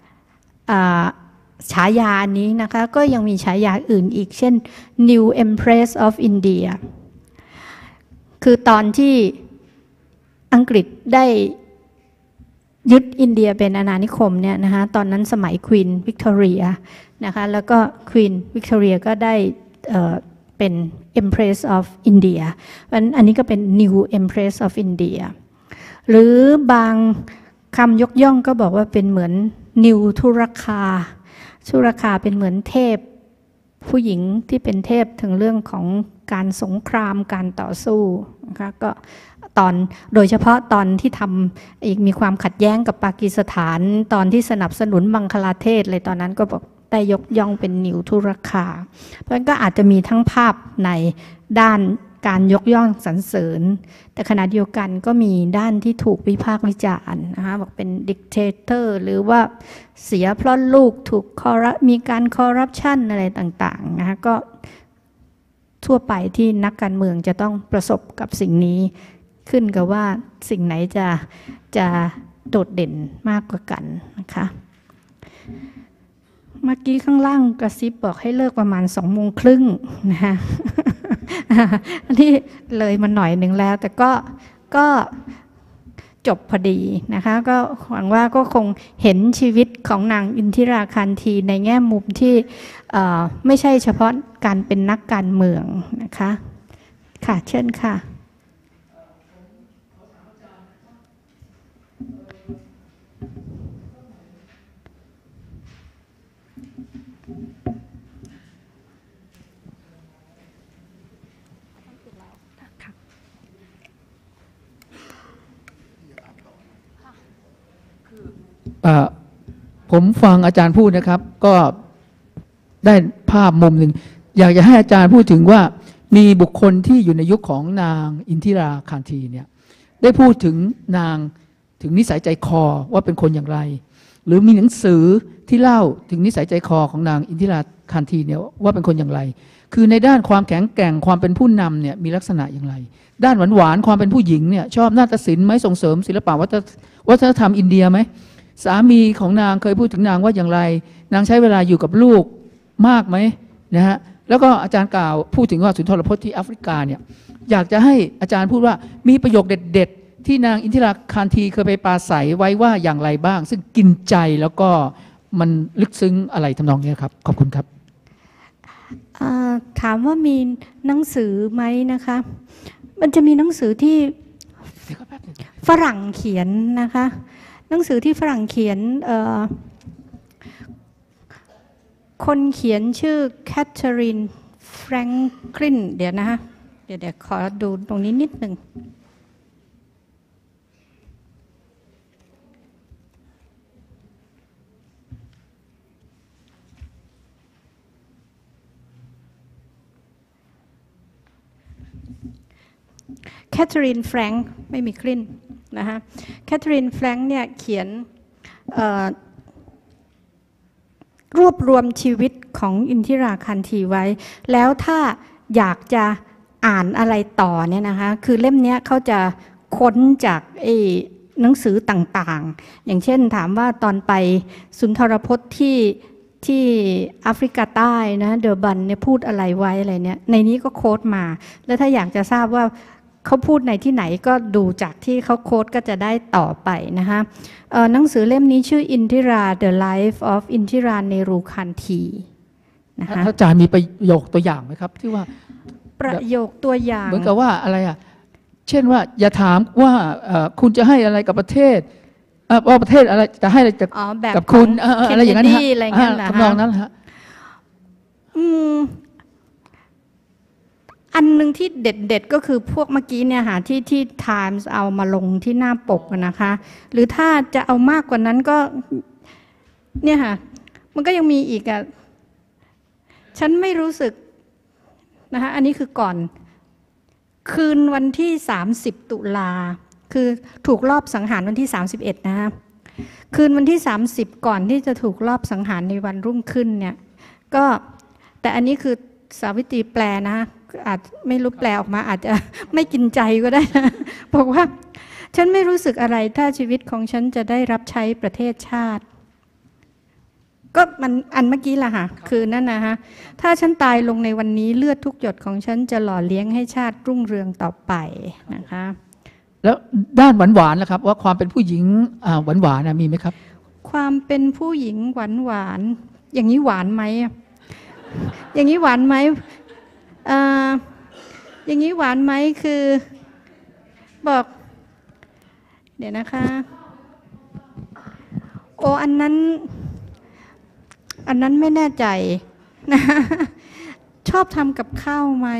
ฉายาอันนี้นะคะก็ยังมีฉายาอื่นอีกเช่น New Empress of India คือตอนที่อังกฤษได้ยึดอินเดียเป็นอาณานิคมเนี่ยนะคะตอนนั้นสมัยควีนวิกตอเรียนะคะแล้วก็ควีนวิกตอเรียก็ได้เป็น Empress of India อันนี้ก็เป็น New Empress of India หรือบางคำยกย่องก็บอกว่าเป็นเหมือน New ธุรคาเป็นเหมือนเทพผู้หญิงที่เป็นเทพถึงเรื่องของการสงครามการต่อสู้นะคะก็โดยเฉพาะตอนที่ทำอีกมีความขัดแย้งกับปากีสถานตอนที่สนับสนุนบังคลาเทศเลยตอนนั้นก็บอกได้ยกย่องเป็นนิวธุรคาเพราะฉะนั้นก็อาจจะมีทั้งภาพในด้านการยกย่องสรรเสริญแต่ขณะเดียวกันก็มีด้านที่ถูกวิพากษ์วิจารณ์นะคะบอกเป็นดิกเตเตอร์หรือว่าเสียเพราะลูกถูกมีการคอร์รัปชันอะไรต่างๆนะคะก็ทั่วไปที่นักการเมืองจะต้องประสบกับสิ่งนี้ขึ้นกับว่าสิ่งไหนจะโดดเด่นมากกว่ากันนะคะเมื่อกี้ข้างล่างกระซิบบอกให้เลิกประมาณ20:30นะคะอันนี้เลยมาหน่อยหนึ่งแล้วแต่ก็จบพอดีนะคะก็หวังว่าก็คงเห็นชีวิตของนางอินทิราคารธีในแง่มุมที่ไม่ใช่เฉพาะการเป็นนักการเมืองนะคะค่ะเชิญค่ะผมฟังอาจารย์พูดนะครับก็ได้ภาพมุมหนึ่งอยากจะให้อาจารย์พูดถึงว่ามีบุคคลที่อยู่ในยุคของนางอินทิราคารธีเนี่ยได้พูดถึงนางถึงนิสัยใจคอว่าเป็นคนอย่างไรหรือมีหนังสือที่เล่าถึงนิสัยใจคอของนางอินทิราคารธีเนี่ยว่าเป็นคนอย่างไรคือในด้านความแข็งแกร่งความเป็นผู้นำเนี่ยมีลักษณะอย่างไรด้านหวานๆความเป็นผู้หญิงเนี่ยชอบนาฏศิลป์ไหมส่งเสริมศิลปะวัฒนธรรมอินเดียไหมสามีของนางเคยพูดถึงนางว่าอย่างไรนางใช้เวลาอยู่กับลูกมากไหมนะฮะแล้วก็อาจารย์กล่าวพูดถึงว่าสุนทรพจน์ที่แอฟริกาเนี่ยอยากจะให้อาจารย์พูดว่ามีประโยคเด็ดๆที่นางอินทิราคารธีเคยไปปราศัยไว้ว่าอย่างไรบ้างซึ่งกินใจแล้วก็มันลึกซึ้งอะไรทำนองนี้ครับขอบคุณครับถามว่ามีหนังสือไหมนะคะมันจะมีหนังสือที่ฝรั่งเขียนนะคะหนังสือที่ฝรั่งเขียนคนเขียนชื่อแคทเธอรีนแฟรงคลินเดี๋ยวนะคะเดี๋ยวขอดูตรงนี้นิดหนึ่งแคทเธอรีนแฟรงค์ไม่มีคลินนะคะแคทเธอรีนแฟรงค์เนี่ยเขียนรวบรวมชีวิตของอินทิราคารธีไว้แล้วถ้าอยากจะอ่านอะไรต่อเนี่ยนะคะคือเล่มนี้เขาจะค้นจากหนังสือต่างๆอย่างเช่นถามว่าตอนไปสุนทรพจน์ที่แอฟริกาใต้นะเดอร์บันเนี่ยพูดอะไรไว้อะไรเนี่ยในนี้ก็โค้ดมาแล้วถ้าอยากจะทราบว่าเขาพูดในที่ไหนก็ดูจากที่เขาโค้ดก็จะได้ต่อไปนะคะหนังสือเล่มนี้ชื่ออินทิรา The Life of อินทิราเนรูคารธีนะคะอาจารย์มีประโยคตัวอย่างไหมครับที่ว่าประโยคตัวอย่างเหมือนกับว่าอะไรอ่ะเช่นว่าอย่าถามว่าคุณจะให้อะไรกับประเทศว่าประเทศอะไรจะให้อะไรกับคุณอะไรอย่างนั้นฮะทำนองนั้นฮะอันหนึ่งที่เด็ดๆก็คือพวกเมื่อกี้เนี่ยค่ะที่ Times เอามาลงที่หน้าปกนะคะหรือถ้าจะเอามากกว่านั้นก็เนี่ยค่ะมันก็ยังมีอีกอ่ะฉันไม่รู้สึกนะคะอันนี้คือก่อนคืนวันที่30ตุลาคือถูกลอบสังหารวันที่31นะคะคืนวันที่30ก่อนที่จะถูกลอบสังหารในวันรุ่งขึ้นเนี่ยก็แต่อันนี้คือสาวิตรีแปลนะอาจไม่รู้แปลออกมาอาจจะไม่กินใจก็ได้นะบอกว่าฉันไม่รู้สึกอะไรถ้าชีวิตของฉันจะได้รับใช้ประเทศชาติก็มันอันเมื่อกี้ล่ะค่ะคือนั่นนะฮะถ้าฉันตายลงในวันนี้เลือดทุกหยดของฉันจะหล่อเลี้ยงให้ชาติรุ่งเรืองต่อไปนะคะแล้วด้านหวานๆล่ะครับว่าความเป็นผู้หญิงหวานๆมีไหมครับความเป็นผู้หญิงหวานอย่างนี้หวานไหมอย่างนี้หวานไหมอย่างนี้หวานไหมคือบอกเดี๋ยวนะคะโอ้อันนั้นไม่แน่ใจนะชอบทำกับข้าวไหม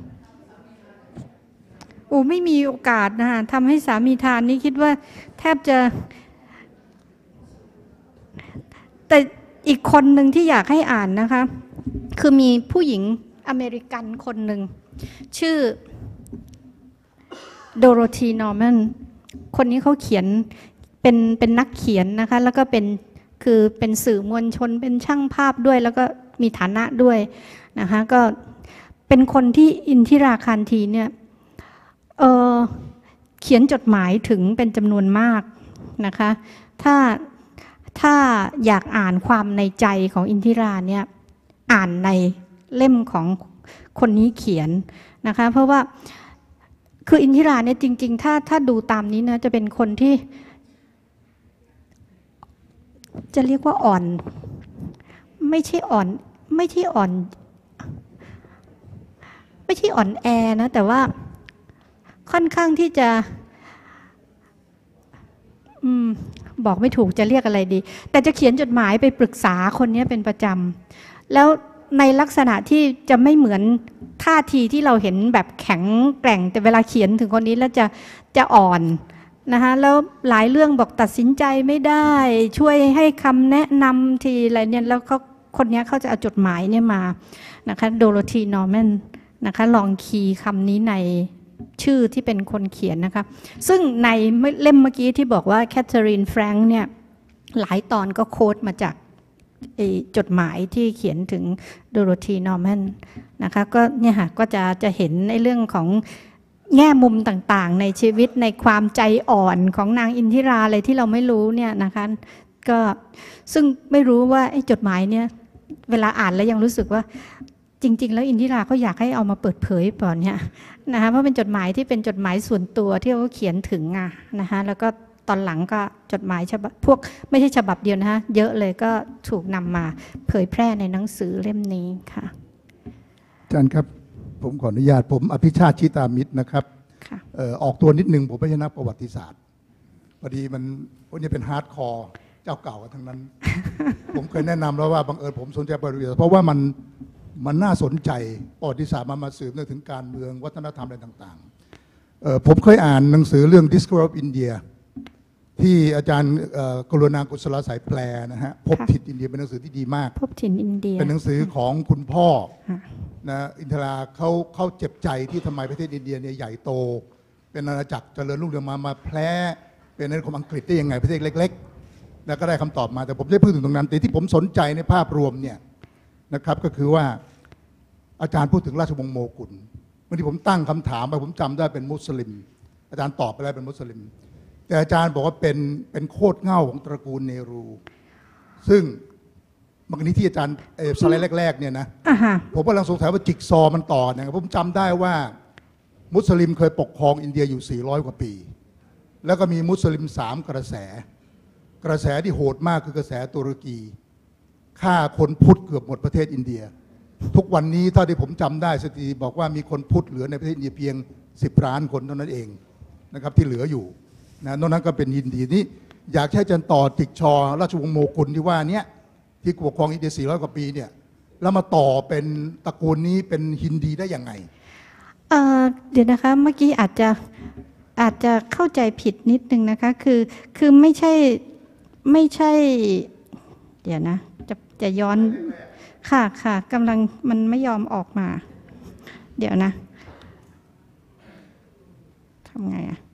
โอ้ไม่มีโอกาสนะทำให้สามีทานนี่คิดว่าแทบจะแต่อีกคนหนึ่งที่อยากให้อ่านนะคะคือมีผู้หญิงอเมริกันคนหนึ่งชื่อโดโรธีนอร์แมนคนนี้เขาเขียนเป็นนักเขียนนะคะแล้วก็เป็นสื่อมวลชนเป็นช่างภาพด้วยแล้วก็มีฐานะด้วยนะคะก็เป็นคนที่อินทิราคารธีเนี่ยเขียนจดหมายถึงเป็นจำนวนมากนะคะถ้าอยากอ่านความในใจของอินทิราเนี่ยอ่านในเล่มของคนนี้เขียนนะคะเพราะว่าคืออินทิราเนี่ยจริงๆถ้าดูตามนี้นะจะเป็นคนที่จะเรียกว่าอ่อนไม่ใช่อ่อนแอนะแต่ว่าค่อนข้างที่จะบอกไม่ถูกจะเรียกอะไรดีแต่จะเขียนจดหมายไปปรึกษาคนนี้เป็นประจำแล้วในลักษณะที่จะไม่เหมือนท่าทีที่เราเห็นแบบแข็งแกร่งแต่เวลาเขียนถึงคนนี้แล้วจะอ่อนนะคะแล้วหลายเรื่องบอกตัดสินใจไม่ได้ช่วยให้คำแนะนำทีอะไรเนี่ยแล้วคนนี้เขาจะเอาจดหมายเนี่ยมานะคะโดโรธีนอร์แมนนะคะลองคีย์คำนี้ในชื่อที่เป็นคนเขียนนะคะซึ่งในเล่มเมื่อกี้ที่บอกว่าแคทเธอรีนแฟรงค์เนี่ยหลายตอนก็โค้ดมาจากจดหมายที่เขียนถึงโดโรธีนอร์แมนนะคะก็เนี่ยค่ะก็จะเห็นในเรื่องของแง่มุมต่างๆในชีวิตในความใจอ่อนของนางอินทิราอะไรที่เราไม่รู้เนี่ยนะคะก็ซึ่งไม่รู้ว่าไอ้จดหมายเนี่ยเวลาอ่านแล้วยังรู้สึกว่าจริงๆแล้วอินทิราเขาอยากให้เอามาเปิดเผยก่อนเนี่ยนะคะเพราะเป็นจดหมายที่เป็นจดหมายส่วนตัวที่เขาเขียนถึงนะคะแล้วก็ตอนหลังก็จดหมายฉบับพวกไม่ใช่ฉบับเดียวนะคะเยอะเลยก็ถูกนำมาเผยแพร่ในหนังสือเล่มนี้ค่ะอาจารย์ครับผมขออนุญาตผมอภิชาติชิตามิตรนะครับออกตัวนิดนึงผมไม่ใช่นักประวัติศาสตร์พอดีมันพวกนี้เป็นฮาร์ดคอร์เจ้าเก่ากันทั้งนั้น ผมเคยแนะนำแล้วว่าบังเอิญผมสนใจประวัติศาสตร์เพราะว่ามันน่าสนใจประวัติศาสตร์มาสืบเนื่องถึงการเมืองวัฒนธรรมอะไรต่างๆผมเคยอ่านหนังสือเรื่อง Discovery of India ที่อาจารย์กรุณากุศลสายแปลนะฮะพบถิ่นอินเดียเป็นหนังสือที่ดีมากพบถิ่นอินเดียเป็นหนังสือของคุณพ่อนะอินทราเขาเจ็บใจที่ทำไมประเทศอินเดียเนี่ยใหญ่โตเป็นอาณาจักรเจริญรุ่งเรืองมาแพร่เป็นในของอังกฤษได้ยังไงประเทศเล็กๆแล้วก็ได้คำตอบมาแต่ผมไม่พูดถึงตรงนั้นแต่ที่ผมสนใจในภาพรวมเนี่ยนะครับก็คือว่าอาจารย์พูดถึงราชวงศ์โมกุลเมื่อที่ผมตั้งคำถามไปผมจำได้เป็นมุสลิมอาจารย์ตอบไปแล้วเป็นมุสลิมแต่อาจารย์บอกว่าเป็นโคตรเง่าของตระกูลเนรูซึ่งเมื่อกี้ที่อาจารย์สไลด์แรกๆเนี่ยนะผมกำลังสงสัยว่าจิกซอมันต่อเนี่ยผมจำได้ว่ามุสลิมเคยปกครองอินเดียอยู่400 กว่าปีแล้วก็มีมุสลิม3 กระแสที่โหดมากคือกระแสตุรกีฆ่าคนพุทธเกือบหมดประเทศอินเดียทุกวันนี้เท่าที่ผมจำได้สถิติบอกว่ามีคนพุทธเหลือในประเทศอินเดียเพียง10 ล้านคนเท่านั้นเองนะครับที่เหลืออยู่นะนอกนั้นก็เป็นยินดีนี่อยากให้อาจารย์ต่อจิกชอราชวงศ์โมกุลที่ว่านี้ที่ปกครองอินเดีย400 กว่าปีเนี่ยแล้วมาต่อเป็นตระกูลนี้เป็นฮินดีได้ยังไงเดี๋ยวนะคะเมื่อกี้อาจจะเข้าใจผิดนิดนึงนะคะคือไม่ใช่เดี๋ยวนะจะย้อนค่ะกำลังมันไม่ยอมออกมาเดี๋ยวนะทำไงอะ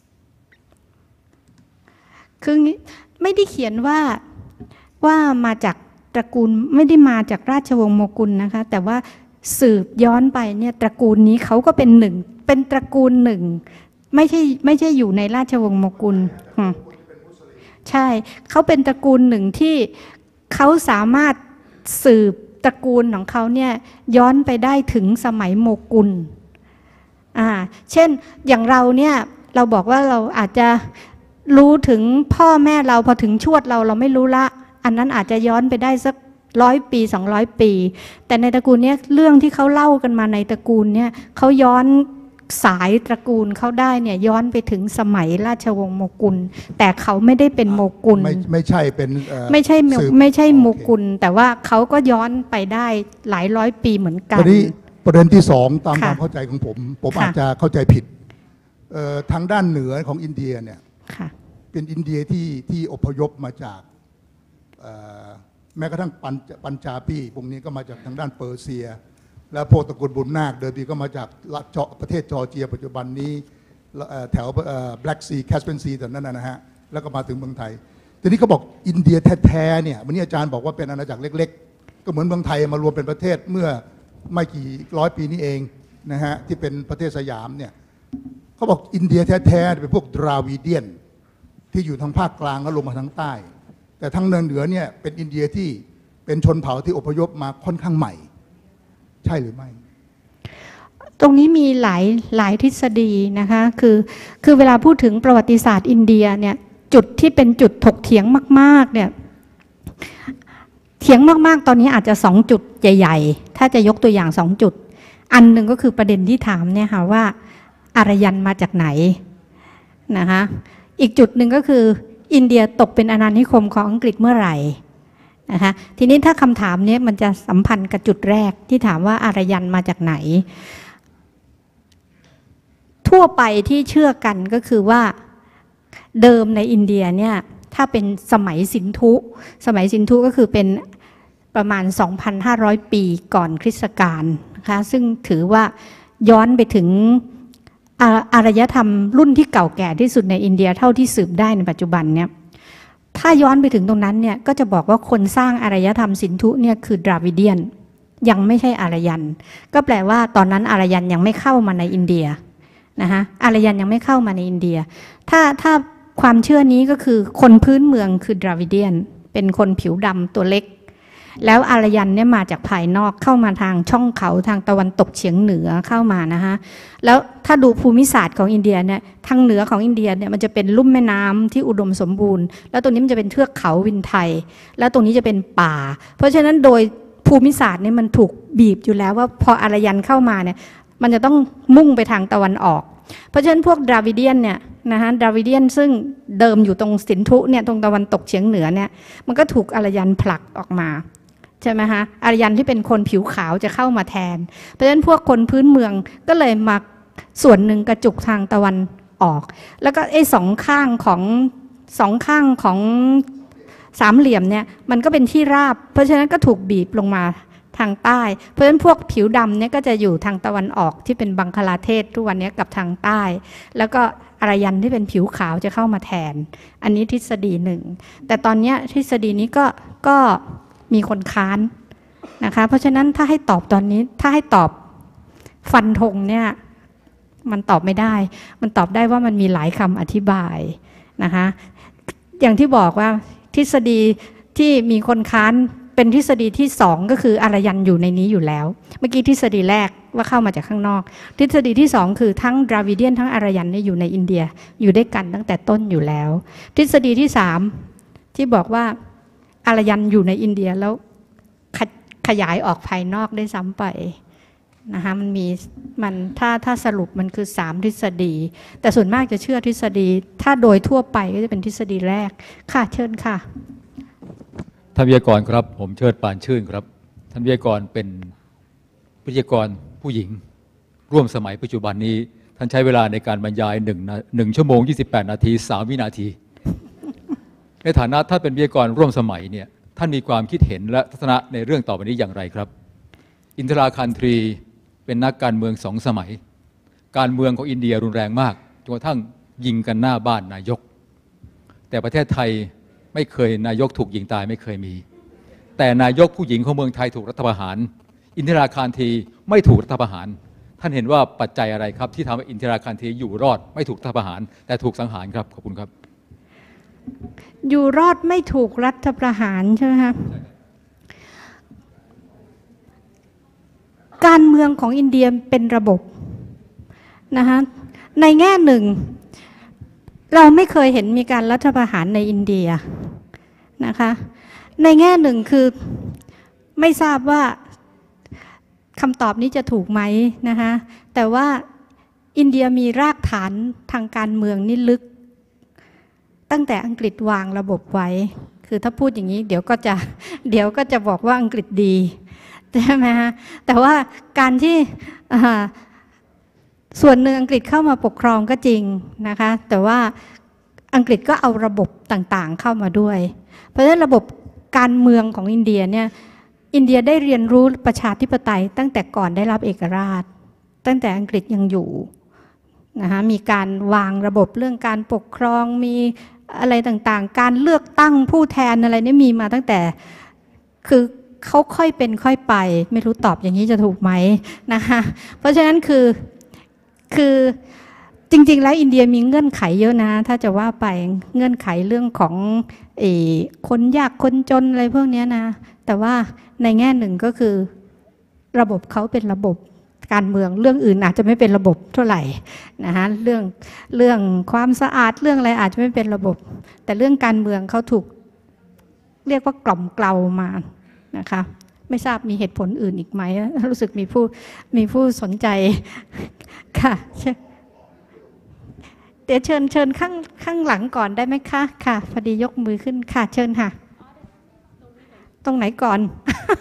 คือไม่ได้เขียนว่ามาจากตระกูลไม่ได้มาจากราชวงศ์โมกุลนะคะแต่ว่าสืบย้อนไปเนี่ยตระกูลนี้เขาก็เป็นหนึ่งเป็นตระกูลหนึ่งไม่ใช่อยู่ในราชวงศ์โมกุลใช่เขาเป็นตระกูลหนึ่งที่เขาสามารถสืบตระกูลของเขาเนี่ยย้อนไปได้ถึงสมัยโมกุลเช่นอย่างเราเนี่ยเราบอกว่าเราอาจจะรู้ถึงพ่อแม่เราพอถึงชวดเราไม่รู้ละอันนั้นอาจจะย้อนไปได้สัก100 ปี200 ปีแต่ในตระกูลนี้เรื่องที่เขาเล่ากันมาในตระกูลเนี่ยเขาย้อนสายตระกูลเขาได้เนี่ยย้อนไปถึงสมัยราชวงศ์โมกุลแต่เขาไม่ได้เป็นโมกุลไม่ใช่เป็นไม่ใช่โมกุลแต่ว่าเขาก็ย้อนไปได้หลายร้อยปีเหมือนกันประเด็นที่2ตามความเข้าใจของผมอาจจะเข้าใจผิดทางด้านเหนือของอินเดียเนี่ยเป็นอินเดียที่อพยพมาจากแม้กระทั่งปัญจาปีพวกนี้ก็มาจากทางด้านเปอร์เซียและพวกตระกูลบุญนาคเดิมทีก็มาจากประเทศจอร์เจียปัจจุบันนี้แถวแบล็กซีแคสเปนซีแต่นั้นนะฮะแล้วก็มาถึงเมืองไทยทีนี้เขาบอกอินเดียแท้ๆเนี่ยวันนี้อาจารย์บอกว่าเป็นอาณาจักรเล็กๆก็เหมือนเมืองไทยมารวมเป็นประเทศเมื่อไม่กี่100 ปีนี้เองนะฮะที่เป็นประเทศสยามเนี่ยเขาบอกอินเดียแท้ๆเป็นพวกดราวิเดียนที่อยู่ทางภาคกลางแล้วลงมาทางใต้แต่ทางเหนือเนี่ยเป็นอินเดียที่เป็นชนเผ่าที่อพยพมาค่อนข้างใหม่ใช่หรือไม่ตรงนี้มีหลายทฤษฎีนะคะคือเวลาพูดถึงประวัติศาสตร์อินเดียเนี่ยจุดที่เป็นจุดถกเถียงมากๆเนี่ยเถียงมากๆตอนนี้อาจจะ2 จุดใหญ่ๆถ้าจะยกตัวอย่าง2 จุดอันหนึ่งก็คือประเด็นที่ถามเนี่ยค่ะว่าอารยันมาจากไหนนะคะอีกจุดหนึ่งก็คืออินเดียตกเป็นอาณานิคมของอังกฤษเมื่อไหร่นะคะทีนี้ถ้าคำถามนี้มันจะสัมพันธ์กับจุดแรกที่ถามว่าอารยันมาจากไหนทั่วไปที่เชื่อกันก็คือว่าเดิมในอินเดียเนี่ยถ้าเป็นสมัยสินธุก็คือเป็นประมาณ 2,500 ปีก่อนคริสต์กาลนะคะซึ่งถือว่าย้อนไปถึงอารยธรรมรุ่นที่เก่าแก่ที่สุดในอินเดียเท่าที่สืบได้ในปัจจุบันเนี่ยถ้าย้อนไปถึงตรงนั้นเนี่ยก็จะบอกว่าคนสร้างอารยธรรมสินธุเนี่ยคือดราวิเดียนยังไม่ใช่อารยันก็แปลว่าตอนนั้นอารยันยังไม่เข้ามาในอินเดียนะคะอารยันยังไม่เข้ามาในอินเดียถ้าความเชื่อนี้ก็คือคนพื้นเมืองคือดราวิเดียนเป็นคนผิวดำตัวเล็กแล้วอารยันเนี่ยมาจากภายนอกเข้ามาทางช่องเขาทางตะวันตกเฉียงเหนือเข้ามานะคะแล้วถ้าดูภูมิศาสตร์ของอินเดียเนี่ยทางเหนือของอินเดียเนี่ยมันจะเป็นลุ่มแม่น้ำที่อุดมสมบูรณ์แล้วตรงนี้มันจะเป็นเทือกเขาวินไทยแล้วตรงนี้จะเป็นป่าเพราะฉะนั้นโดยภูมิศาสตร์เนี่ยมันถูกบีบอยู่แล้วว่าพออารยันเข้ามาเนี่ยมันจะต้องมุ่งไปทางตะวันออกเพราะฉะนั้นพวกดราวิเดียนเนี่ยนะคะดราวิเดียนซึ่งเดิมอยู่ตรงสินธุเนี่ยตรงตะวันตกเฉียงเหนือเนี่ยมันก็ถูกอารยันผลักออกมาใช่ไหมคะอารยันที่เป็นคนผิวขาวจะเข้ามาแทนเพราะฉะนั้นพวกคนพื้นเมืองก็เลยมาส่วนหนึ่งกระจุกทางตะวันออกแล้วก็ไอ้สองข้างของสามเหลี่ยมเนี่ยมันก็เป็นที่ราบเพราะฉะนั้นก็ถูกบีบลงมาทางใต้เพราะฉะนั้นพวกผิวดำเนี่ยก็จะอยู่ทางตะวันออกที่เป็นบังคลาเทศทุกวันนี้กับทางใต้แล้วก็อารยันที่เป็นผิวขาวจะเข้ามาแทนอันนี้ทฤษฎีหนึ่งแต่ตอนนี้ทฤษฎีนี้ก็มีคนค้านนะคะเพราะฉะนั้นถ้าให้ตอบตอนนี้ถ้าให้ตอบฟันธงเนี่ยมันตอบไม่ได้มันตอบได้ว่ามันมีหลายคำอธิบายนะคะอย่างที่บอกว่าทฤษฎีที่มีคนค้านเป็นทฤษฎีที่2ก็คืออารยันอยู่ในนี้อยู่แล้วเมื่อกี้ทฤษฎีแรกว่าเข้ามาจากข้างนอกทฤษฎีที่2คือทั้งดราวิเดียนทั้งอารยันเนี่ยอยู่ในอินเดียอยู่ด้วยกันตั้งแต่ต้นอยู่แล้วทฤษฎีที่3ที่บอกว่าอารยันอยู่ในอินเดียแล้วขยายออกภายนอกได้ซ้ำไปนะคะมันถ้าสรุปมันคือ3ทฤษฎีแต่ส่วนมากจะเชื่อทฤษฎีถ้าโดยทั่วไปก็จะเป็นทฤษฎีแรกค่ะเชิญค่ะท่านวิทยากรครับผมเชิดปานชื่นครับท่านานวิทยากรเป็นวิทยากรผู้หญิงร่วมสมัยปัจจุบันนี้ท่านใช้เวลาในการบรรยาย1 ชั่วโมง 28 นาที 3 วินาที ในฐานะท่านเป็นวิทยากรร่วมสมัยเนี่ยท่านมีความคิดเห็นและทัศนะในเรื่องต่อไปนี้อย่างไรครับอินทราคันทรีเป็นนักการเมือง2 สมัยการเมืองของอินเดียรุนแรงมากจนกระทั่งยิงกันหน้าบ้านนายกแต่ประเทศไทยไม่เคยนายกถูกยิงตายไม่เคยมีแต่นายกผู้หญิงของเมืองไทยถูกรัฐประหารอินทราคันทรีไม่ถูกรัฐประหารท่านเห็นว่าปัจจัยอะไรครับที่ทำให้อินทราคันทรีอยู่รอดไม่ถูกรัฐประหารแต่ถูกสังหารครับขอบคุณครับอยู่รอดไม่ถูกรัฐประหารใช่ไหมคะการเมืองของอินเดียเป็นระบบนะคะในแง่หนึ่งเราไม่เคยเห็นมีการรัฐประหารในอินเดียนะคะในแง่หนึ่งคือไม่ทราบว่าคำตอบนี้จะถูกไหมนะคะแต่ว่าอินเดียมีรากฐานทางการเมืองนี่ลึกตั้งแต่อังกฤษวางระบบไว้คือถ้าพูดอย่างนี้เดี๋ยวก็จะบอกว่าอังกฤษดีใช่ไหมฮะแต่ว่าการที่ส่วนหนึ่งอังกฤษเข้ามาปกครองก็จริงนะคะแต่ว่าอังกฤษก็เอาระบบต่างๆเข้ามาด้วยเพราะฉะนั้นระบบการเมืองของอินเดียเนี่ยอินเดียได้เรียนรู้ประชาธิปไตยตั้งแต่ก่อนได้รับเอกราชตั้งแต่อังกฤษยังอยู่นะคะมีการวางระบบเรื่องการปกครองมีอะไรต่างๆการเลือกตั้งผู้แทนอะไรนี่มีมาตั้งแต่คือเขาค่อยเป็นค่อยไปไม่รู้ตอบอย่างนี้จะถูกไหมนะคะเพราะฉะนั้นคือจริงๆแล้วอินเดียมีเงื่อนไขเยอะนะถ้าจะว่าไปเงื่อนไขเรื่องของคนยากคนจนอะไรพวกนี้นะแต่ว่าในแง่หนึ่งก็คือระบบเขาเป็นระบบการเมืองเรื่องอื่นอาจจะไม่เป็นระบบเท่าไหร่นะคะเรื่องความสะอาดเรื่องอะไรอาจจะไม่เป็นระบบแต่เรื่องการเมืองเขาถูกเรียกว่ากล่อมเกลามานะคะไม่ทราบมีเหตุผลอื่นอีกไหมรู้สึกมีผู้สนใจค่ะเดี๋ยวเชิญข้างหลังก่อนได้ไหมคะค่ะพอดียกมือขึ้นค่ะเชิญค่ะตรงไหนก่อน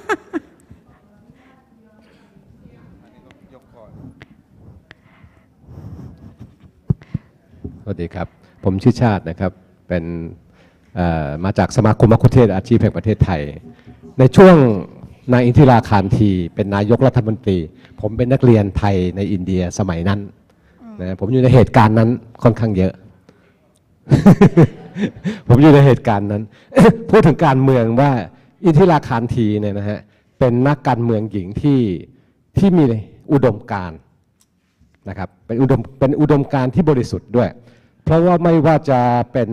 สวัสดีครับผมชื่อชาตินะครับเป็นมาจากสมาคมมัคคุเทศก์อาชีพแห่งประเทศไทยในช่วงนายอินทิราคารทีเป็นนายกรัฐมนตรีผมเป็นนักเรียนไทยในอินเดียสมัยนั้นนะผมอยู่ในเหตุการณ์นั้นค่อนข้างเยอะ ผมอยู่ในเหตุการณ์นั้น พูดถึงการเมืองว่าอินทิราคารทีเนี่ยนะฮะเป็นนักการเมืองหญิงที่มีอุดมการณ์นะครับเป็นอุดมการณ์ที่บริสุทธิ์ด้วยเพราะว่าไม่ว่าจะเป็น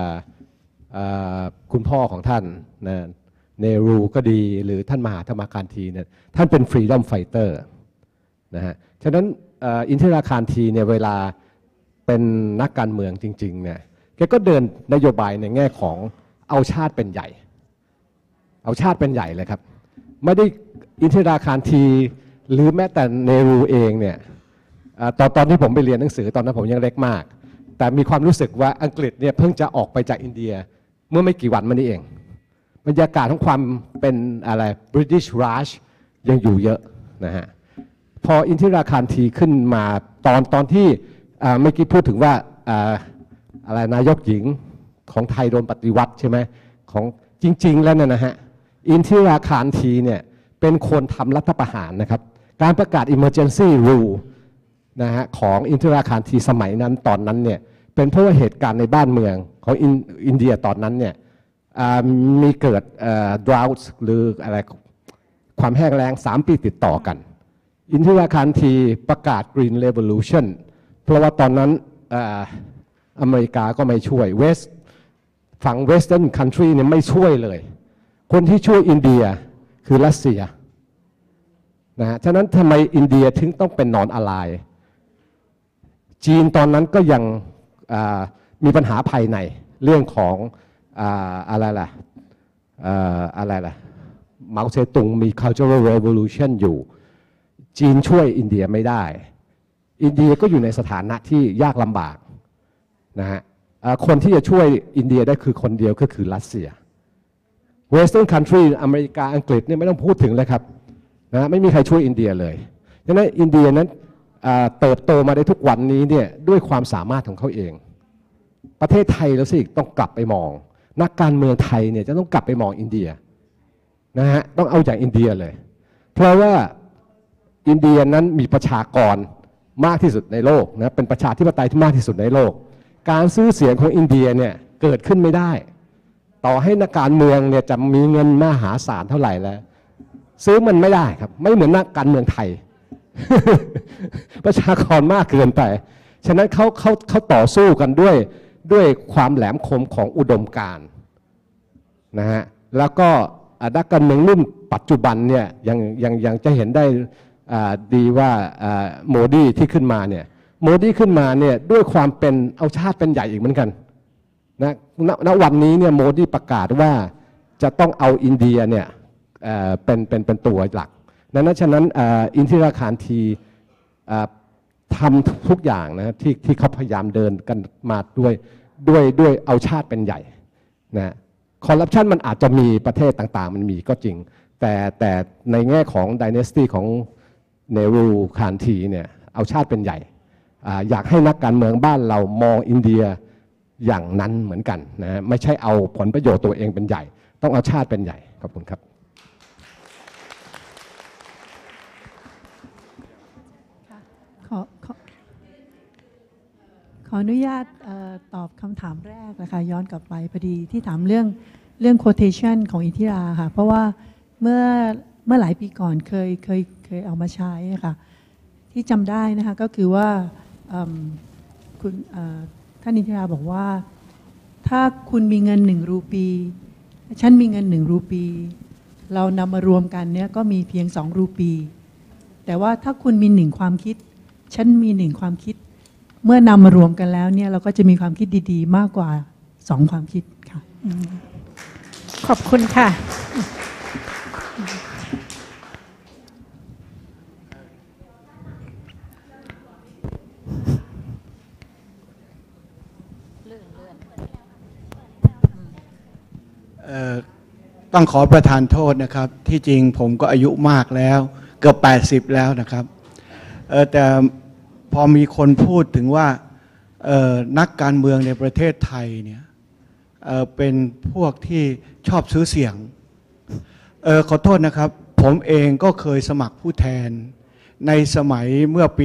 คุณพ่อของท่านนะเนรูก็ดีหรือท่านมหาธรรมคารทีเนี่ยท่านเป็นฟรีดอมไฟเตอร์นะฮะฉะนั้นอินทิราคารทีเนี่ยเวลาเป็นนักการเมืองจริงๆเนี่ยแกก็เดินนโยบายในแง่ของเอาชาติเป็นใหญ่เอาชาติเป็นใหญ่เลยครับไม่ได้อินทิราคารทีหรือแม้แต่เนรูเองเนี่ยตอนที่ผมไปเรียนหนังสือตอนนั้นผมยังเล็กมากแต่มีความรู้สึกว่าอังกฤษเนี่ยเพิ่งจะออกไปจากอินเดียเมื่อไม่กี่วันมานี้เองบรรยากาศของความเป็นอะไร British Raj ยังอยู่เยอะนะฮะพออินทิราคารทีขึ้นมาตอนที่เมื่อกี้พูดถึงว่าอะไรนายกหญิงของไทยโดนปฏิวัติใช่ไหมของจริงๆแล้วเนี่ยนะฮะอินทิราคารทีเนี่ยเป็นคนทำรัฐประหารนะครับการประกาศ Emergency Rule นะฮะของอินทิราคารทีสมัยนั้นตอนนั้นเนี่ยเป็นเพราะว่าเหตุการณ์ในบ้านเมืองของอินเดียตอนนั้นเนี่ยมีเกิดdrought หรืออะไรความแห้งแล้ง3 ปีติดต่อกันอินทิราคารทีประกาศ Green Revolution เพราะว่าตอนนั้นอเมริกาก็ไม่ช่วยฝั่ง Western Country เนี่ยไม่ช่วยเลยคนที่ช่วยอินเดียคือรัสเซียนะฮะฉะนั้นทำไมอินเดียถึงต้องเป็นนอนอะไลน์จีนตอนนั้นก็ยังมีปัญหาภายในเรื่องของอะไรล่ะเหมาเซตุงมี cultural revolution อยู่จีนช่วยอินเดียไม่ได้อินเดียก็อยู่ในสถานะที่ยากลำบากนะฮะคนที่จะช่วยอินเดียได้คือคนเดียวก็คือรัสเซีย Western country อเมริกาอังกฤษเนี่ยไม่ต้องพูดถึงเลยครับนะไม่มีใครช่วยอินเดียเลยดังนั้นอินเดียนั้นเติบโตมาได้ทุกวันนี้เนี่ยด้วยความสามารถของเขาเองประเทศไทยแล้วสิต้องกลับไปมองนักการเมืองไทยเนี่ยจะต้องกลับไปมองอินเดียนะฮะต้องเอาจากอินเดียเลยเพราะว่าอินเดียนั้นมีประชากรมากที่สุดในโลกนะเป็นประชาธิปไตยที่มากที่สุดในโลกการซื้อเสียงของอินเดียเนี่ยเกิดขึ้นไม่ได้ต่อให้นักการเมืองเนี่ยจะมีเงินมหาศาลเท่าไหร่แล้วซื้อมันไม่ได้ครับไม่เหมือนนักการเมืองไทย ประชากรมากเกินไปฉะนั้นเขาต่อสู้กันด้วยความแหลมคมของอุดมการณ์นะฮะแล้วก็นักการเมืองรุ่นปัจจุบันเนี่ยยังจะเห็นได้ดีว่าโมดีที่ขึ้นมาเนี่ยโมดีขึ้นมาเนี่ยด้วยความเป็นเอาชาติเป็นใหญ่อีกเหมือนกันณวันนี้เนี่ยโมดีประกาศว่าจะต้องเอาอินเดียเนี่ยเป็นตัวหลักฉะนั้นอินทิราคารทีทำทุกอย่างนะที่เขาพยายามเดินกันมาด้วยเอาชาติเป็นใหญ่นะคอร์รัปชันมันอาจจะมีประเทศต่างๆมันมีก็จริงแต่ในแง่ของไดนาสตี้ของเนรูคารทีเนี่ยเอาชาติเป็นใหญ่อยากให้นักการเมืองบ้านเรามองอินเดียอย่างนั้นเหมือนกันนะไม่ใช่เอาผลประโยชน์ตัวเองเป็นใหญ่ต้องเอาชาติเป็นใหญ่ขอบคุณครับขออนุญาตตอบคำถามแรกนะคะย้อนกลับไปพอดีที่ถามเรื่อง quotation ของอินทิราค่ะเพราะว่าเมื่อหลายปีก่อนเคยเอามาใช้ค่ะที่จำได้นะคะก็คือว่าคุณท่านอินทิราบอกว่าถ้าคุณมีเงิน1 รูปีฉันมีเงิน1 รูปี เรานำมารวมกันเนี่ยก็มีเพียง2 รูปี แต่ว่าถ้าคุณมี1 ความคิดฉันมี1 ความคิดเมื่อนำมารวมกันแล้วเนี่ยเราก็จะมีความคิดดีๆมากกว่า2 ความคิดค่ะขอบคุณค่ะต้องขอประทานโทษนะครับที่จริงผมก็อายุมากแล้วเกือบ80แล้วนะครับแต่พอมีคนพูดถึงว่านักการเมืองในประเทศไทยเนี่ยเป็นพวกที่ชอบซื้อเสียงขอโทษนะครับผมเองก็เคยสมัครผู้แทนในสมัยเมื่อปี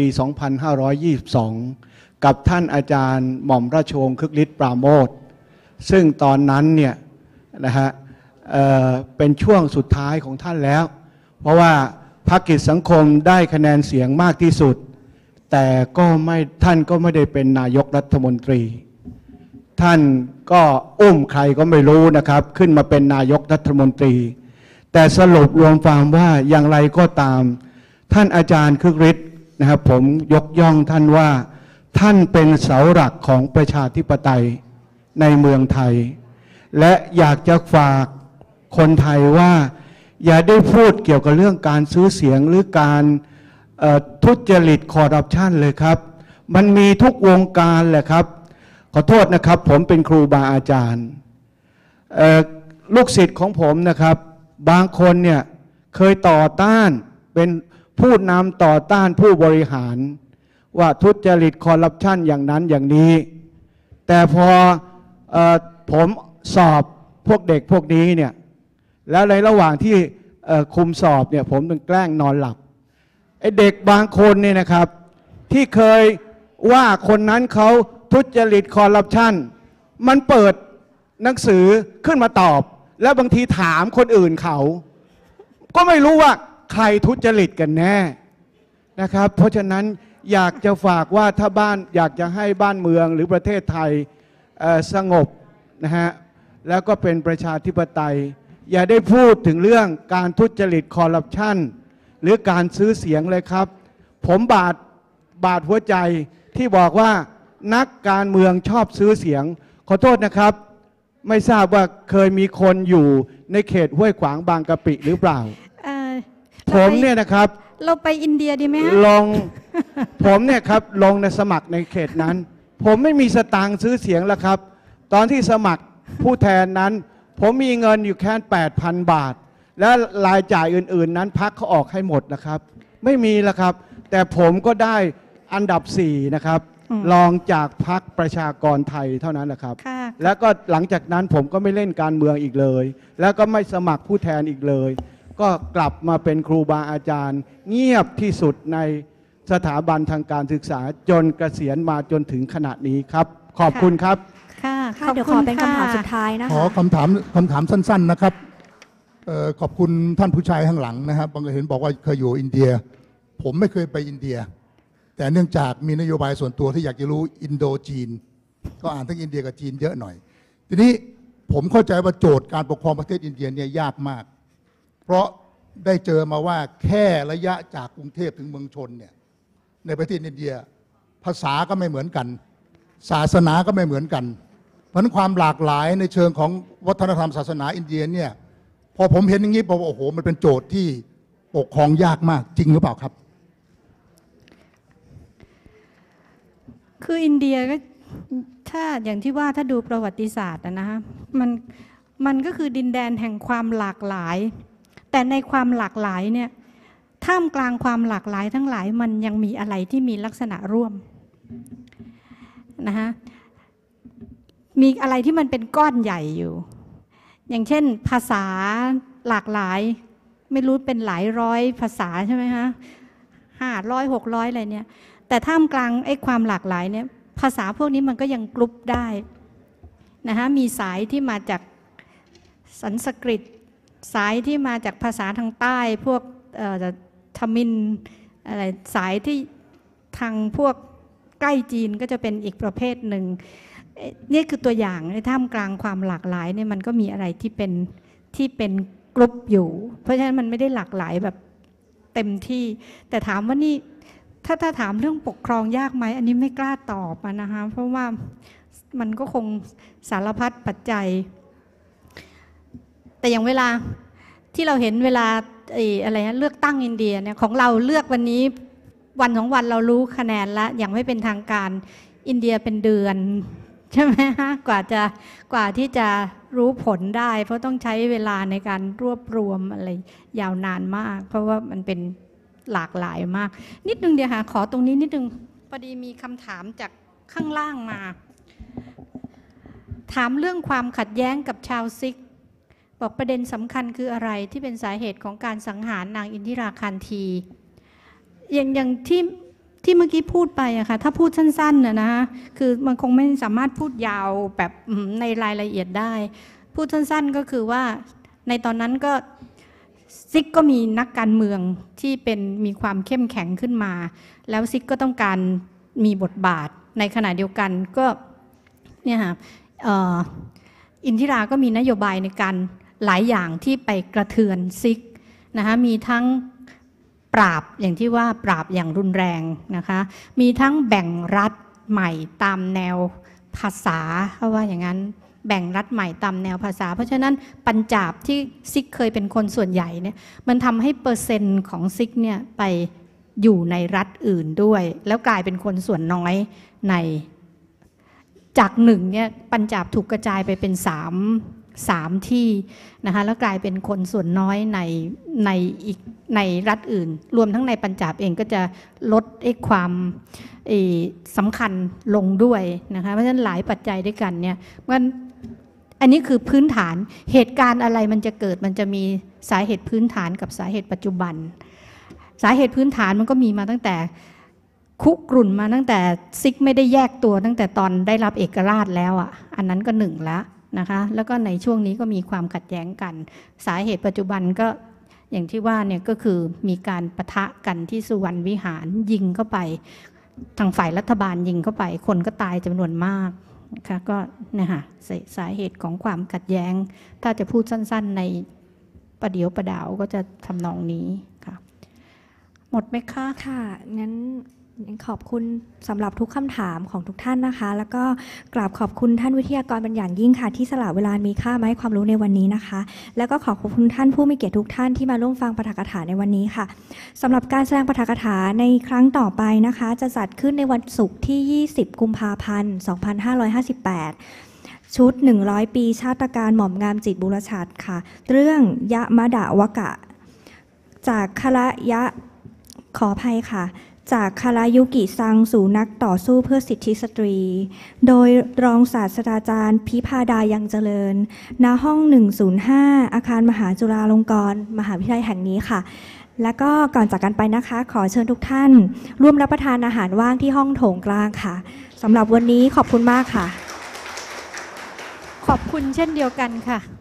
2522 กับท่านอาจารย์หม่อมราชวงศ์คึกฤทธิ์ปราโมทย์ซึ่งตอนนั้นเนี่ยนะฮะเป็นช่วงสุดท้ายของท่านแล้วเพราะว่าพรรคกิจสังคมได้คะแนนเสียงมากที่สุดแต่ก็ไม่ท่านก็ไม่ได้เป็นนายกรัฐมนตรีท่านก็อุ้มใครก็ไม่รู้นะครับขึ้นมาเป็นนายกรัฐมนตรีแต่สรุปรวมความว่าอย่างไรก็ตามท่านอาจารย์คึกฤทธิ์นะครับผมยกย่องท่านว่าท่านเป็นเสาหลักของประชาธิปไตยในเมืองไทยและอยากจะฝากคนไทยว่าอย่าได้พูดเกี่ยวกับเรื่องการซื้อเสียงหรือการทุจริตคอร์รัปชันเลยครับมันมีทุกวงการแหละครับขอโทษนะครับผมเป็นครูบาอาจารย์ลูกศิษย์ของผมนะครับบางคนเนี่ยเคยต่อต้านเป็นผู้นำต่อต้านผู้บริหารว่าทุจริตคอร์รัปชันอย่างนั้นอย่างนี้แต่พอผมสอบพวกเด็กพวกนี้เนี่ยแล้วในระหว่างที่คุมสอบเนี่ยผมต้องแกล้งนอนหลับไอ้เด็กบางคนเนี่ยนะครับที่เคยว่าคนนั้นเขาทุจริตคอร์รัปชันมันเปิดหนังสือขึ้นมาตอบแล้วบางทีถามคนอื่นเขาก็ไม่รู้ว่าใครทุจริตกันแน่นะครับเพราะฉะนั้นอยากจะฝากว่าถ้าบ้านอยากจะให้บ้านเมืองหรือประเทศไทยสงบนะฮะแล้วก็เป็นประชาธิปไตยอย่าได้พูดถึงเรื่องการทุจริตคอร์รัปชันหรือการซื้อเสียงเลยครับผมบาดหัวใจที่บอกว่านักการเมืองชอบซื้อเสียงขอโทษนะครับไม่ทราบว่าเคยมีคนอยู่ในเขตห้วยขวางบางกะปิหรือเปล่าผมเนี่ยนะครับเราไปอินเดียดีไหมฮะผมเนี่ยครับลงในสมัครในเขตนั้นผมไม่มีสตางค์ซื้อเสียงแล้วครับตอนที่สมัครผู้แทนนั้นผมมีเงินอยู่แค่ 8,000 บาทและรายจ่ายอื่นๆนั้นพรรคเขาออกให้หมดนะครับไม่มีละครับแต่ผมก็ได้อันดับ4นะครับรองจากพรรคประชากรไทยเท่านั้นแหละครับแล้วก็หลังจากนั้นผมก็ไม่เล่นการเมืองอีกเลยแล้วก็ไม่สมัครผู้แทนอีกเลยก็กลับมาเป็นครูบาอาจารย์เงียบที่สุดในสถาบันทางการศึกษาจนเกษียณมาจนถึงขณะนี้ครับขอบคุณครับค่ะเดี๋ยวขอเป็นคำถามสุดท้ายนะคะขอคำถามสั้นๆนะครับขอบคุณท่านผู้ชายข้างหลังนะครับบางคนเห็นบอกว่าเคยอยู่อินเดียผมไม่เคยไปอินเดียแต่เนื่องจากมีนโยบายส่วนตัวที่อยากจะรู้อินโดจีนก็อ่านทั้งอินเดียกับจีนเยอะหน่อยทีนี้ผมเข้าใจว่าโจทย์การปกครองประเทศอินเดียเนี่ยยากมากเพราะได้เจอมาว่าแค่ระยะจากกรุงเทพถึงเมืองชนเนี่ยในประเทศอินเดียภาษาก็ไม่เหมือนกันศาสนาก็ไม่เหมือนกันเพราะฉะนั้นความหลากหลายในเชิงของวัฒนธรรมศาสนาอินเดียเนี่ยพอผมเห็นอย่างนี้บอกว่าโอ้โหมันเป็นโจทย์ที่ปกครองยากมากจริงหรือเปล่าครับคืออินเดียก็ถ้าอย่างที่ว่าถ้าดูประวัติศาสตร์นะฮะมันก็คือดินแดนแห่งความหลากหลายแต่ในความหลากหลายเนี่ยท่ามกลางความหลากหลายทั้งหลายมันยังมีอะไรที่มีลักษณะร่วมนะฮะมีอะไรที่มันเป็นก้อนใหญ่อยู่อย่างเช่นภาษาหลากหลายไม่รู้เป็นหลายร้อยภาษาใช่ไหมฮะ500 600อะไรเนี่ยแต่ท่ามกลางไอ้ความหลากหลายเนี่ยภาษาพวกนี้มันก็ยังกรุ๊ปได้นะฮะมีสายที่มาจากสันสกฤตสายที่มาจากภาษาทางใต้พวกทมิฬอะไรสายที่ทางพวกใกล้จีนก็จะเป็นอีกประเภทหนึ่งนี่คือตัวอย่างในท่ามกลางความหลากหลายเนี่ยมันก็มีอะไรที่เป็นกลุ่มอยู่เพราะฉะนั้นมันไม่ได้หลากหลายแบบเต็มที่แต่ถามว่านี่ถ้าถามเรื่องปกครองยากไหมอันนี้ไม่กล้าตอบนะคะเพราะว่ามันก็คงสารพัดปัจจัยแต่อย่างเวลาที่เราเห็นเวลาอะไรนะเลือกตั้งอินเดียเนี่ยของเราเลือกวันนี้วัน2 วันเรารู้คะแนนละอย่างไม่เป็นทางการอินเดียเป็นเดือนใช่ไหมฮะกว่าที่จะรู้ผลได้เพราะต้องใช้เวลาในการรวบรวมอะไรยาวนานมากเพราะว่ามันเป็นหลากหลายมากนิดนึงเดียวค่ะขอตรงนี้นิดนึงพอดีมีคำถามจากข้างล่างมาถามเรื่องความขัดแย้งกับชาวซิกบอกประเด็นสำคัญคืออะไรที่เป็นสาเหตุของการสังหารนางอินทิราคารธีอย่างที่เมื่อกี้พูดไปอะค่ะถ้าพูดสั้นๆนะคือมันคงไม่สามารถพูดยาวแบบในรายละเอียดได้พูดสั้นๆก็คือว่าในตอนนั้นก็ซิกก็มีนักการเมืองที่มีความเข้มแข็งขึ้นมาแล้วซิกก็ต้องการมีบทบาทในขณะเดียวกันก็เนี่ยค่ะอินทิราก็มีนโยบายในการหลายอย่างที่ไปกระเทือนซิกนะคะมีทั้งปราบอย่างที่ว่าปราบอย่างรุนแรงนะคะมีทั้งแบ่งรัฐใหม่ตามแนวภาษาเขาว่าอย่างนั้นแบ่งรัฐใหม่ตามแนวภาษาเพราะฉะนั้นปัญจาบที่ซิกเคยเป็นคนส่วนใหญ่เนี่ยมันทำให้เปอร์เซ็นต์ของซิกเนี่ยไปอยู่ในรัฐอื่นด้วยแล้วกลายเป็นคนส่วนน้อยในจาก1เนี่ยปัญจาบถูกกระจายไปเป็น3ที่นะคะแล้วกลายเป็นคนส่วนน้อยในรัฐอื่นรวมทั้งในปัญจาบเองก็จะลดความสำคัญลงด้วยนะคะเพราะฉะนั้นหลายปัจจัยด้วยกันเนี่ยอันนี้คือพื้นฐานเหตุการณ์อะไรมันจะเกิดมันจะมีสาเหตุพื้นฐานกับสาเหตุปัจจุบันสาเหตุพื้นฐานมันก็มีมาตั้งแต่คุกรุ่นมาตั้งแต่ซิกไม่ได้แยกตัวตั้งแต่ตอนได้รับเอกราชแล้วอ่ะอันนั้นก็1แล้วนะคะแล้วก็ในช่วงนี้ก็มีความขัดแย้งกันสาเหตุปัจจุบันก็อย่างที่ว่าเนี่ยก็คือมีการปะทะกันที่สุวรรณวิหารยิงเข้าไปทางฝ่ายรัฐบาลยิงเข้าไปคนก็ตายจำนวนมากนะคะก็เนี่ยค่ะสาเหตุของความขัดแย้งถ้าจะพูดสั้นๆในประเดี๋ยวประดาวก็จะทำนองนี้ค่ะหมดไหมคะค่ะงั้นขอบคุณสำหรับทุกคำถามของทุกท่านนะคะแล้วก็กราบขอบคุณท่านวิทยากรเป็นอย่างยิ่งค่ะที่สละเวลามีค่ามาให้ความรู้ในวันนี้นะคะแล้วก็ขอบคุณท่านผู้มีเกียรติทุกท่านที่มาร่วมฟังปาฐกถาในวันนี้ค่ะสำหรับการแสดงปาฐกถาในครั้งต่อไปนะคะจะจัดขึ้นในวันศุกร์ที่20 กุมภาพันธ์ 2558 ชุด100 ปีชาตการหม่อมงามจิตบุรชัดค่ะเรื่องยะมะดะวกะจากคารยะขออภัยค่ะจากคารายุกิซังสู่นักต่อสู้เพื่อสิทธิสตรีโดยรองศาสตราจารย์พิพาดายังเจริญณห้อง105อาคารมหาจุฬาลงกรณ์มหาวิทยาลัยแห่งนี้ค่ะแล้วก็ก่อนจากกันไปนะคะขอเชิญทุกท่านร่วมรับประทานอาหารว่างที่ห้องโถงกลางค่ะสำหรับวันนี้ขอบคุณมากค่ะขอบคุณเช่นเดียวกันค่ะ